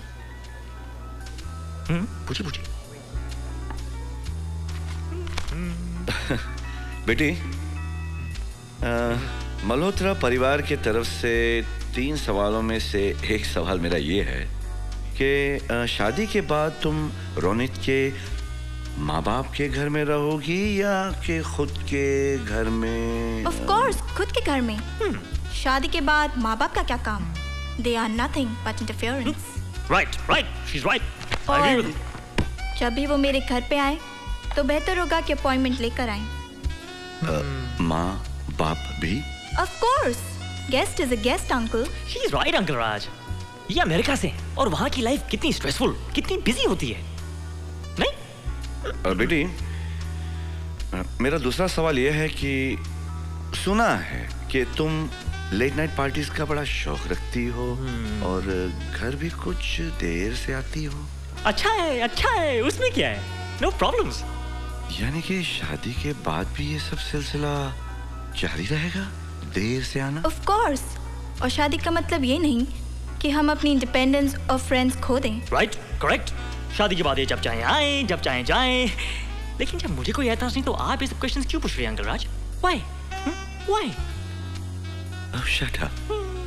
हम्म, पूछिए पूछिए। बेटी, आ, मल्होत्रा परिवार की तरफ से तीन सवालों में से एक सवाल मेरा ये है कि शादी के बाद तुम रोनित के माँ बाप के घर में रहोगी या कि खुद के घर में? Of course, खुद के घर में। hmm. शादी के बाद माँ बाप का क्या काम? They are nothing but interference. Right, right, she's right. I agree with you. जब भी वो मेरे घर पे आए तो बेहतर होगा कि अपॉइंटमेंट लेकर आए। uh, माँ बाप भी? Of course, guest is a guest, uncle. She's right, Uncle Raj. ये अमेरिका से और वहाँ की लाइफ कितनी स्ट्रेसफुल, कितनी बिजी होती है, नहीं? uh, बेटी, uh, मेरा दूसरा सवाल ये है कि सुना है कि तुम लेट नाइट पार्टीज का बड़ा शौक रखती हो hmm. और घर भी कुछ देर से आती हो। अच्छा है, अच्छा है, उसमें क्या है? No problems. यानी कि शादी के बाद भी ये सब सिलसिला जारी रहेगा, देर से आना? Of course, और शादी का मतलब ये नहीं कि हम अपनी इंडिपेंडेंस और फ्रेंड्स खो दें। Right, correct. शादी के बाद ये जब चाहे आए, जब चाहे जाएं। लेकिन जब मुझे कोई एहसास नहीं तो आप ये सब क्वेश्चंस क्यों पूछ रहे हैं uncle Raj? Why? Why? Oh, shut up.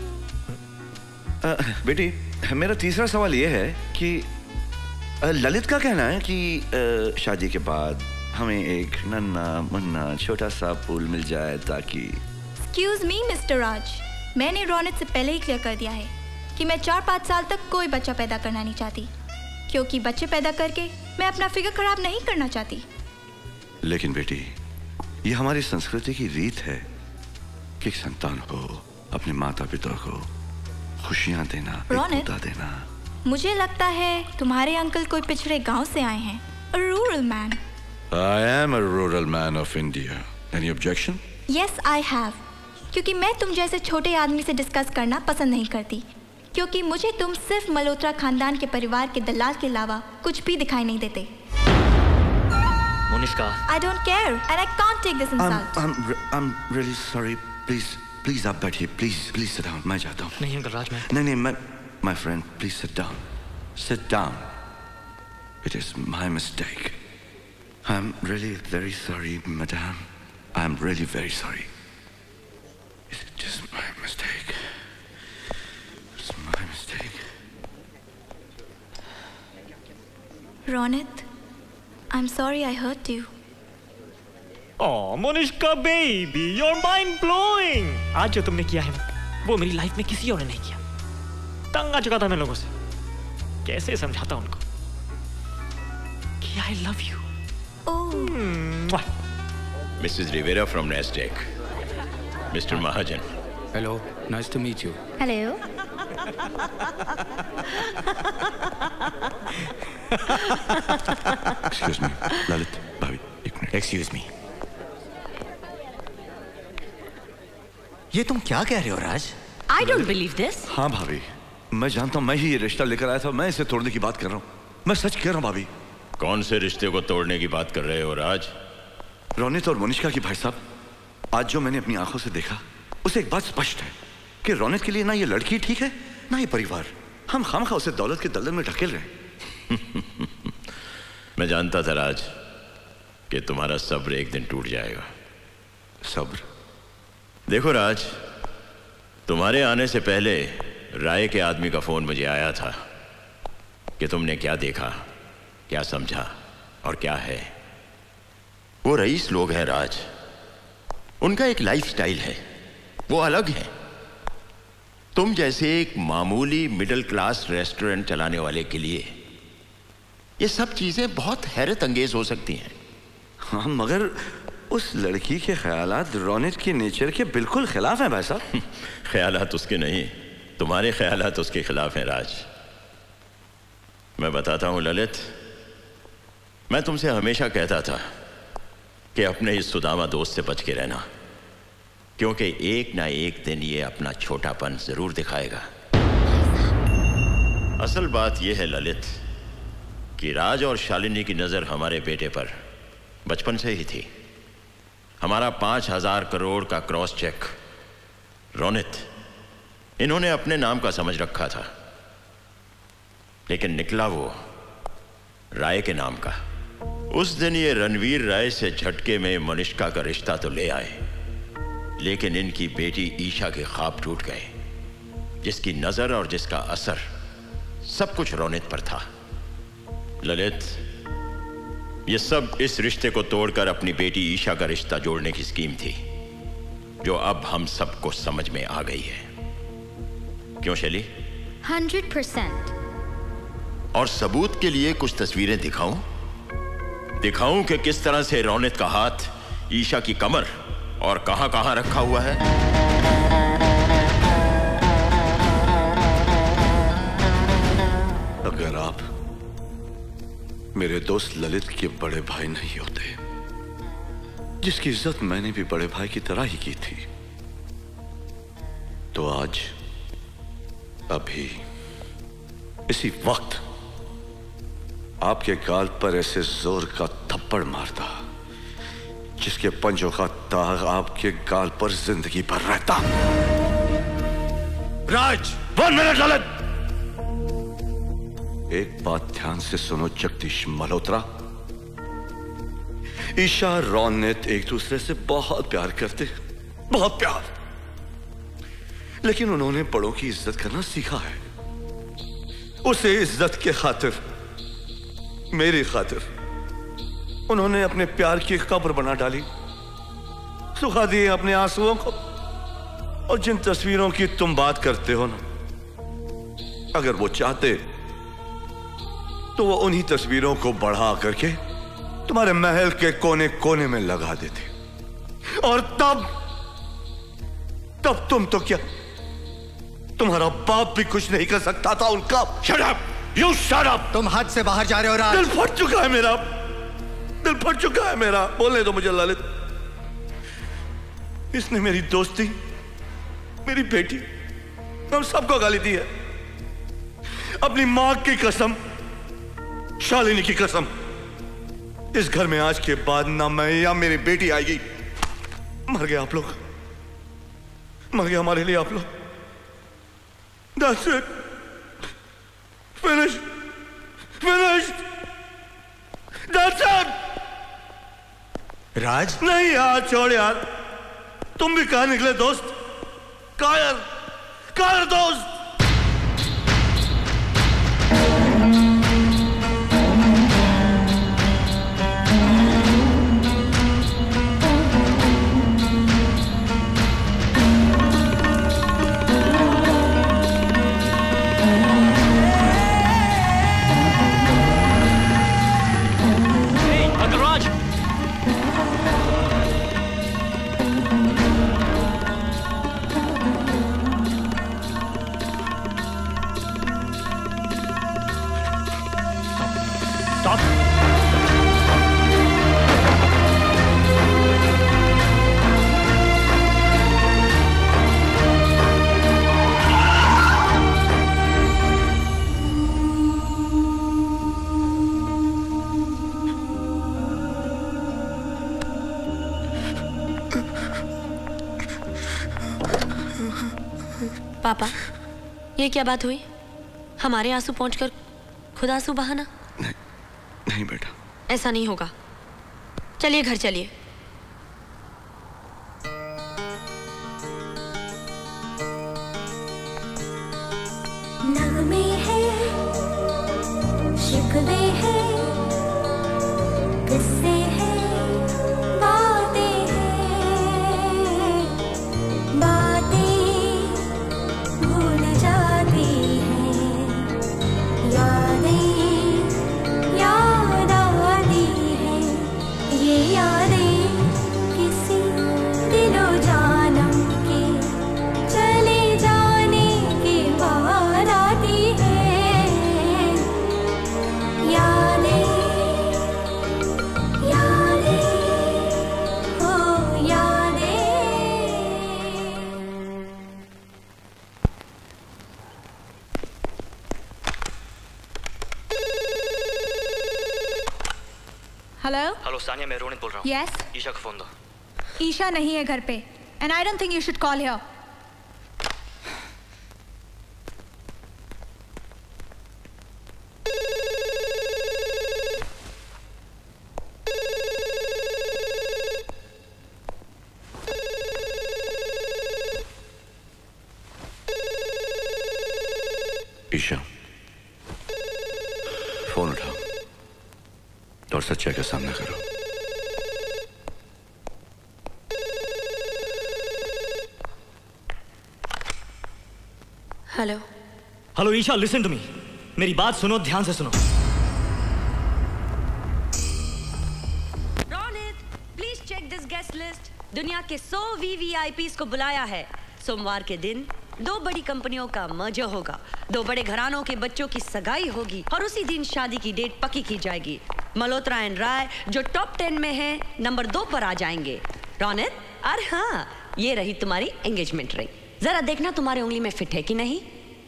uh, बेटी, मेरा तीसरा सवाल ये है कि uh, ललित का कहना है कि uh, शादी के बाद हमें एक नन्ना मुन्ना छोटा सा पूल मिल जाए ताकि। Excuse me, मिस्टर राज, मैंने रोनित से पहले ही क्लियर कर दिया है कि मैं चार पाँच साल तक कोई बच्चा पैदा करना नहीं चाहती, क्योंकि बच्चे पैदा करके मैं अपना फिगर खराब नहीं करना चाहती। लेकिन बेटी, ये हमारी संस्कृति की रीत है कि संतान को अपने माता पिता को खुशियां देना, एक देना। मुझे लगता है तुम्हारे अंकल कोई पिछड़े गांव से आए हैं, a rural man. I am a rural man of India. Any objection? Yes, I have. क्योंकि मैं तुम जैसे छोटे आदमी से डिस्कस करना पसंद नहीं करती, क्योंकि मुझे तुम सिर्फ मल्होत्रा खानदान के परिवार के दलाल के अलावा कुछ भी दिखाई नहीं देते। मोनिष्का, I don't care and I can't take this insult. I'm, I'm, I'm really sorry. Please, please आप बैठिए. Please, please sit down. मैं जाता हूँ. नहीं अंकल राज, मैं नहीं नहीं मैं my friend, please sit down. Sit down. It is my mistake. I'm really very sorry, madam. I'm really very sorry. It's just my mistake. It's my mistake. Ronit, I'm sorry I hurt you. Oh, Monishka baby, you're mind blowing. आज जो तुमने किया है वो मेरी लाइफ में किसी और ने नहीं किया। तंग आ चुका था मैं लोगों से। कैसे समझाता उनको कि I love you. Oh. Missus Rivera from Nasdaq. Mister Mahajan. Hello, nice to meet you. Hello. Excuse me, Lalit, भाभी, एक मिनट. Excuse me. ये तुम क्या कह रहे हो राज? I don't believe this. हाँ भाभी, मैं जानता हूँ मैं ही ये रिश्ता लेकर आया था, मैं इसे तोड़ने की बात कर रहा हूँ. मैं सच कह रहा हूँ भाभी. कौन से रिश्ते को तोड़ने की बात कर रहे हो राज? रोनित और मोनिष्का की भाई साहब, आज जो मैंने अपनी आंखों से देखा उसे एक बात स्पष्ट है कि रोनित के लिए ना ये लड़की ठीक है ना ये परिवार. हम खामखा उसे दौलत के दलदल में ढकेल रहे हैं. मैं जानता था राज कि तुम्हारा सब्र एक दिन टूट जाएगा. सब्र? देखो राज, तुम्हारे आने से पहले राय के आदमी का फोन मुझे आया था कि तुमने क्या देखा, क्या समझा और क्या है. वो रईस लोग हैं राज, उनका एक लाइफस्टाइल है, वो अलग है. तुम जैसे एक मामूली मिडिल क्लास रेस्टोरेंट चलाने वाले के लिए ये सब चीजें बहुत हैरत अंगेज हो सकती हैं. हाँ, मगर उस लड़की के ख्यालात रोनित के नेचर के बिल्कुल खिलाफ हैं भाई साहब. ख्यालात उसके नहीं, तुम्हारे ख्यालात उसके खिलाफ हैं राज. मैं बताता हूं ललित, मैं तुमसे हमेशा कहता था कि अपने इस सुदामा दोस्त से बच के रहना, क्योंकि एक ना एक दिन ये अपना छोटापन जरूर दिखाएगा. असल बात यह है ललित कि राज और शालिनी की नजर हमारे बेटे पर बचपन से ही थी. हमारा पांच हजार करोड़ का क्रॉस चेक रोनित इन्होंने अपने नाम का समझ रखा था, लेकिन निकला वो राय के नाम का. उस दिन ये रणवीर राय से झटके में मोनिष्का का रिश्ता तो ले आए, लेकिन इनकी बेटी ईशा के ख्वाब टूट गए. जिसकी नजर और जिसका असर सब कुछ रोनित पर था। ललित, ये सब इस रिश्ते को तोड़कर अपनी बेटी ईशा का रिश्ता जोड़ने की स्कीम थी, जो अब हम सबको समझ में आ गई है। क्यों शैली? Hundred percent. और सबूत के लिए कुछ तस्वीरें दिखाऊं? दिखाऊं कि किस तरह से रोनित का हाथ ईशा की कमर और कहां कहां रखा हुआ है? अगर आप मेरे दोस्त ललित के बड़े भाई नहीं होते, जिसकी इज्जत मैंने भी बड़े भाई की तरह ही की थी, तो आज अभी इसी वक्त आपके गाल पर ऐसे जोर का थप्पड़ मारता जिसके पंजों का दाग आपके गाल पर जिंदगी भर रहता। Raj, one minute Lalit. एक बात ध्यान से सुनो जगदीश मल्होत्रा। ईशा रोनित एक दूसरे से बहुत प्यार करते, बहुत प्यार, लेकिन उन्होंने बड़ों की इज्जत करना सीखा है। उसे इज्जत के खातिर, मेरी खातिर उन्होंने अपने प्यार की कब्र बना डाली, सुखा दिए अपने आंसुओं को। और जिन तस्वीरों की तुम बात करते हो ना, अगर वो चाहते तो वो उन्हीं तस्वीरों को बढ़ा करके तुम्हारे महल के कोने कोने में लगा देते। और तब तब तुम तो क्या, तुम्हारा बाप भी कुछ नहीं कर सकता था उनका। Shut up! You shut up! तुम हद से बाहर जा रहे हो राज। दिल फट चुका है मेरा, दिल फट चुका है मेरा। बोलने दो मुझे ललित। इसने मेरी दोस्ती, मेरी बेटी, हम सबको गाली दी है। अपनी मां की कसम, शालिनी की कसम, इस घर में आज के बाद ना मैं या मेरी बेटी आएगी। मर गए आप लोग, मर गए हमारे लिए आप लोग। That's it. Finished. Finished. That's it. राज? नहीं यार, छोड़ यार। तुम भी कहाँ निकले दोस्त? कायर, कायर दोस्त। पापा, ये क्या बात हुई? हमारे आंसू पहुंचकर खुद आंसू बहाना? नहीं, नहीं बेटा, ऐसा नहीं होगा। चलिए घर चलिए। नगमे हैं, शिकवे हैं, किस्से हैं, बातें हैं, बातें भूल जाती हैं, यादें याद आती हैं, ये यादें किसी दिलो जानम के चले जाने के बाद आती हैं, यादें यादें हो यादें। हेलो हेलो सानिया, मैं रोनित बोल रहा हूँ। यस, ईशा को फोन दो। ईशा नहीं है घर पे and I don't think you should call here. Isha, phone उठाओ और सच्चाई का सामना करो। Hello hello Isha, listen to me. मेरी बात सुनो, ध्यान से सुनो। Ronit, please check this guest list. दुनिया के सौ वीवीआईपीज़ को बुलाया है। सोमवार के दिन दो बड़ी कंपनियों का मर्जर होगा, दो बड़े घरानों के बच्चों की सगाई होगी और उसी दिन शादी की डेट पक्की की जाएगी। मल्होत्रा एंड राय जो टॉप टेन में है, नंबर दो पर आ जाएंगे। रोनित, अरे हाँ, ये रही तुम्हारी एंगेजमेंट रिंग। जरा देखना तुम्हारे उंगली में फिट है कि नहीं।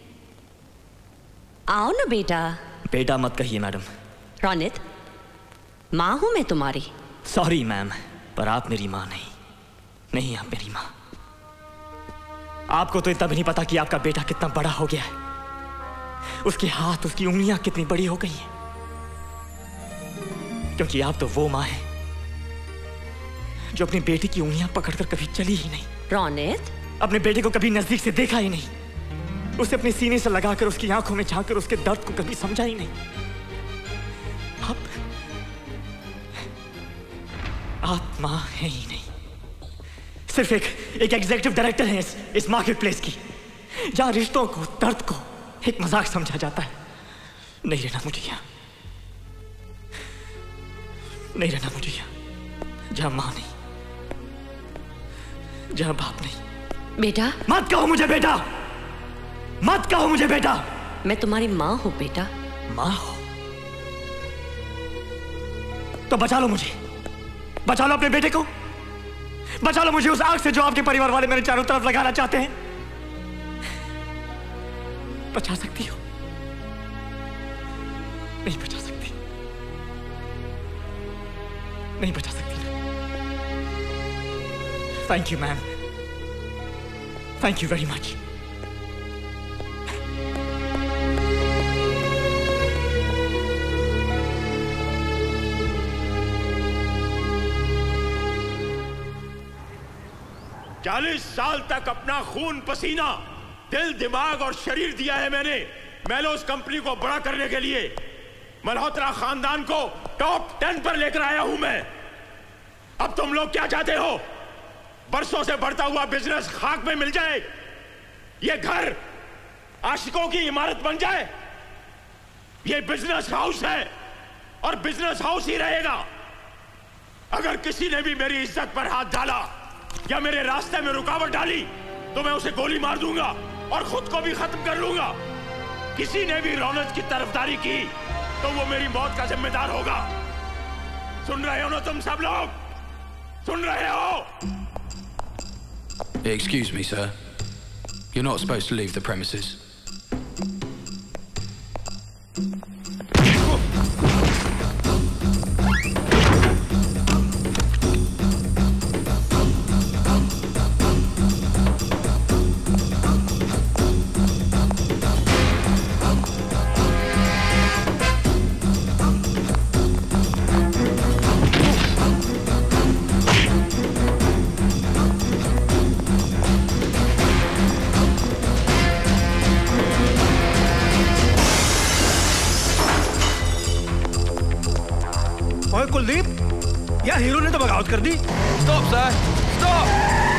आओ ना बेटा। बेटा मत कहिए मैडम। रोनित, माँ हूं मैं तुम्हारी। सॉरी मैम, पर आप मेरी माँ नहीं। नहीं, आप मेरी माँ। आपको तो इतना भी नहीं पता कि आपका बेटा कितना बड़ा हो गया है। उसके हाथ, उसकी उंगलियां कितनी बड़ी हो गई हैं। क्योंकि आप तो वो माँ हैं जो अपनी बेटी की उंगलियां पकड़कर कभी चली ही नहीं। रोनित, अपने बेटे को कभी नजदीक से देखा ही नहीं। उसे अपने सीने से लगाकर उसकी आंखों में झांककर उसके दर्द को कभी समझा ही नहीं। आप आप मां है ही नहीं, सिर्फ एक एक एग्जीक्यूटिव डायरेक्टर है इस, इस मार्केट प्लेस की, जहां रिश्तों को, दर्द को एक मजाक समझा जाता है। नहीं रहना मुझे यहां, नहीं रहना मुझे यहां, जहां मां नहीं, जहां बाप नहीं। बेटा मत कहो मुझे बेटा, मत कहो मुझे बेटा। मैं तुम्हारी माँ हूं बेटा। माँ हो तो बचा लो मुझे, बचा लो अपने बेटे को, बचा लो मुझे उस आग से जो आपके परिवार वाले मेरे चारों तरफ लगाना चाहते हैं। बचा सकती हो? नहीं बचा सकती, नहीं बचा सकती। Thank you ma'am, thank you very much. चालीस साल तक अपना खून पसीना, दिल, दिमाग और शरीर दिया है मैंने मेलोस कंपनी को बड़ा करने के लिए। मल्होत्रा खानदान को टॉप टेन पर लेकर आया हूं मैं। अब तुम लोग क्या चाहते हो? बरसों से बढ़ता हुआ बिजनेस खाक में मिल जाए, ये घर आशिकों की इमारत बन जाए? ये बिजनेस हाउस है और बिजनेस हाउस ही रहेगा। अगर किसी ने भी मेरी इज्जत पर हाथ डाला या मेरे रास्ते में रुकावट डाली तो मैं उसे गोली मार दूंगा और खुद को भी खत्म कर लूंगा। किसी ने भी रौनक की तरफदारी की तो वो मेरी मौत का जिम्मेदार होगा। सुन रहे हो ना तुम सब लोग? सुन रहे हो? Excuse me, sir. You're not supposed to leave the premises. Kuldeep, या हीरो ने तो बगावत कर दी। Stop sir, stop.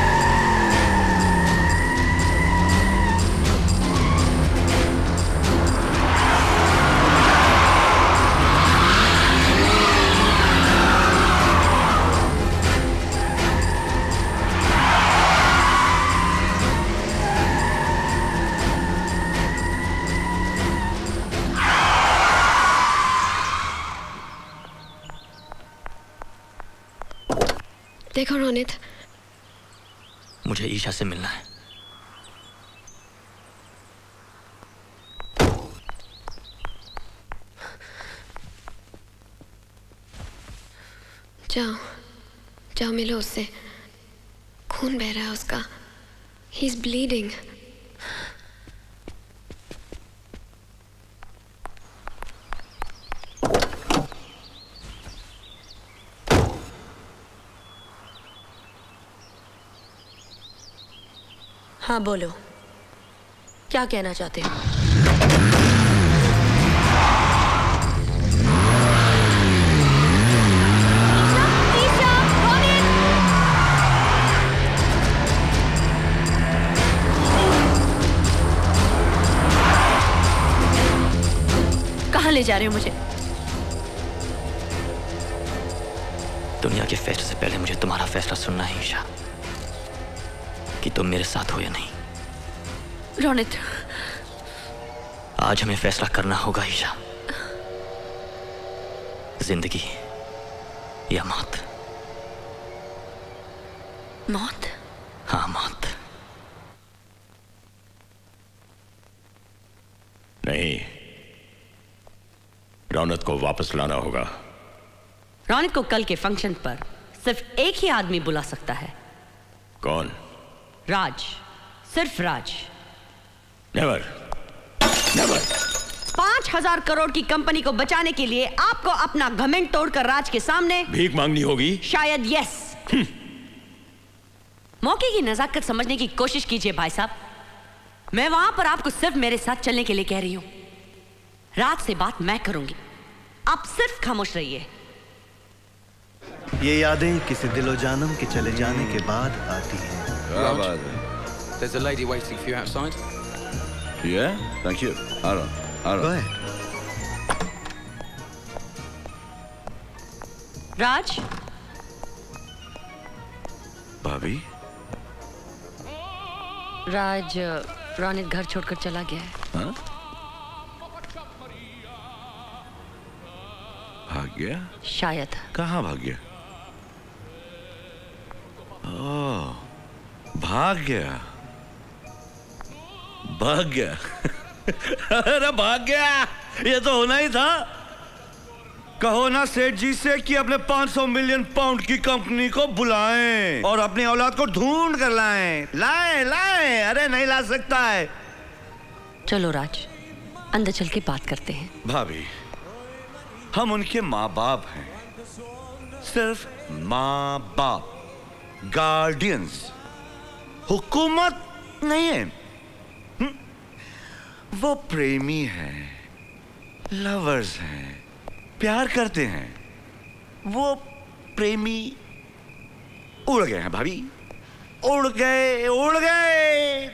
देखो रोनित, मुझे ईशा से मिलना है। जाओ जाओ मिलो उससे, खून बह रहा है उसका। He is bleeding. हाँ बोलो, क्या कहना चाहते हो? कहाँ ले जा रहे हो मुझे? दुनिया के फैसले से पहले मुझे तुम्हारा फैसला सुनना है ईशा, कि तुम मेरे साथ हो या नहीं। रोनित, आज हमें फैसला करना होगा ईशा, जिंदगी या मौत। मौत? हाँ, मौत। नहीं, रौनक को वापस लाना होगा। रौनक को कल के फंक्शन पर सिर्फ एक ही आदमी बुला सकता है। कौन? राज, सिर्फ राज। Never, never. पांच हजार करोड़ की कंपनी को बचाने के लिए आपको अपना घमंड तोड़कर राज के सामने भीख मांगनी होगी? शायद यस। मौके की नजाकत समझने की कोशिश कीजिए भाई साहब। मैं वहां पर आपको सिर्फ मेरे साथ चलने के लिए कह रही हूं। राज से बात मैं करूंगी, आप सिर्फ खामोश रहिए। ये यादें किसी दिलो जानम के चले जाने के बाद आती हैं। क्या बात है? There's a lady waiting for you outside. Yeah, thank you. Aaron, Aaron. Go ahead. राज। भाभी। राज, रौनक घर छोड़कर चला गया है। हाँ? भाग गया? शायद। कहाँ भाग गया? ओह, भाग गया, भाग गया। अरे भाग गया, ये तो होना ही था। कहो ना सेठ जी से कि अपने पाँच सौ मिलियन पाउंड की कंपनी को बुलाएं और अपनी औलाद को ढूंढ कर लाएं। लाएं, लाएं। अरे नहीं ला सकता है। चलो राज, अंदर चल के बात करते हैं। भाभी, हम उनके माँ बाप हैं, सिर्फ माँ बाप, गार्डियंस, हुकूमत नहीं है। हुँ? वो प्रेमी हैं, लवर्स हैं, प्यार करते हैं। वो प्रेमी उड़ गए हैं भाभी, उड़ गए, उड़ गए।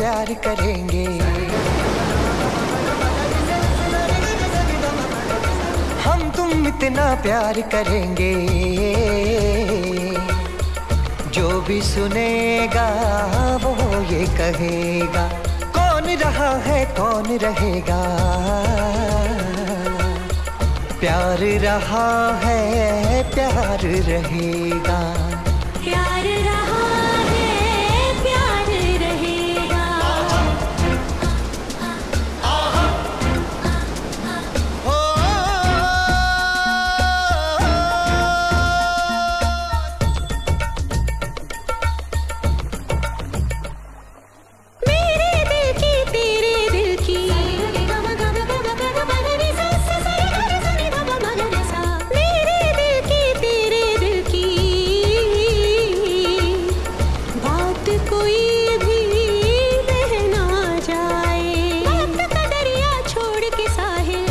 प्यार करेंगे। हम तुम इतना प्यार करेंगे, जो भी सुनेगा वो ये कहेगा, कौन रहा है कौन रहेगा। प्यार रहा है प्यार रहेगा, प्यार रहा है प्यार रहेगा। मेरे दिल की तेरे दिल की, मेरे दिल की तेरे दिल की बात कोई भी बह ना जाए। वक्त का दरिया छोड़ के साहिल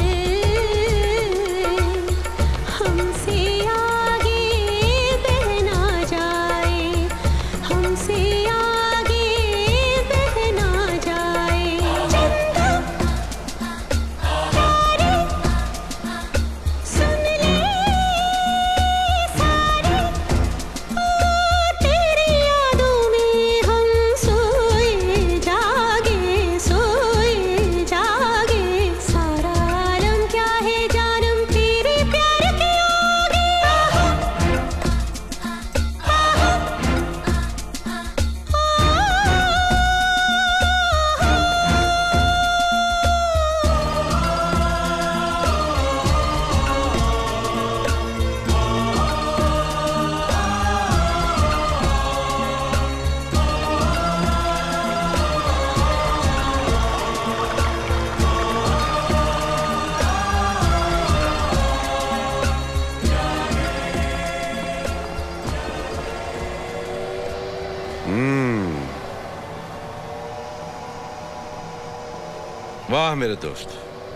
हमसे आगे बह ना जाए, हमसे आगे बह ना जाए। चंदा तारे सुन ले सारे, ओ तेरी यादों में हम सोए जागे सोए जागे। सारा आलम क्या है जानम तेरे प्यार के आगे। हम्म, वाह मेरे दोस्त,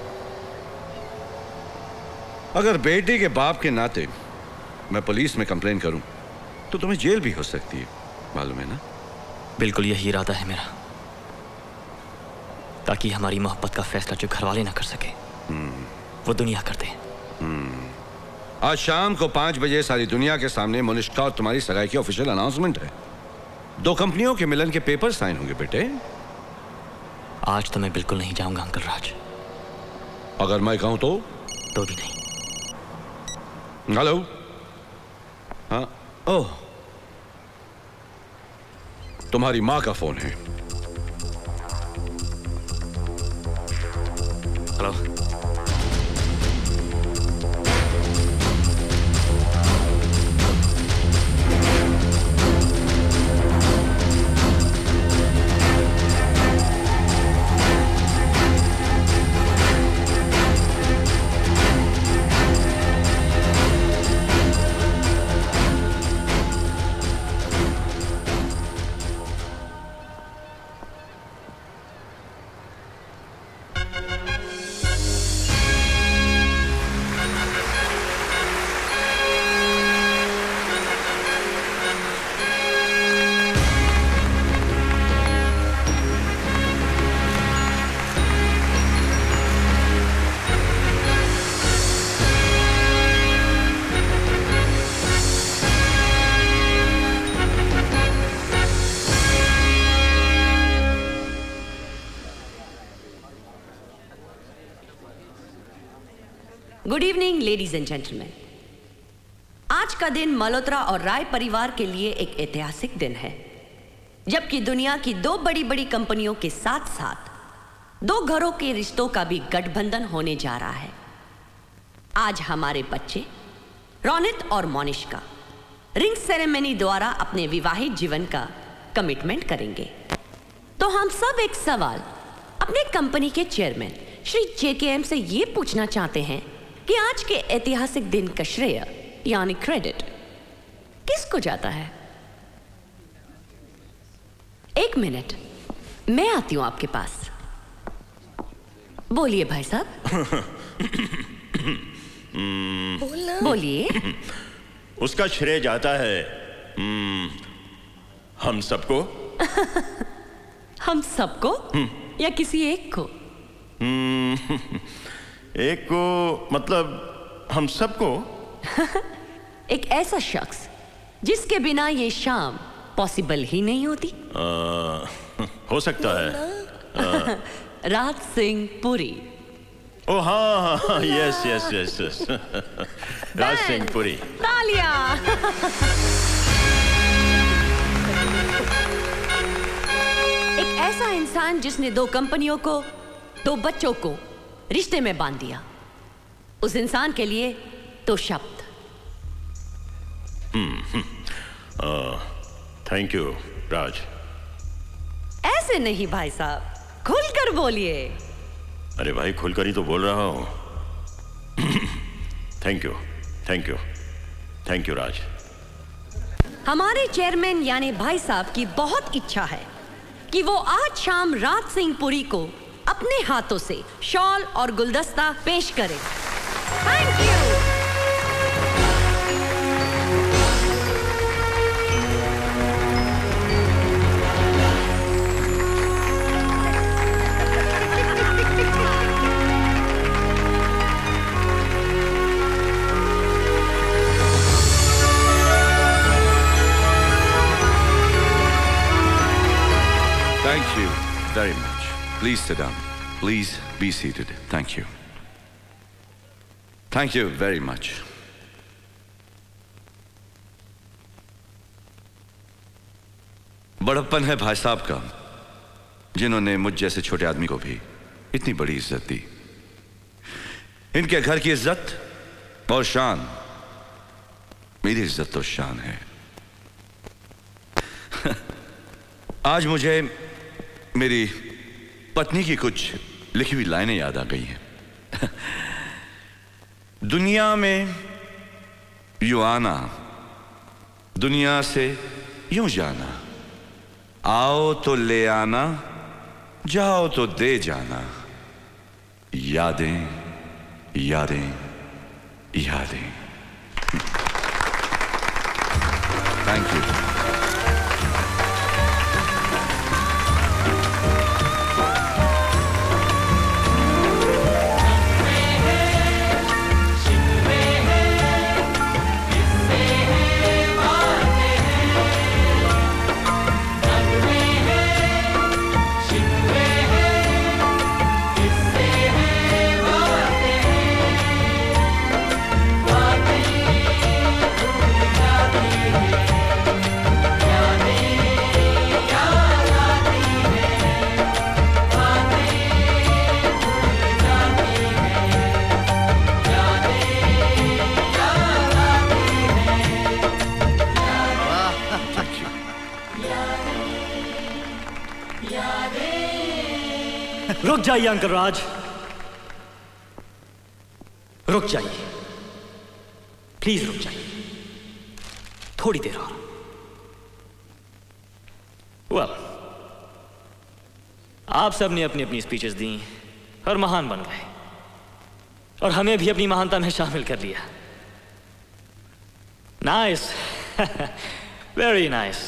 अगर बेटी के बाप के नाते मैं पुलिस में कंप्लेन करूं तो तुम्हें जेल भी हो सकती है, मालूम है ना? बिल्कुल यही इरादा है मेरा, ताकि हमारी मोहब्बत का फैसला जो घर वाले ना कर सके वो दुनिया कर दे। हम्म, आज शाम को पांच बजे सारी दुनिया के सामने मुनिष्का और तुम्हारी सगाई की ऑफिशियल अनाउंसमेंट है। दो कंपनियों के मिलन के पेपर साइन होंगे बेटे। आज तो मैं बिल्कुल नहीं जाऊंगा अंकल राज। अगर मैं कहूं तो तो भी नहीं। हेलो, हाँ, ओह, तुम्हारी माँ का फोन है। Hello, good evening ladies and gentleman. आज का दिन मल्होत्रा और राय परिवार के लिए एक ऐतिहासिक दिन है, जबकि दुनिया की दो बड़ी बड़ी कंपनियों के साथ साथ दो घरों के रिश्तों का भी गठबंधन होने जा रहा है। आज हमारे बच्चे रोनित और मोनिष्का रिंग सेरेमनी द्वारा अपने विवाहित जीवन का कमिटमेंट करेंगे। तो हम सब एक सवाल अपने कंपनी के चेयरमैन श्री जेकेएम से ये पूछना चाहते हैं कि आज के ऐतिहासिक दिन का श्रेय यानी क्रेडिट किसको जाता है? एक मिनट, मैं आती हूं आपके पास। बोलिए भाई साहब। बोलिए। उसका श्रेय जाता है हम्म, हम सबको। हम सबको या किसी एक को? हम्म, एक को मतलब हम सबको। एक ऐसा शख्स जिसके बिना ये शाम पॉसिबल ही नहीं होती। आ, हो सकता है। आ, राज सिंह पुरी। ओ हाँ हाँ, yes yes yes yes, Raj Singh Puri. तालियां। एक ऐसा इंसान जिसने दो कंपनियों को, दो बच्चों को रिश्ते में बांध दिया। उस इंसान के लिए तो शब्द। Thank you Raj. ऐसे नहीं भाई साहब, खुलकर बोलिए। अरे भाई खुलकर ही तो बोल रहा हूं। Thank you thank you thank you Raj. हमारे चेयरमैन यानी भाई साहब की बहुत इच्छा है कि वो आज शाम राज सिंह पुरी को अपने हाथों से शॉल और गुलदस्ता पेश करे। Thank you. Thank you very much. Please sit down. Please be seated. Thank you. Thank you very much. बड़प्पन है भाई साहब का, जिन्होंने मुझ जैसे छोटे आदमी को भी इतनी बड़ी इज्जत दी। इनके घर की इज्जत और शान मेरी इज्जत तो शान है। आज मुझे मेरी पत्नी की कुछ लिखी हुई लाइनें याद आ गई हैं। दुनिया में यूं आना, दुनिया से यूं जाना, आओ तो ले आना, जाओ तो दे जाना, यादें यादें यादें। Thank you. रुक जाइए अंकल राज, रुक जाइए, प्लीज रुक जाइए, थोड़ी देर और। वेल, आप सब ने अपनी अपनी स्पीचेस दी और महान बन गए, और हमें भी अपनी महानता में शामिल कर लिया। Nice, very nice.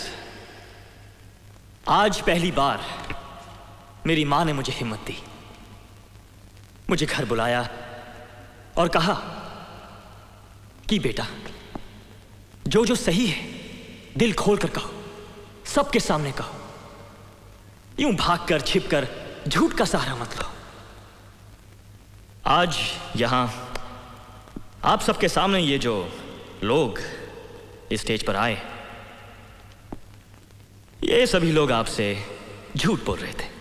आज पहली बार मेरी मां ने मुझे हिम्मत दी, मुझे घर बुलाया और कहा कि बेटा, जो जो सही है दिल खोल कर कहो, सबके सामने कहो, यूं भागकर छिपकर झूठ का सहारा मत लो। आज यहां आप सबके सामने ये जो लोग इस स्टेज पर आए, ये सभी लोग आपसे झूठ बोल रहे थे,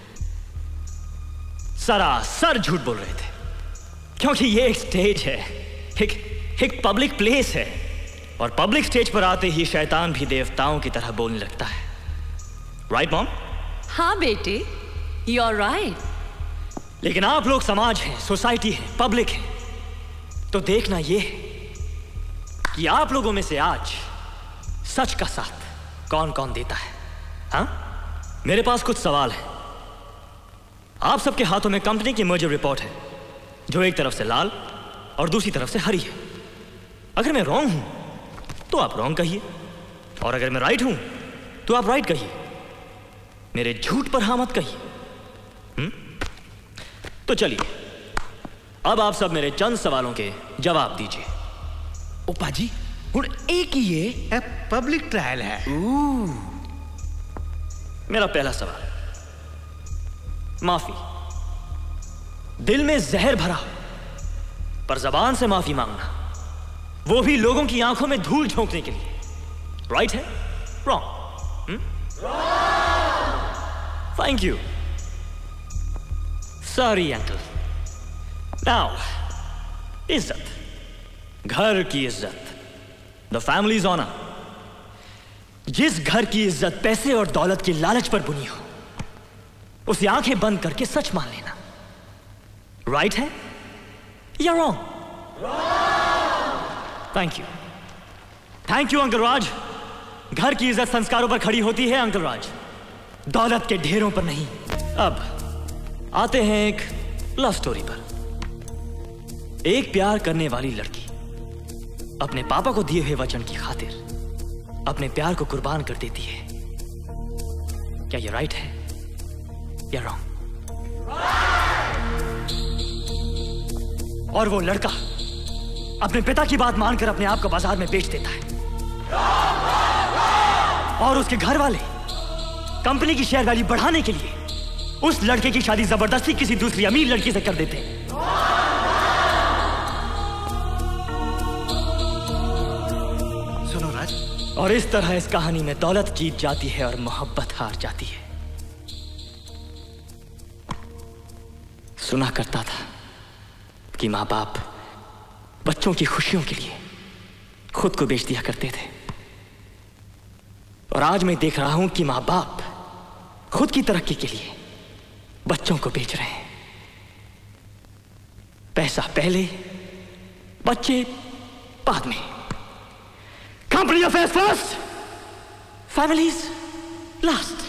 सरासर झूठ बोल रहे थे, क्योंकि ये एक स्टेज है, एक एक पब्लिक प्लेस है, और पब्लिक स्टेज पर आते ही शैतान भी देवताओं की तरह बोलने लगता है। Right mom? हाँ बेटे, यू आर राइट। लेकिन आप लोग समाज हैं, सोसाइटी है, पब्लिक है, तो देखना ये है कि आप लोगों में से आज सच का साथ कौन कौन देता है। हाँ, मेरे पास कुछ सवाल है। आप सबके हाथों में कंपनी की मर्जर रिपोर्ट है, जो एक तरफ से लाल और दूसरी तरफ से हरी है। अगर मैं रॉन्ग हूं तो आप रॉन्ग कहिए, और अगर मैं राइट हूं तो आप राइट कहिए। मेरे झूठ पर हाँ मत कही। हम्म? तो चलिए, अब आप सब मेरे चंद सवालों के जवाब दीजिए। ओ पाजी, हुण एक ही ये पब्लिक ट्रायल है। मेरा पहला सवाल, माफी। दिल में जहर भरा हो पर जबान से माफी मांगना, वो भी लोगों की आंखों में धूल झोंकने के लिए, राइट है? Wrong? Thank you, sorry uncle. Now, इज्जत, घर की इज्जत, द फैमिलीज ऑनर। जिस घर की इज्जत पैसे और दौलत की लालच पर बुनी हो, उसे आंखें बंद करके सच मान लेना, राइट है या wrong? Thank you, thank you uncle Raj. घर की इज्जत संस्कारों पर खड़ी होती है अंकल राज, दौलत के ढेरों पर नहीं। अब आते हैं एक लव स्टोरी पर। एक प्यार करने वाली लड़की अपने पापा को दिए हुए वचन की खातिर अपने प्यार को कुर्बान कर देती है। क्या ये राइट है या रॉन्ग? और वो लड़का अपने पिता की बात मानकर अपने आप को बाजार में बेच देता है, और उसके घर वाले कंपनी की शेयर वैल्यू बढ़ाने के लिए उस लड़के की शादी जबरदस्ती किसी दूसरी अमीर लड़की से कर देते हैं। सुनो राज, और इस तरह इस कहानी में दौलत जीत जाती है और मोहब्बत हार जाती है। सुना करता था कि माँ बाप बच्चों की खुशियों के लिए खुद को बेच दिया करते थे, और आज मैं देख रहा हूं कि माँ बाप खुद की तरक्की के लिए बच्चों को बेच रहे हैं। पैसा पहले, बच्चे बाद में। Company affairs first, families last.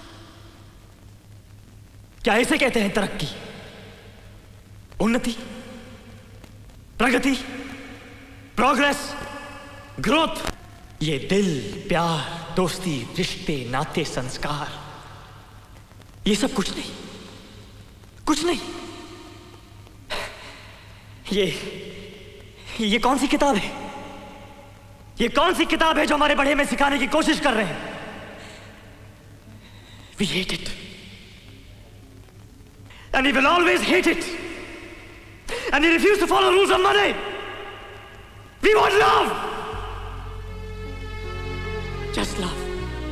क्या इसे कहते हैं तरक्की, उन्नति, प्रगति, प्रोग्रेस, ग्रोथ? ये दिल, प्यार, दोस्ती, रिश्ते, नाते, संस्कार, ये सब कुछ नहीं, कुछ नहीं। ये ये कौन सी किताब है? ये कौन सी किताब है जो हमारे बड़े में सिखाने की कोशिश कर रहे हैं? We hate it, and we will always hate it, and we refuse to follow rules of money. We want love, just love,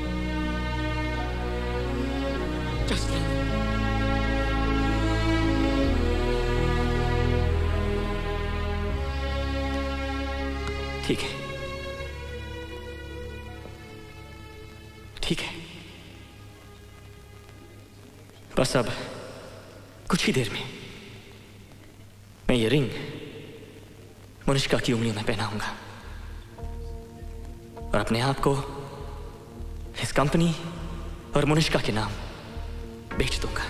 just love. ठीक है, ठीक है, बस अब कुछ ही देर में मैं ये रिंग मुनिष्का की उंगलियों में पहनाऊंगा और अपने आप को इस कंपनी और मुनिष्का के नाम बेच दूंगा।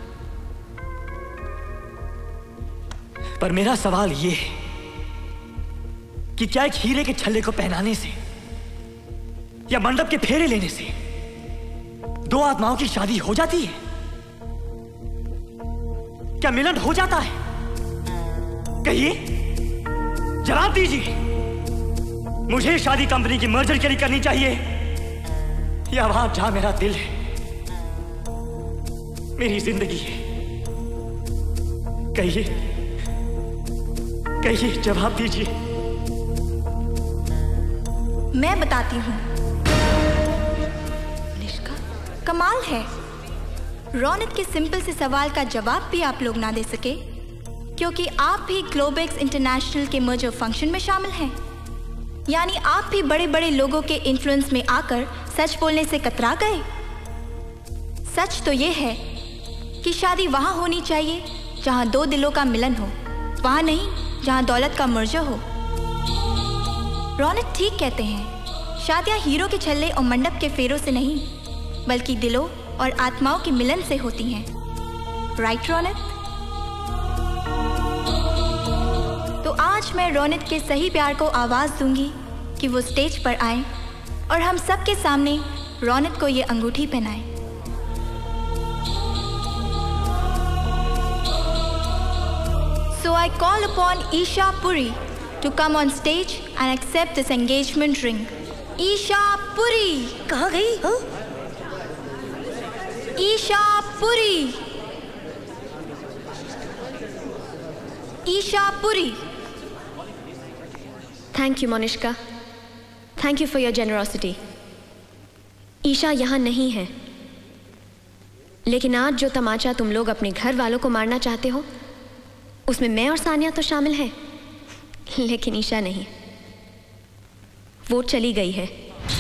पर मेरा सवाल ये है कि क्या एक हीरे के छल्ले को पहनाने से या मंडप के फेरे लेने से दो आत्माओं की शादी हो जाती है? क्या मिलन हो जाता है? कहिए, जवाब दीजिए। मुझे शादी कंपनी की मर्जर के लिए करनी चाहिए या वहां जहां मेरा दिल है, मेरी जिंदगी है? कहिए, कहिए, जवाब दीजिए। मैं बताती हूँ। निष्का, कमाल है, रौनक के सिंपल से सवाल का जवाब भी आप लोग ना दे सके क्योंकि आप भी ग्लोबेक्स इंटरनेशनल के मर्जर फंक्शन में शामिल हैं। यानी आप भी बड़े बड़े लोगों के इन्फ्लुएंस में आकर सच बोलने से कतरा गए। सच तो ये है कि शादी वहाँ होनी चाहिए जहाँ दो दिलों का मिलन हो, वहाँ नहीं जहाँ दौलत का मर्जर हो। रौनक ठीक कहते हैं, शादियाँ हीरो के छल्ले और मंडप के फेरों से नहीं बल्कि दिलों और आत्माओं के मिलन से होती हैं। राइट रौनक? तो आज मैं रौनक के सही प्यार को आवाज़ दूंगी कि वो स्टेज पर आए और हम सबके सामने रौनक को ये अंगूठी पहनाएं। I call upon Isha Puri to come on stage and accept this engagement ring. Isha Puri. कहाँ गई? हाँ? Isha Puri. Isha Puri. Thank you, Monishka. Thank you for your generosity. Isha यहाँ नहीं है, लेकिन आज जो तमाचा तुम लोग अपने घर वालों को मारना चाहते हो, उसमें मैं और सानिया तो शामिल हैं, लेकिन ईशा नहीं। वो चली गई है।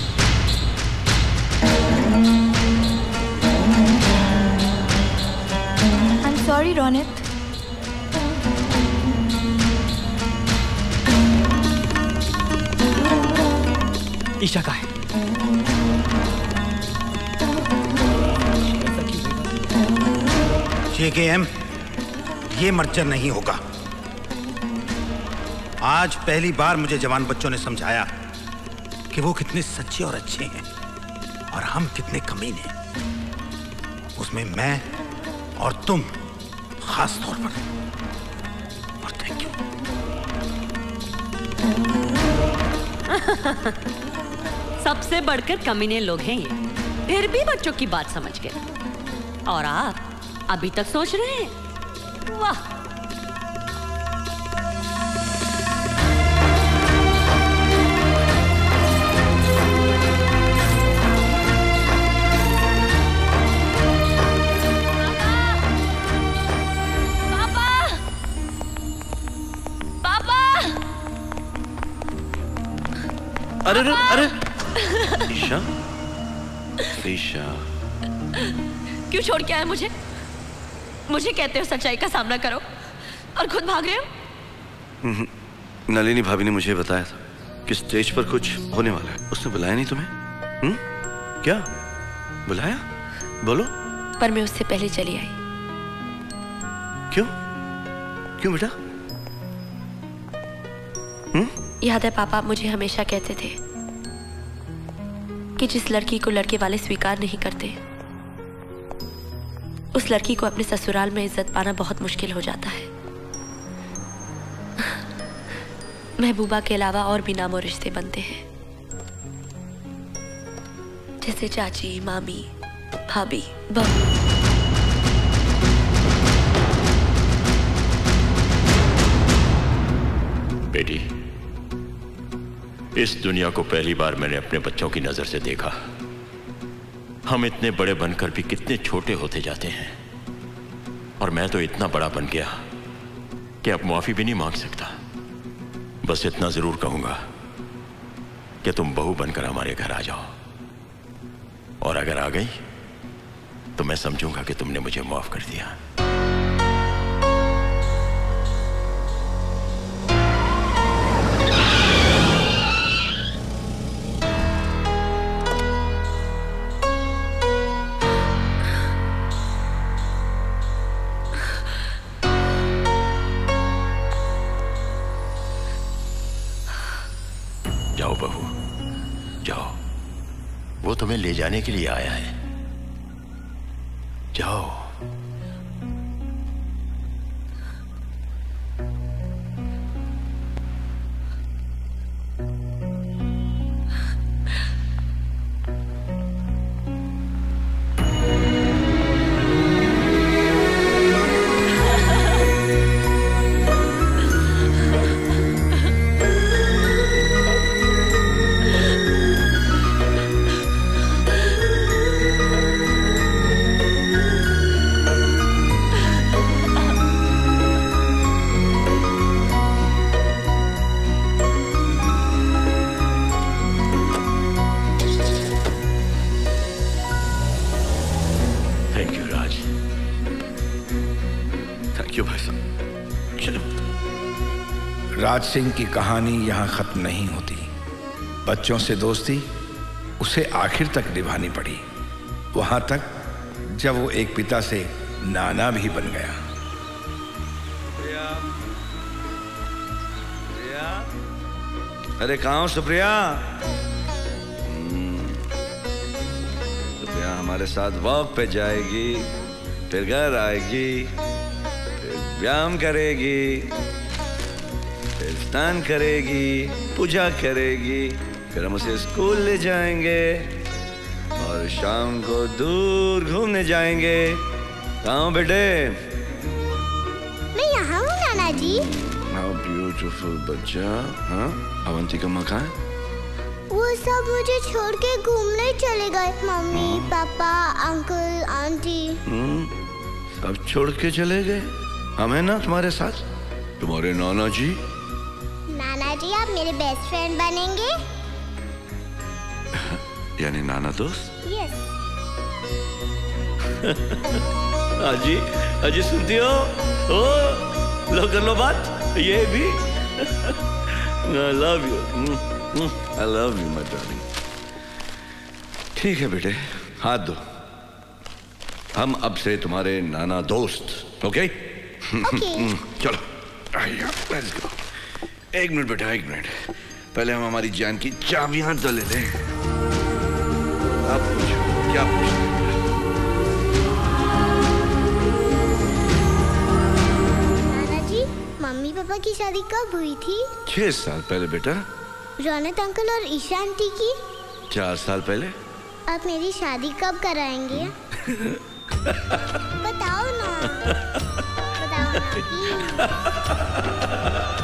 I'm sorry, Ronit. ईशा कहाँ है? जे के एम, ये मर्जर नहीं होगा। आज पहली बार मुझे जवान बच्चों ने समझाया कि वो कितने सच्चे और अच्छे हैं और हम कितने कमीने हैं। उसमें मैं और तुम खास तौर पर। और थैंक यू। सबसे बढ़कर कमीने लोग हैं ये, फिर भी बच्चों की बात समझ गए। और आप अभी तक सोच रहे हैं? वाह! पापा! पापा! अरे अरे अरे ईशा, ईशा, क्यों छोड़ के आए मुझे? मुझे कहते हो सच्चाई का सामना करो और खुद भाग रहे हो? नलिनी भाभी ने मुझे बताया था कि स्टेज पर कुछ होने वाला है। उसने बुलाया नहीं तुम्हें? हुँ? क्या बुलाया? बोलो। पर मैं उससे पहले चली आई। क्यों? क्यों बेटा? हुँ? याद है पापा मुझे हमेशा कहते थे कि जिस लड़की को लड़के वाले स्वीकार नहीं करते, उस लड़की को अपने ससुराल में इज्जत पाना बहुत मुश्किल हो जाता है। महबूबा के अलावा और भी नामों रिश्ते बनते हैं, जैसे चाची, मामी, भाभी, बहू। बेटी, इस दुनिया को पहली बार मैंने अपने बच्चों की नजर से देखा। हम इतने बड़े बनकर भी कितने छोटे होते जाते हैं, और मैं तो इतना बड़ा बन गया कि अब माफी भी नहीं मांग सकता। बस इतना जरूर कहूंगा कि तुम बहू बनकर हमारे घर आ जाओ, और अगर आ गई तो मैं समझूंगा कि तुमने मुझे माफ कर दिया। जाओ बहू, जाओ। वो तुम्हें ले जाने के लिए आया है। जाओ। राज सिंह की कहानी यहाँ खत्म नहीं होती। बच्चों से दोस्ती उसे आखिर तक निभानी पड़ी, वहां तक जब वो एक पिता से नाना भी बन गया। अरे कहाँ हो सुप्रिया? सुप्रिया हमारे साथ वॉक पे जाएगी, फिर घर आएगी, फिर व्यायाम करेगी, फिर स्नान करेगी, पूजा करेगी, फिर हम उसे स्कूल ले जाएंगे और शाम को दूर घूमने जाएंगे। कहाँ बेटे? मैं यहाँ हूँ नाना जी। How beautiful बच्चा। हाँ, अवंतिका माँ कहाँ है? वो सब मुझे छोड़ के घूमने चले गए। मम्मी, पापा, अंकल, आंटी। हम्म, सब छोड़ के चले गए। हम हैं ना तुम्हारे साथ? तुम्हारे नाना जी? नाना जी, आप मेरे बेस्ट फ्रेंड बनेंगे? यानी नाना दोस्त? यस। अजी, अजी सुनती हो? ओ, लो कर लो बात। ये भी। I love you. I love you, my darling. ठीक है बेटे, हाथ दो। हम अब से तुम्हारे नाना दोस्त, ओके? ओके। चलो, लेट्स गो। एक मिनट बेटा, एक मिनट। पहले हम हमारी जान की चाबियां तो ले लें। अब पूछो, क्या पूछना है? नाना जी, मम्मी पापा की शादी कब हुई थी? छह साल पहले बेटा। रौनक अंकल और ईशा आंटी की? चार साल पहले। आप मेरी शादी कब कराएंगे? बताओ ना, बताओ ना।